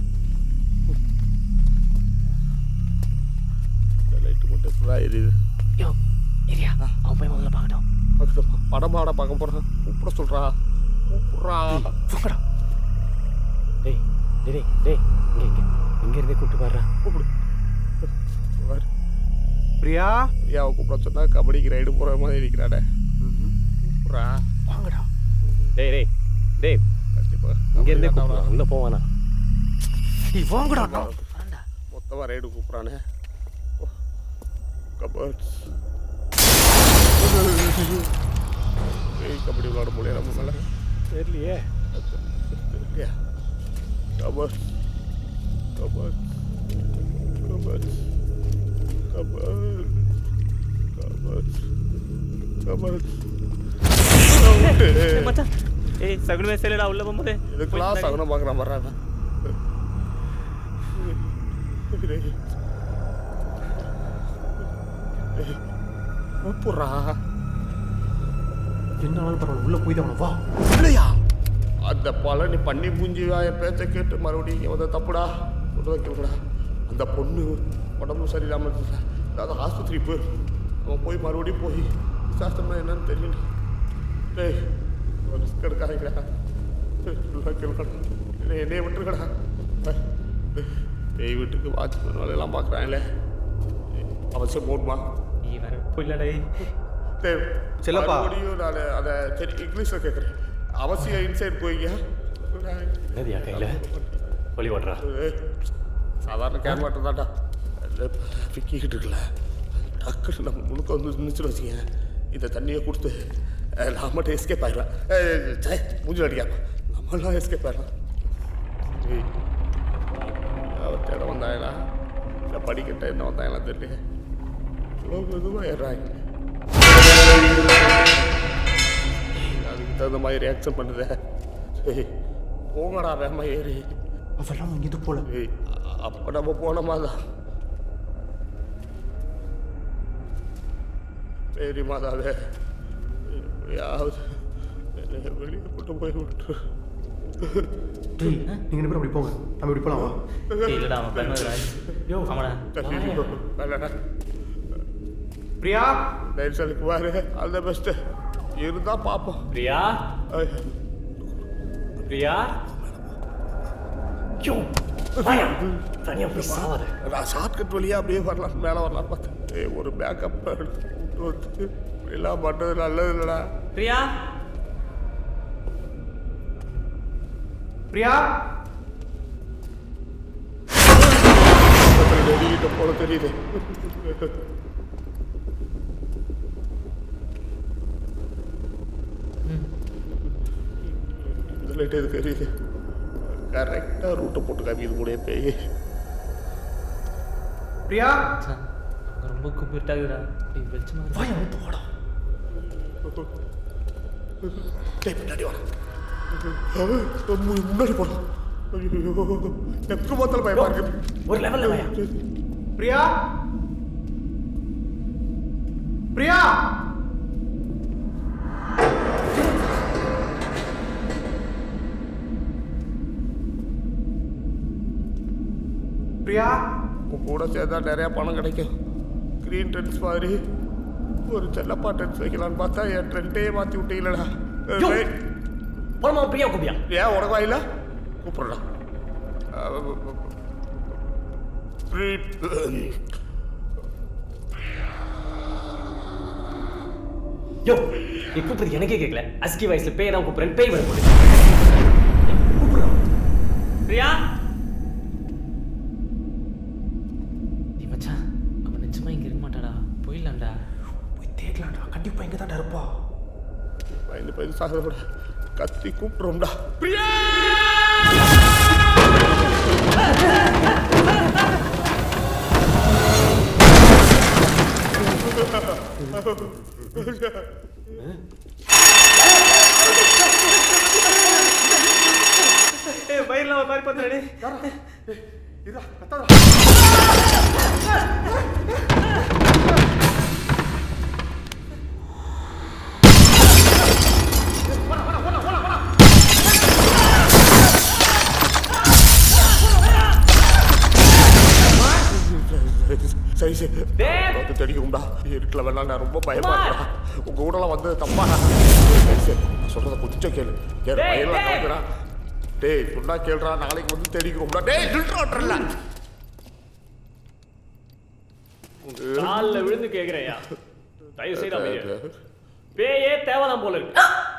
இந்த லைட்டு மட்டும் எப்படா எரியுது?
யோ ஏரியா அவன் போய் முதல்ல பார்க்கட்டும்.
படமாட பார்க்க போகிறேன். கூப்பிட சொல்கிறா. கூப்பிட்றா.
கூப்பிடா. டேய் டேய் டேய் இங்கே இருந்தே கூப்பிட்டு பாடுறா.
கூப்பிடு.
பிரியா
பிரியாவை கூப்பிட சொன்னா கபடிக்கு ரைடு போகிற மாதிரி இருக்கிறாடே. கூப்பிட்றா.
வாங்கடா.
டேய் டேய் டேய்
கண்டிப்பாக
இங்கே இருந்தே கூப்பிடுறா. உள்ளே போவானா?
வாங்கடா.
மொத்தமாக ரைடு கூப்பிட்றானே. கபடி கபடி விளாட முடியல நம்ம மேலே.
தெரியலையே.
தெரியலையா? கபடி கபடி கபடி
மச்சான் ஏய் சகுனமே செல்லடா உள்ள போகும்போது.
இதுக்கெல்லாம் சகுனம் பார்க்குறான் வர்றாங்க. கூப்பிட்றா.
என்னாலும் பரவாயில்ல உள்ள போய் தான் வா.
இல்லையா அந்த பழனி பண்ணி பூஞ்சிவா என் பேச்சை கேட்டு மறுபடியும் இங்கே வந்து தப்புடா சொல்றத கேட்கடா. அந்த பொண்ணு உடம்பு சரியில்லாமல் இருந்துச்சு. அதாவது ஆஸ்பத்திரி போய் அவன் போய் மறுபடியும் போய் விசாரிச்சோம்னா என்னன்னு தெரியல. டேய் ரிஸ்க் எடுக்காதீங்கடா. என்னைய விட்டுருக்கடா. பேய் வீட்டுக்கு வாட்ச்மேன் வேலையெல்லாம் பார்க்குறாங்களே. அவசியம் போடுமா?
செல்லப்பா
நான் அதை சரி இங்கிலீஷில் கேட்குறேன். அவசியம் இன்சைட் போய்ங்க.
என்னதியா கையில் வழி ஓடுறா?
சாதாரண கேமரா தான்டா விக்கிக்கிட்டு இருக்குல்ல. டக்குன்னு நம்ம முழுக்க வந்து நினச்சிட்டு வச்சுங்க. இந்த தண்ணியை கொடுத்து நான் மட்டும் எஸ்கேப் ஆயிடுவேன். மூஞ்சி அடிக்காம நம்மளாம் எஸ்கேப் ஆயிடலாம். அவர் தேட வந்தாங்களா இல்லை படிக்கட்ட என்ன வந்தாங்களா தெரியல. மெதுவாக ஏறாங்க. அதுக்கு தகுந்த மாதிரி ரியாக்ஷன் பண்ணுதே. போங்கடா வேமா ஏறி.
அவெல்லாம் இங்கிட்டு போல.
அப்போ நம்ம போனோமா தான். மேரி மாதாவே எப்படியாவது என்னை வெளியே கொண்டு போய் விட்டு.
நீங்க ரெண்டு பேரும் அப்படி போங்க, நம்ம இப்படி போலாமா?
இல்லடா அவன் பண்ணு ஆமாடா.
பிரியா
லைன்ஸலுக்கு வாரு, ஆல் தி பெஸ்ட். இருந்தா பாப்போம்.
பிரியா பிரியா யோ வாயா தனியா போய் சாவாத.
நான் ஷார்ட்கட் வழியா அப்படியே வரலாம், மேலே வரலாம் பார்த்தேன். ஒரு பேக்கப் வந்து எல்லாம் பண்ணுறது நல்லது இல்லைடா.
பிரியா பிரியா
நெருங்கிட்ட போல தெரியுது. இந்த லைட் எது தெரியுது? கரெக்டாக ரூட்டை போட்டு காமிக்குது கூட பேய்.
பிரியா
ரொம்ப கூப்பிட்டாகுடா. வெளிச்சமா
வாயா வந்து போடா.
பின்னாடி வர முன்னாடி போடும். எப்போ பார்த்தாலும் பயமா இருக்கு.
ஒரு லெவல்ல வாயா.
பிரியா பிரியா பிரியா
கூட சேர்ந்தா நிறைய பணம் கிடைக்கும். கிரீன் ட்ரெண்ட்ஸ் மாதிரி ஒரு செல்லப்பா ட்ரெண்ட்ஸ் வைக்கலான்னு பார்த்தா என் ட்ரெண்ட்டே மாற்றி விட்டீங்களடா.
போனமா பிரியா கூப்பியா?
ஏன் உனக்கு வாயில கூப்பிடுறா.
யோ நீ கூப்பிடுறது எனக்கே கேட்கல. அஸ்கி வயசுல பேய் தான் கூப்பிடுறேன். பேய் வர போகுது. கூப்பிடுறோம் பிரியா.
நீ மச்சான் அவன் நிச்சயமா இங்க இருக்க மாட்டாடா. போயிடலாம்டா.
போய் தேடலாம்டா. கண்டிப்பா இங்க தான் இருப்பா.
பயந்து சாக விட கத்தி கூப்பிடுறோம்டா. பிரியா
பயிர்ல மாதிரி பண்றடி.
இதா கத்தாத.
சரி சரி வந்து தெரியும்டா. இருட்டில் வேணாம், நான் ரொம்ப பயப்படுறேன். உங்க ஊரெல்லாம் வந்து தப்பா. சரி சரி நான் சொல்றத கொஞ்சம் கேளு. பயிரெல்லாம் கலக்குறா. டேய் சொன்னா கேள்றா. நாளைக்கு வந்து தெரியும்டா. டேய் நில்றாட்றல.
கால்ல விழுந்து கேக்குறேயா. தயவு செய்து அமைதியா. பேயே தேவலாம் போல இருக்கு.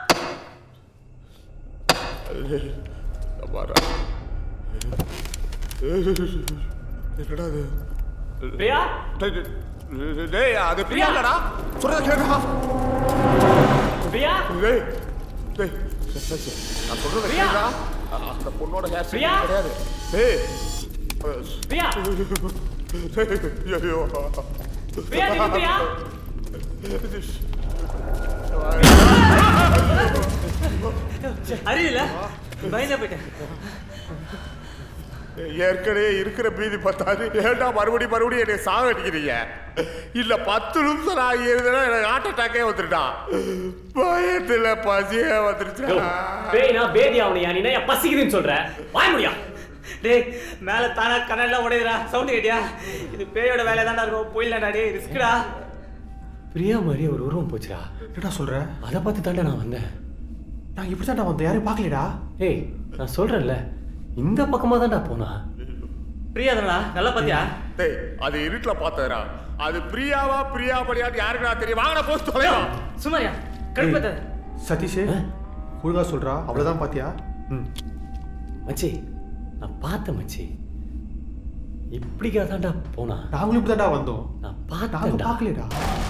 என்னடா அது?
பிரியா
டேய் அது பிரியா இல்லடா. சொல்றத கேளுடா.
பிரியா
டேய் டேய் நான் சொல்றத கேளுடா. அந்த பொண்ணோட ஹேர் ஸ்டைல் கிடையாது. டேய்
பிரியா
ஐயோ
பிரியா நீ பிரியா அறியல பயந்து போயிட்டேன்.
ஏற்கனவே இருக்கிற பீதி பத்தாது. ஏன்டா மறுபடியும் என்னை சாக அடிக்கிறீங்க? இல்ல 10 நிமிஷம் நான் இருந்தேன்னா எனக்கு ஹார்ட் அட்டாக்கே வந்துட்டான். பயத்துல பசியே வந்துருச்சா?
பேய்னா பேதி அவனையா? நீ என்ன பசிக்குதுன்னு சொல்ற? வாய முடியா? டேய் மேல தானா கண்ணெல்லாம் உடையுதுடா. சவுண்ட் கேட்டியா? இது பேயோட வேலை தான்டா இருக்கும். போயிடலாம்டா. டேய் ரிஸ்க்டா. பிரியா மாதிரி ஒரு உருவம் போச்சுடா.
என்னடா சொல்ற?
அதை பார்த்து தாண்டா நான் வந்தேன்.
நான் இப்படி தான்டா வந்தேன். யாரையும் பார்க்கலடா.
ஏய் நான் சொல்றேன்ல இந்த பக்கமா தான்டா போனா. பிரியா தானடா. நல்லா பாத்தியா?
டேய் அது இருட்டுல பார்த்ததுடா. அது பிரியாவா பிரியா படியான்னு யாருக்கு நான் தெரியும்? வாங்கடா போஸ்ட் தொலையா.
சும்மாரியா கடுப்பத.
சதீஷ் ஒழுங்கா சொல்றா. அவ்வளவுதான் பாத்தியா?
மச்சி நான் பார்த்தேன் மச்சி. இப்படிக்கா தான்டா போனா.
நாங்களும் இப்படி தான்டா வந்தோம்.
நான்
நாங்க பார்க்கலடா.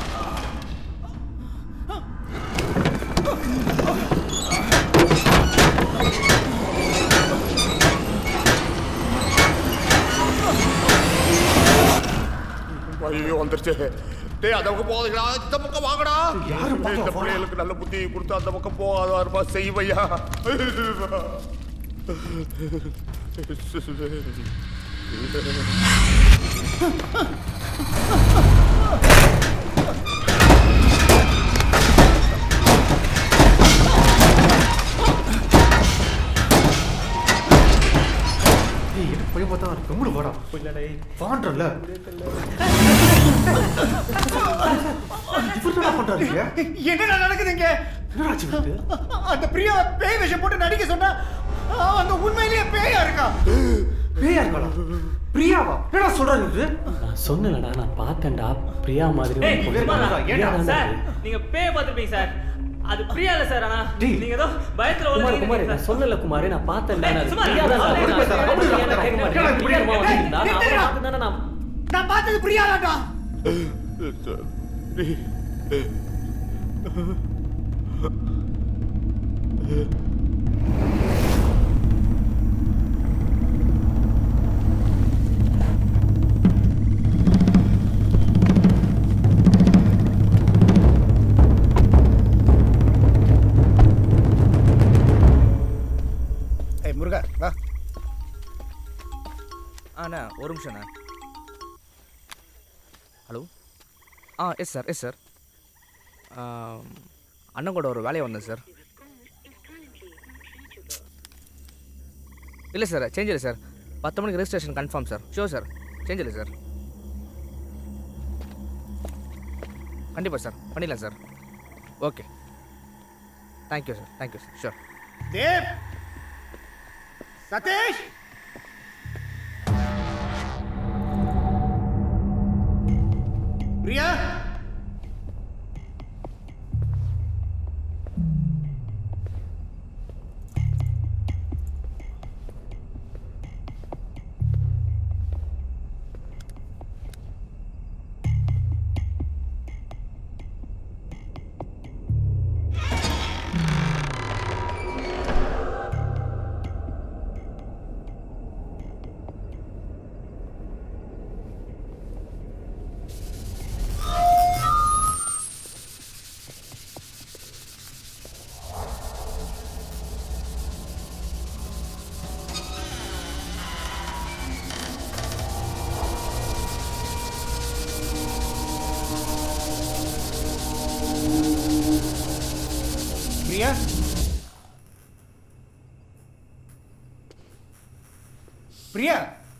ஐயோ வந்துருச்சு. டேய் அந்த பக்கம் போகாதீங்களா. இந்த பக்கம் வாங்கடா. இந்த பிள்ளைகளுக்கு நல்ல புத்தி கொடுத்து அந்த பக்கம் போகாதா இருப்பா. செய்வையா
டைம் பார்த்தா கம்முனு வாடா வாண்டறல இவர்டா பண்றாரு
என்னடா நடக்குதுங்க?
என்னடாச்சு இது?
அந்த பிரியா பேய் வேஷம் போட்டு நடிக்க சொன்னா அந்த உண்மையிலேயே பேயா இருக்கா?
பேயா இருக்கா? பிரியாவா? என்னடா சொல்ற நீ?
நான் சொன்னேன்டா, நான் பார்த்தேன்டா பிரியா மாதிரி
ஏய் சார், நீங்க பேய் பார்த்திருப்பீங்க சார். அது பிரியா இல்ல சார். ஆனா நீங்க ஏதோ பயத்துல
குமார் குமார் நான் சொல்லல குமார், நான் பார்த்தேன்டா.
நான் பார்த்தது பிரியா தான்டா. முருகா வா.
அண்ணா ஒரு நிமிஷம்ண்ணா. Hello. Yes sir, yes sir. அண்ணன் கூட ஒரு வேலையை வந்தேன் சார். இல்லை சார், சேஞ்ச் இல்லை சார். 10 மணிக்கு registration confirm sir. Sure sir, change இல்லை சார். கண்டிப்பாக சார், பண்ணிடலாம் sir. Okay, thank you sir, thank you sir. Sure.
Dev, Satish, Priya, Priya, Priya,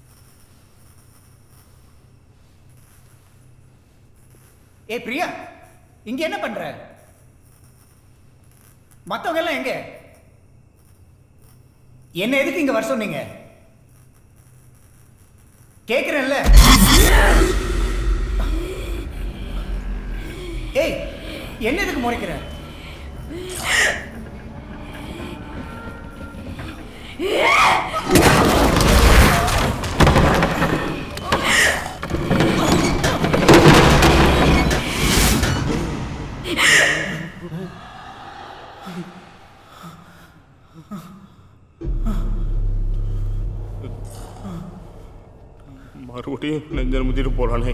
ஏய் பிரியா, இங்க என்ன பண்ற? மத்தவங்க எல்லாம் எங்க? என்ன எதுக்கு இங்க வர சொன்னீங்க? கேக்குறேன்ல. ஏய், என்ன எதுக்கு முறைக்கிற?
மறுபடியும் நெஞ்சல் முதிட்டு போறானே.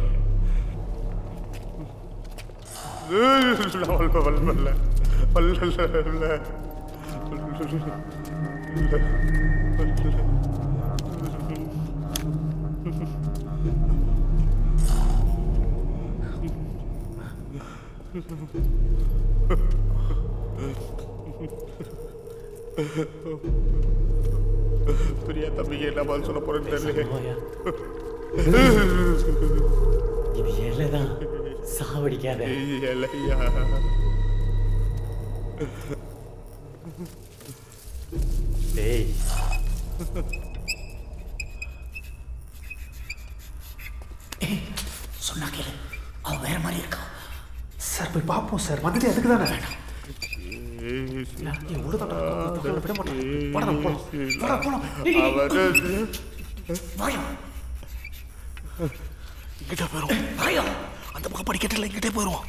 பிரியா தம்பிக்கு என்ன பதில் சொல்ல போறேன்னு தெரியல.
இது எல்லாம் சாவடிக்காத.
எல்லையா
டேய்,
சொன்னா கேளு, அவ வேற மாதிரி இருக்கா.
சார் போய் பார்ப்போம் சார். வந்தது எதுக்கு தானே?
இங்கிட்ட போயிரும். அந்த பக்கம் படிக்கட்டில் இங்கிட்டே போயிடுவோம்.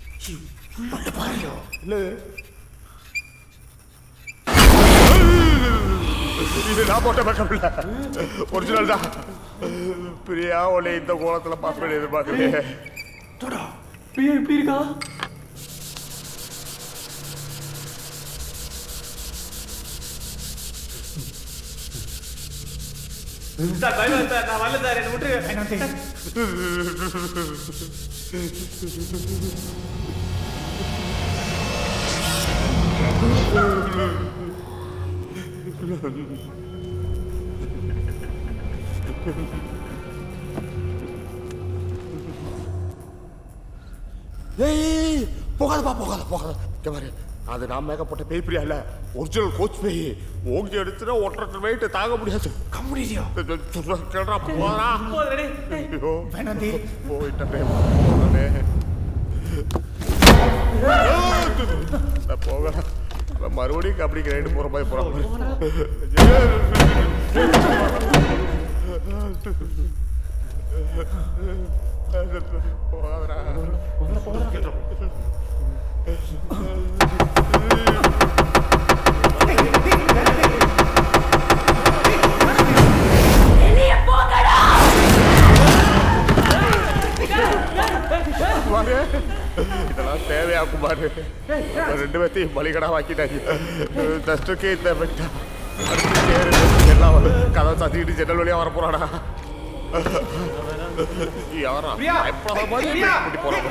இது நான் போட்ட மேக்கப் இல்ல, ஒரிஜினல் தான். பிரியா உன்னை இந்த கோலத்தில் பார்க்க எதிர்பார்க்கலையே.
பிரியா எப்படி இருக்கா?
சார் பைபிள் சார், நான் வரல சார், என்ன விட்டுருங்க.
ஏய் போகாதப்பா போகாத பாரு அது நான் மேக்கப் போட்ட பேய் பிரியா இல்ல ஒரிஜினல் கோச் பேய் ஓங்கி அடிச்சுனா 1.5 வெயிட் தாங்க முடியாது கம்முடியா கேடா போறா ஐயோ
வேணாண்டி
போயிட்டே போக மறுபடியும் கபடி கிரைண்ட் போற மாதிரி போறாங்க போகாதடா இதெல்லாம் தேவையா குமார் ரெண்டு பேர்த்தையும் பலிகடா வாக்கிட்டாங்க டஸ்ட்டுக்கே இந்த பெட்டா எல்லாம் கதை சாத்திக்கிட்டு ஜன்னல் வழியா வர போறாடா யாரா கூட்டி போறாங்க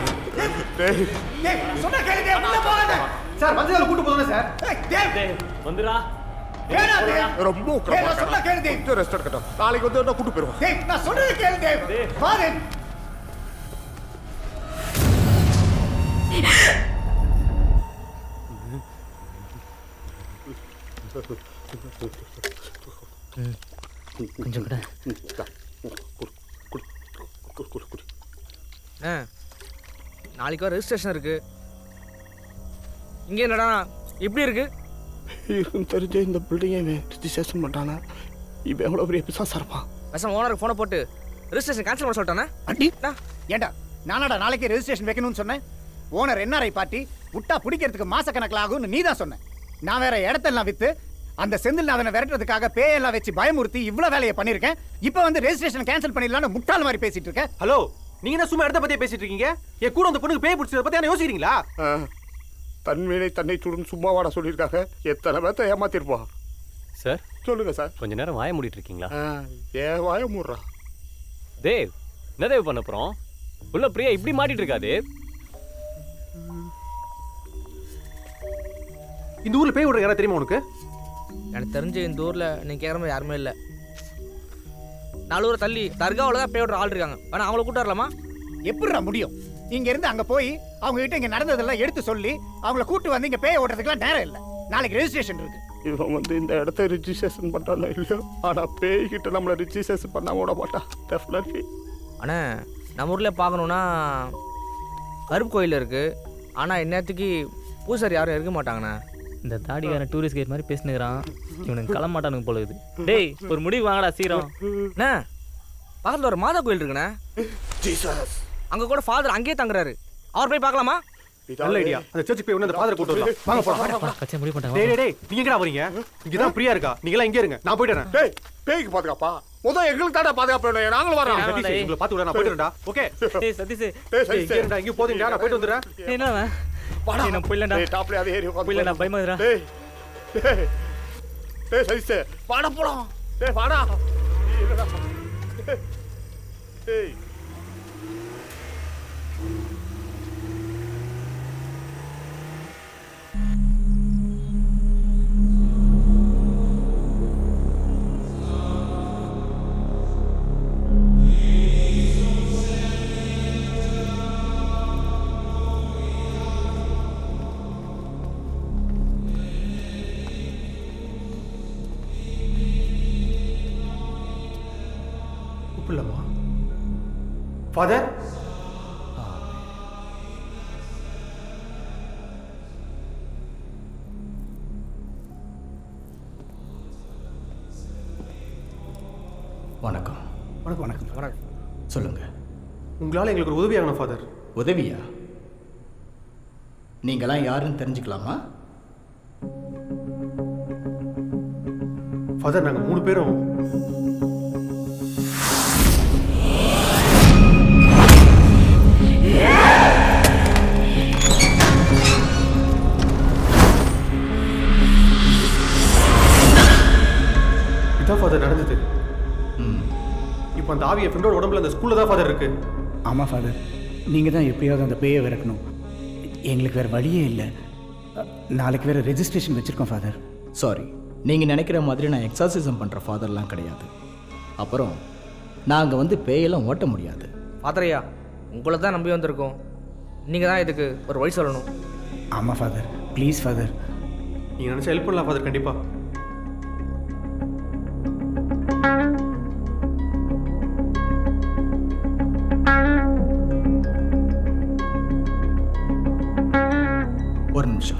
சார் வந்து கூட்டு போதானே சார்
வந்துடா
ரொம்ப ரெஸ்ட் எடுக்கட்டும் நாளைக்கு வந்து கூட்டு போயிருவோம்
நான் சொல்றது கேளு பாரு
கொஞ்சம் கூட நாளைக்கு ரெஜிஸ்ட்ரேஷன் இருக்கு இங்க என்னடா இப்படி இருக்கு
தெரிஞ்ச இந்த பில்டிங்கை ரிஜிஸ்ட்ரேஷன் பண்ணிட்டானா இவன் எவ்வளோ பெரிய பிசாசா இருப்பான்
பேசாம ஓனருக்கு ஃபோனை போட்டு ரெஜிஸ்ட்ரேஷன் கேன்சல் பண்ண சொல்லிட்டானே
அடி ஏண்டா நானடா நாளைக்கு ரெஜிஸ்ட்ரேஷன் வைக்கணும்னு சொன்னேன் ஓனர் என்ஆர்ஐ பார்ட்டி விட்டா பிடிக்கிறதுக்கு மாசக்கணக்கில் ஆகும்னு நீ தான் சொன்ன நான் வேற இடத்தெல்லாம் வித்து அந்த செந்தில்நாதனை விரட்டுறதுக்காக பேயெல்லாம் வச்சு பயமுறுத்தி இவ்வளவு வேலையை பண்ணிருக்கேன் இப்போ வந்து ரெஜிஸ்ட்ரேஷன் கேன்சல் பண்ணிடலாம்னு முட்டாள் மாதிரி பேசிட்டு இருக்கேன்
ஹலோ நீங்க என்ன சும்மா இடத்த பத்தியே பேசிட்டு இருக்கீங்க என் கூட அந்த பொண்ணுக்கு பேய் பிடிச்சத பத்தி யோசிக்கிறீங்களா
தன்மீனை தன்னை சுடும் சும்மாவாட சொல்லியிருக்காங்க எத்தனை பேர்த்த ஏமாத்திருப்போம்
சார்
சொல்லுங்க சார்
கொஞ்ச நேரம் வாய மூடிட்டு இருக்கீங்களா
ஏன் வாய மூடுறா
தேவ் என்ன தேவ் பண்ண போறோம் உள்ள பிரியா இப்படி மாட்டிட்டு இருக்கா தேவ்
இந்த ஊர்ல பேய் விடுற யாரா தெரியுமா உனக்கு
எனக்கு தெரிஞ்ச இந்த ஊர்ல நீங்க கேட்குற மாதிரி யாருமே இல்லை 4 ஊரை தள்ளி தர்காவில் தான் பேய் விடுற ஆள் இருக்காங்க ஆனால் அவங்கள கூட்டு வரலாமா
எப்படிடா முடியும் இங்க இருந்து அங்க போய் அவங்க கிட்ட இங்க நடந்ததெல்லாம் எடுத்து சொல்லி அவங்கள கூட்டு வந்து இங்க பேய் ஓடுறதுக்குலாம் நேரம் இல்லை நாளைக்கு ரெஜிஸ்ட்ரேஷன் இருக்கு
இவன் வந்து இந்த இடத்த ரிஜிஸ்ட்ரேஷன் பண்றானோ இல்லையோ ஆனா பேய் கிட்ட நம்மள ரிஜிஸ்ட்ரேஷன் பண்ணாம விட மாட்டான் டெஃபினெட்லி
அண்ணா நம்ம ஊரில் பார்க்கணுன்னா கருப்பு கோயில் இருக்கு ஆனால் இந்நேரத்துக்கு பூசாரி யாரும் இருக்க மாட்டாங்கண்ணா
இந்த தாடிக்காரன் டூரிஸ்ட் கைட் மாதிரி பேசினுக்கிறான் இவனுக்கு கிளம்ப மாட்டானுங்க போல இது டேய் ஒரு முடிவு வாங்கடா சீரம்
அண்ணா பக்கத்தில் ஒரு மாதா கோயில் இருக்குண்ணா அங்கே கூட ஃபாதர் அங்கேயே தங்குறாரு அவர் போய் பார்க்கலாமா
நல்ல ஐடியா அந்த சர்ச்சுக்கு போய் அந்த ஃபாதர் கூட்டி வரலாம் வாங்க போலாம்
கச்சை முடிவு பண்ணிட்டாங்க
டேய் டேய் நீங்க எங்கடா வரீங்க இங்க தான் ஃப்ரீயா இருக்கா நீங்க எல்லாம் இங்க இருங்க நான் போய்ட்டு வரேன்
டேய் பேய்க்கு பாதுகாப்பா முதல்ல எங்களுக்கு தாடா பாதுகாப்பு வேணும் நாங்களும் வரோம்
சதீஷ் உங்களை பாத்து விட நான் போய்ட்டு வரேன்டா ஓகே
டேய் சதீஷ்
டேய் சதீஷ்
இங்க இங்க போறீங்க நான் போய்ட்டு வந்துறேன்
என்னவா
வாடா
நான் போயிலடா
டேய் டாப்ல அதே ஏறி உட்கார்ந்து
போயிலடா பயமாதுடா
டேய் டேய் சதீஷ் வாடா போலாம் டேய் வாடா டேய்
கூப்பிடலாமா ஃபாதர்
வணக்கம்
வணக்கம் வணக்கம் வணக்கம்
சொல்லுங்க
உங்களால் எங்களுக்கு ஒரு உதவி ஆகணும் ஃபாதர்
உதவியா நீங்களாம் யாருன்னு தெரிஞ்சுக்கலாமா
ஃபாதர் நாங்கள் 3 பேரும் இதான் ஃபாதர் நடந்தது இப்போ அந்த ஆவி என் ஃப்ரெண்டோட உடம்புல அந்த ஸ்கூல்ல தான் ஃபாதர் இருக்கு
ஆமாம் ஃபாதர் நீங்கள் தான் எப்படியாவது அந்த பேயை விரட்டணும் எங்களுக்கு வேறு வழியே இல்லை நாளைக்கு வேறு ரெஜிஸ்ட்ரேஷன் வச்சுருக்கோம் ஃபாதர்
சாரி நீங்கள் நினைக்கிற மாதிரி நான் எக்ஸாசிசம் பண்ணுற ஃபாதர்லாம் கிடையாது அப்புறம் நாங்கள் வந்து பேயெல்லாம் ஓட்ட முடியாது.
ஃபாதரையா, உங்களை தான் நம்பி வந்திருக்கோம். நீங்கள் தான் இதுக்கு ஒரு வழி சொல்லணும்.
ஆமாம் ஃபாதர், ப்ளீஸ் ஃபாதர்.
நீங்கள் நினச்சா ஹெல்ப் பண்ணலாம் ஃபாதர், கண்டிப்பாக.
ஒரு நிமிஷம்.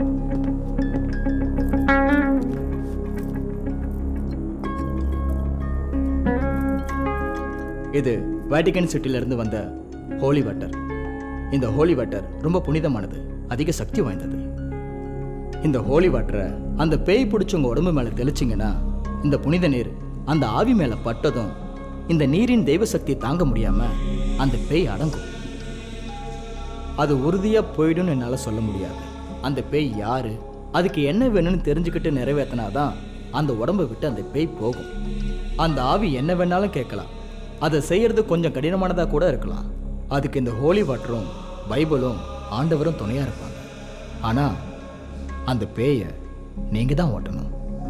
இது வேட்டிகன் சிட்டியிலிருந்து வந்த ஹோலி வாட்டர். இந்த ஹோலி வாட்டர் ரொம்ப புனிதமானது, அதிக சக்தி வாய்ந்தது. இந்த ஹோலி வாட்டரை அந்த பேய் பிடிச்சவங்க உடம்பு மேலே தெளிச்சிங்கன்னா இந்த புனித நீர் அந்த ஆவி மேலே பட்டதும் இந்த நீரின் தெய்வ சக்தி தாங்க முடியாமல் அந்த பேய் அடங்கும். அது உறுதியாக போயிடும்னு என்னால் சொல்ல முடியாது. அந்த பேய் யார், அதுக்கு என்ன வேணும்னு தெரிஞ்சுக்கிட்டு நிறைவேற்றினாதான் அந்த உடம்பை விட்டு அந்த பேய் போகும். அந்த ஆவி என்ன வேணாலும் கேட்கலாம், அதை செய்கிறது கொஞ்சம் கடினமானதாக கூட இருக்கலாம். அதுக்கு இந்த ஹோலி வாட்டரும் பைபிளும் ஆண்டவரும் துணையாக இருப்பாங்க. ஆனால் அந்த பேயை நீங்கள் தான் ஓட்டணும்.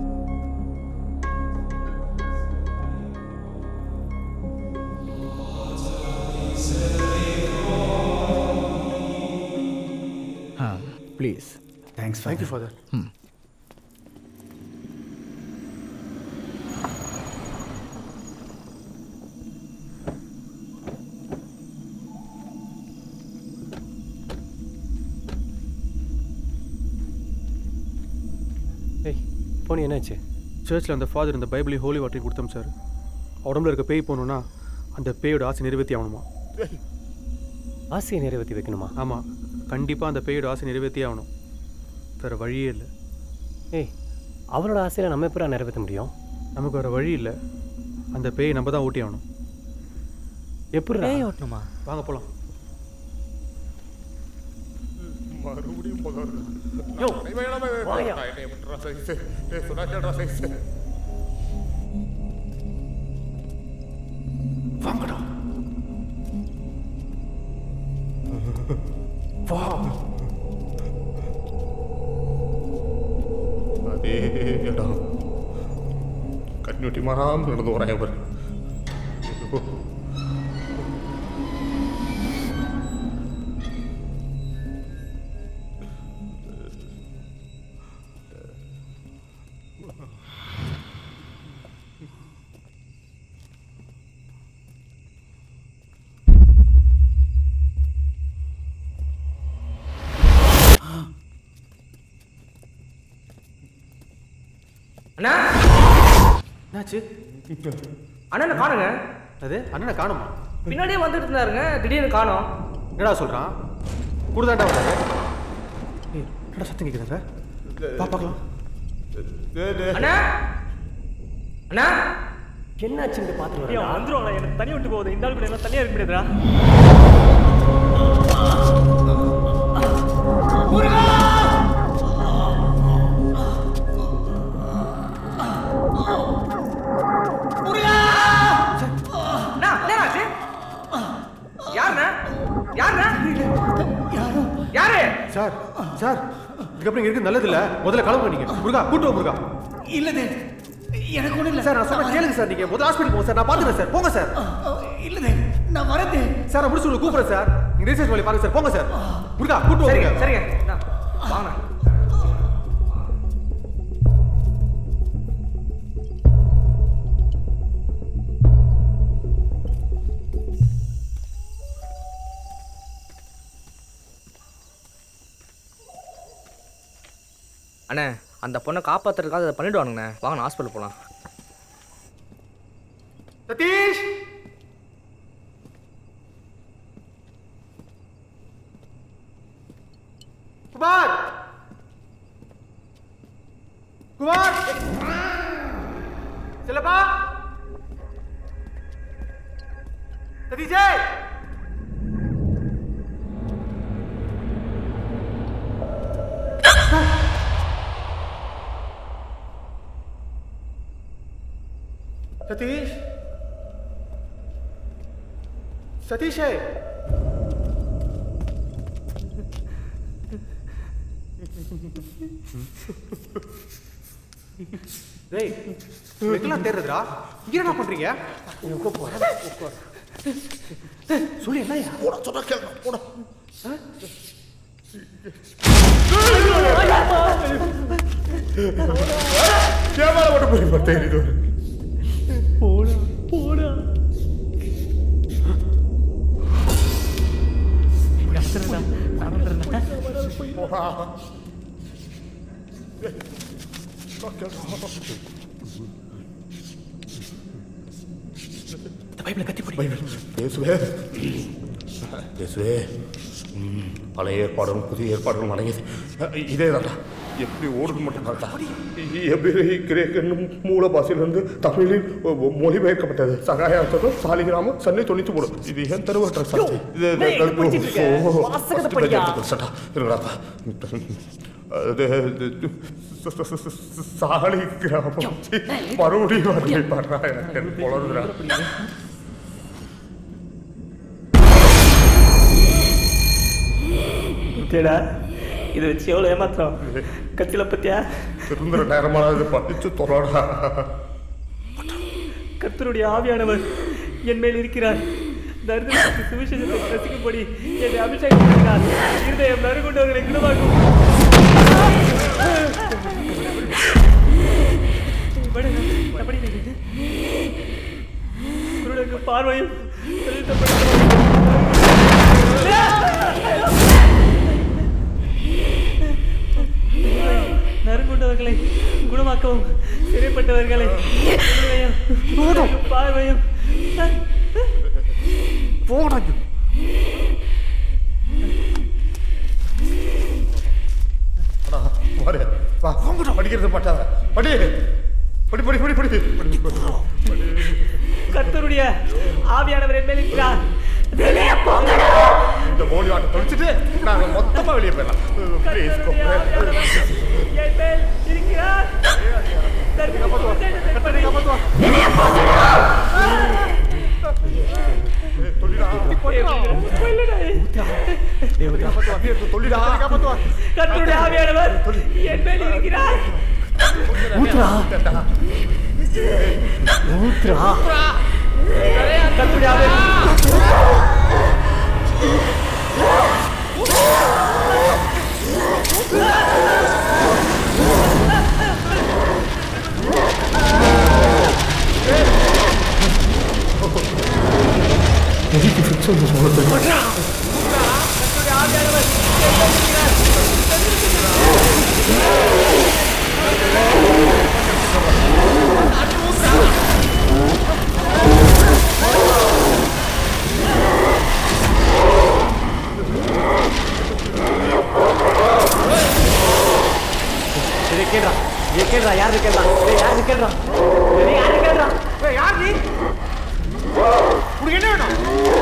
ப்ளீஸ்.
தேங்க்ஸ்.
Thank you father. போனி என்னாச்சு? சர்ச்சில் அந்த ஃபாதர் இந்த பைபிளையும் ஹோலி வாட்டரையும் கொடுத்தோம் சார். உடம்புல இருக்க பேய் போகணுன்னா அந்த பேயோட ஆசை நிறைவேற்றி ஆகணுமா? ஆசையை நிறைவேற்றி வைக்கணுமா? ஆமாம், கண்டிப்பாக அந்த பேயோட ஆசை நிறைவேற்றி ஆகணும். வேறு வழியே இல்லை. ஏய், அவரோட ஆசையில் நம்ம எப்போ நிறைவேற்ற முடியும்? நமக்கு வேறு வழி இல்லை. அந்த பேயை நம்ம தான் ஊட்டி ஆகணும். எப்படி பேய் ஓட்டணுமா? வாங்க போகலாம்.
மறுபடியும்
வாங்கடா. வா.
அதே இடம் கண்ணுட்டி மாறாமல் நடந்து வரேன். அவர்
அண்ணா,
என்னாச்சு?
அண்ணனை காணுங்க.
அது அண்ணனை காணுமா?
பின்னாடியே வந்துட்டு இருந்தாருங்க, திடீர்னு காணோம்.
என்னடா சொல்கிறான்? கூடுதாண்டா வந்தாரு. என்னடா சத்தம் கேட்குறாங்க? பார்க்கலாம்.
அண்ணா, அண்ணா,
என்னாச்சுன்னு பார்த்துட்டு வந்துருவாங்க. எனக்கு தண்ணி விட்டு போகுது. இந்த ஆள் கூட என்ன தனியாக இருக்க முடியாதுடா.
சார் சார், இதுக்கப்புறம் இங்கே இருக்கு நல்லது இல்லை. முதல்ல கிளம்புங்க. நீங்கள் முருகா கூட்டு முருகா.
இல்லை எனக்கு ஒன்றும் இல்லை
சார். நான் சொல்ல கேளுங்க சார். நீங்கள் முதல்ல ஹாஸ்பிட்டல் போங்க சார். நான் பார்த்துக்கிறேன் சார். போங்க சார்.
இல்லை நான் வரது
சார். நான் முடிச்சு கூப்பிட்றேன் சார். நீங்கள் ரீசர்ச் பண்ணி பாருங்க சார். போங்க சார். முருகா கூட்டு
சரிங்க சரிங்க வாங்க. அண்ணே, அந்த பொண்ணை காப்பாற்றுறதுக்காக அதை பண்ணிவிடுவானுங்கண்ணே. வாங்க, ஹாஸ்பிட்டல் போகலாம்.
சதீஷ், குமார், குமார், செல்லப்பா, சதீஷே, सतीश, सतीश है। டேய் இதெல்லாம் தேடுறதுடா இங்க என்ன பண்றீங்க சொல்லு என்னயா
போடா சொன்னா கேளு போடா கேமரா மட்டும் போய் பார்த்தேன் இது
போடா போடா
பேசுவே பழைய ஏற்பாடும் புதிய ஏற்பாடுகளும் அடங்கியது இதே தான்டா எப்படி ஓடுது மட்டும் தான்டா எபிரே கிரேக்கன்னும் மூல பாஷையிலிருந்து தமிழில் மொழிபெயர்க்கப்பட்டது சகாயார்த்தகம் சாலிகிராமம் சென்னை 93 இது ஏன் தருவற்ற இருங்கடாப்பா சாலிகிராமம் மறுபடியும் வந்து பாடுறா எனக்கு பொழந்துடா
தேடா இதை வச்சு எவ்வளோ ஏமாத்திரம் கத்தியில் பத்தியா
திருந்துற நேரமானது படிச்சு தொழடா
கர்த்தருடைய ஆவியானவர் என் மேல் இருக்கிறார் தரித்திரத்துக்கு சுவிசேஷத்தை ரசிக்கும்படி என்னை அபிஷேகம் பண்ணினார் இருதயம் நறுகுண்டவர்களை குணமாக்கும் குருடனுக்கு பார்வையும் நறுங்குண்டவர்களை குணமாக்கவும் சிறைப்பட்டவர்களை பார்வையும்
படிக்கிறது பட்டாத படி படி படி படி படி
கர்த்தருடைய ஆவியானவர் என் மேல் இருக்கிறார்
இந்த போலி ஆட்டை தொலைச்சிட்டு நாங்க மொத்தமா வெளியே போயிடலாம்
என் மேல் இருக்கிறார் கர்த்தருடைய ஆவியானவர் என் மேல் இருக்கிறார் கர்த்தருடைய கேட்கறா யாரு கேட்கறா யாரு கேட்கறா யாரு கேட்கறா யார் நீ உனக்கு என்ன வேணும்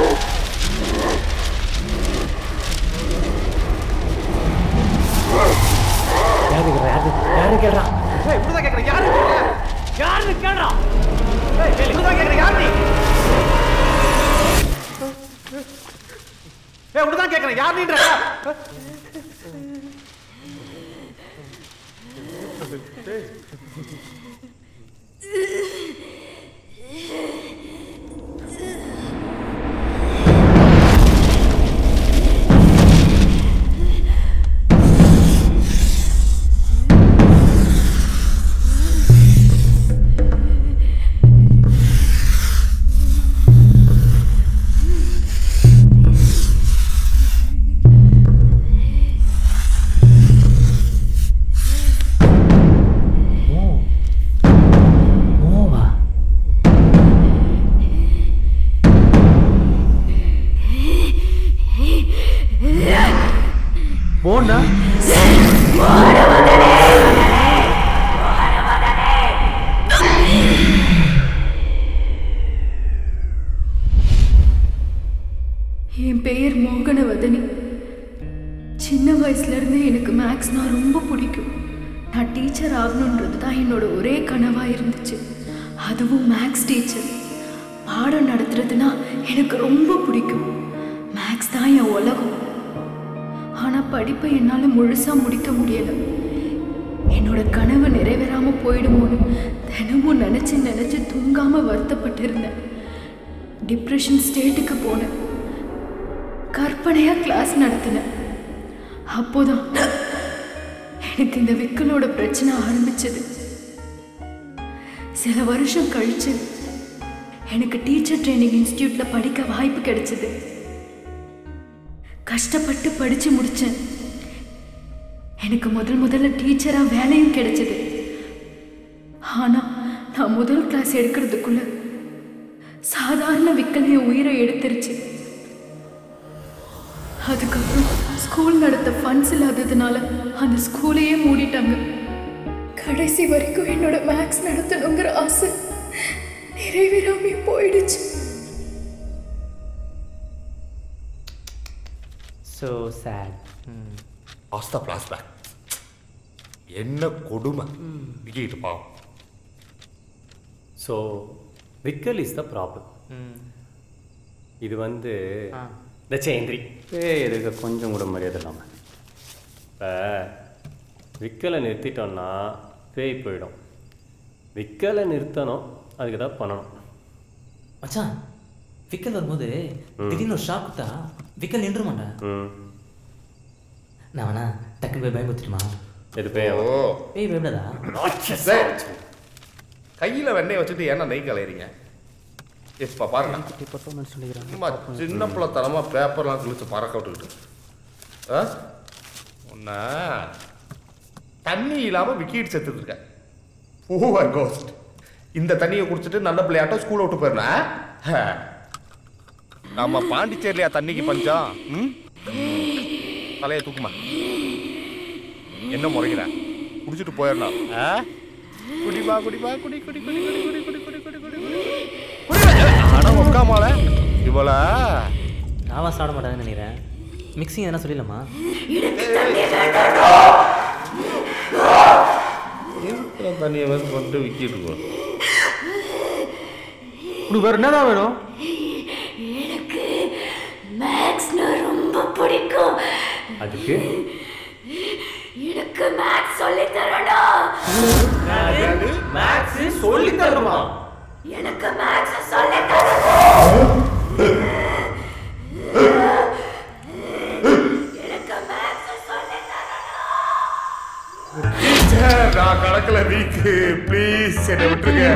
யாரு கேட்கறா இப்படிதான் கேட்கறேன் யாரு யாரு கேட்கறா இப்படிதான் கேட்கறேன் யார் நீ இப்படிதான் கேட்கறேன் யார் நீன்ற
என் பெயர் மோகனவதனி. சின்ன வயசுலேருந்து எனக்கு மேக்ஸ்னா ரொம்ப பிடிக்கும். நான் டீச்சர் ஆகணுன்றது தான் என்னோட ஒரே கனவாக இருந்துச்சு. அதுவும் மேக்ஸ் டீச்சர். பாடம் நடத்துறதுனா எனக்கு ரொம்ப பிடிக்கும். மேக்ஸ் தான் என் உலகம். ஆனால் படிப்பை என்னால் முழுசாக முடிக்க முடியலை. என்னோட கனவு நிறைவேறாமல் போயிடுமோ நினைச்சு தூங்காம வருத்தப்பட்டிருந்தேன். டிப்ரெஷன் ஸ்டேட்டுக்கு போனேன். கற்பனையா கிளாஸ் நடத்தினேன். அப்போதான் எனக்கு இந்த விக்கலோட பிரச்சனை ஆரம்பிச்சது. சில வருஷம் கழிச்சு எனக்கு டீச்சர் ட்ரைனிங் இன்ஸ்டிடியூட்ல படிக்க வாய்ப்பு கிடைச்சது. கஷ்டப்பட்டு படிச்சு முடிச்சேன். எனக்கு முதல்ல டீச்சரா வேலையும் கிடைச்சது. ஆனா நான் முதல் கிளாஸ் எடுக்கிறதுக்குள்ள சாதாரண விக்கலைய உயிரை எடுத்துருச்சு. அதுக்கப்புறம் ஸ்கூல் நடத்த ஃபண்ட்ஸ் இல்லாததுனால அந்த ஸ்கூலையே மூடிட்டாங்க. கடைசி வரைக்கும் என்னோட மேக்ஸ் நடத்தணுங்கிற ஆசை நிறைவேறாம போயிடுச்சு.
So sad.
ஆஸ்தா ஃப்ளாஷ்பேக். என்ன கொடுமை. விக்கிட்டு பாவம்.
So Vikal is the problem. இது வந்து தச்சேந்திரி இதுக்கு கொஞ்சம் கூட மரியாதை இல்லாமல் இப்போ விக்கலை நிறுத்திட்டோம்னா பேய் போயிடும். விக்கலை நிறுத்தணும், அதுக்கு தான் பண்ணணும்.
மச்சான் விக்கல் வரும்போது திடீர்னு ஒரு ஷாக் கொடுத்தா விக்கல் நின்று மாட்டேன். நான் வேணா டக்குன்னு போய் பயமுறுத்திட்டுமா?
எது பேய்?
பேய் பயப்படாதா?
கையில் வெண்ணெய் வச்சுட்டு ஏன்னா நெய் கலையிறீங்க? இப்போ பாருங்க, சும்மா சின்ன பிள்ளைத்தனமா பேப்பர்லாம் கிழிச்சு பறக்க விட்டுக்கிட்டு உன்னை தண்ணி இல்லாமல் விக்கிட்டு செத்துட்டு இருக்கேன். Poor ghost. இந்த தண்ணியை குடிச்சிட்டு நல்ல பிள்ளையாட்டம் ஸ்கூலை விட்டு போயிடலாம். நம்ம பாண்டிச்சேரியா தண்ணிக்கு பஞ்சம்? தலையை தூக்குமா. என்ன முறைகிற? குடிச்சிட்டு போயிடலாம். குடிப்பா குடிப்பா குடி குடி குடி குடி குடி குடி குடி குடி குடி குடி ஆனால் உட்காமால இவள
நாவா சாப்பிட மாட்டாங்கன்னு நினைக்கிறேன். மிக்சிங் எதனா சொல்லிடலாமா?
தண்ணியை வந்து கொண்டு விக்கிட்டு இருக்கோம்.
உனக்கு வேற என்னதான் வேணும்?
எனக்கு மேக்ஸ்னா ரொம்ப பிடிக்கும்.
அதுக்கு
எனக்கு மேக்ஸ் சொல்லி தரணும்.
மேக்ஸ் சொல்லி தரணுமா?
எனக்கு மேக்ஸ் சொல்லி தரணும். எனக்கு மேக்ஸ் சொல்லி தரணும்.
டீச்சர், நான் கணக்குல வீக்கு. ப்ளீஸ் என்னை விட்டுருங்க.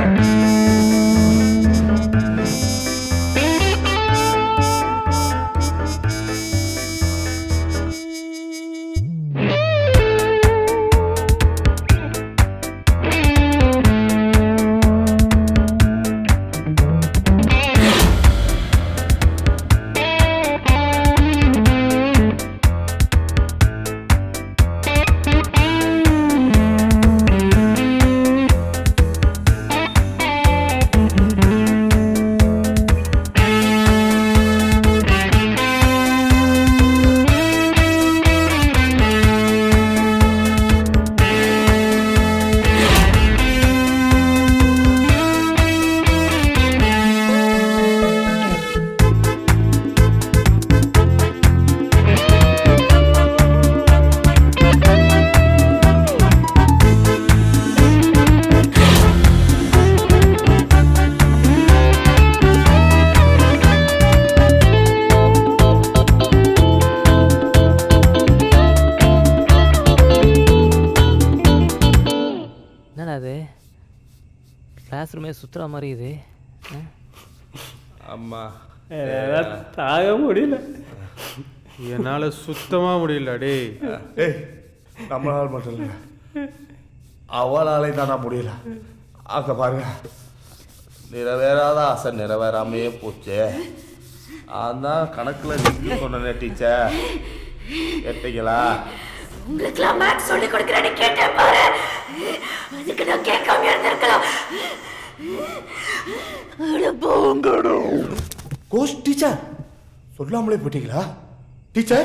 கிளாஸ் ரூமே சுற்றுற மாதிரி இது.
அம்மா
தாக முடியல.
என்னால் சுத்தமாக முடியல. டேய்
நம்மளால் மட்டும் இல்லை, அவளாலே தானா முடியல. அங்கே பாருங்க, நிறைவேறாத ஆசை நிறைவேறாமையே போச்சு. அதான் கணக்கில் நிற்க சொன்னேன் டீச்சர். கேட்டீங்களா?
உங்களுக்குலாம் மேக்ஸ் சொல்லி கொடுக்குறேன்னு கேட்டேன் பாரு. அதுக்கு நான் கேட்காம இருந்திருக்கலாம்.
கோஸ்ட் டீச்சர் சொல்லாமலே போயிட்டீங்களா டீச்சர்?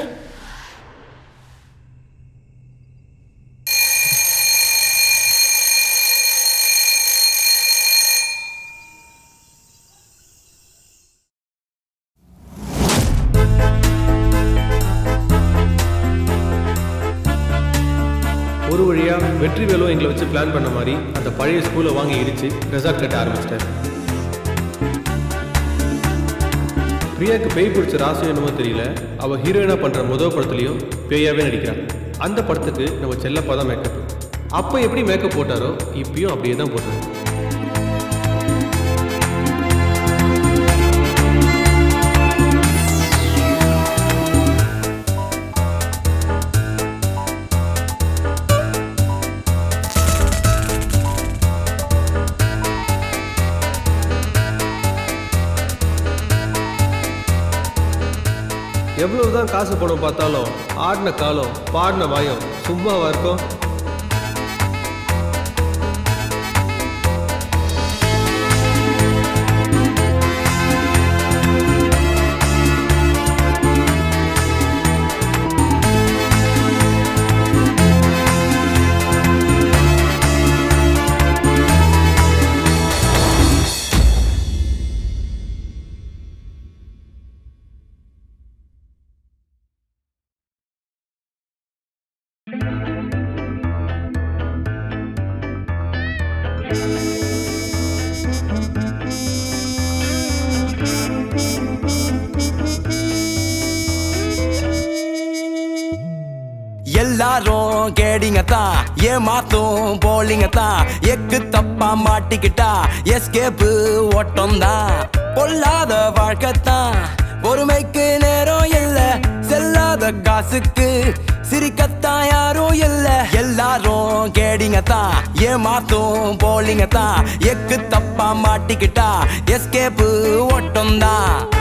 ஒரு வழியா வெற்றிவேலும் எங்களை வச்சு பிளான் பண்ண மாதிரி அந்த பழைய ஸ்கூலை வாங்கி இடிச்சு ரெசார்ட் கட்ட ஆரம்பிச்சிட்டார். பிரியாவுக்கு பேய் பிடிச்ச ராசி என்னமோ தெரியல, அவள் ஹீரோயினாக பண்ணுற முதல் படத்துலையும் பேயாவே நடிக்கிறாள். அந்த படத்துக்கு நம்ம செல்லப்பா தான் மேக்கப். அப்போ எப்படி மேக்கப் போட்டாரோ இப்பயும் அப்படியே தான் போட்டார். எவ்வளவுதான் காசு பணம் பார்த்தாலும் ஆடின காலம் பாடின வாயம் சும்மாவா இருக்கும்?
எல்லாரும் கேடிங்க தான் ஏமாத்தும் போலிங்க தான் எக்கு தப்பா மாட்டிக்கிட்டா எஸ்கேப்பு ஓட்டம் தான் பொல்லாத வாழ்க்கைத்தான் பொறுமைக்கு நேரம் இல்ல செல்லாத காசுக்கு சிரிக்கத்தான் யாரும் இல்ல எல்லாரும் கேடிங்க தான் ஏமாத்தும் போலிங்க தான் எக்கு தப்பா மாட்டிக்கிட்டா எஸ்கேப்பு ஓட்டம் தான்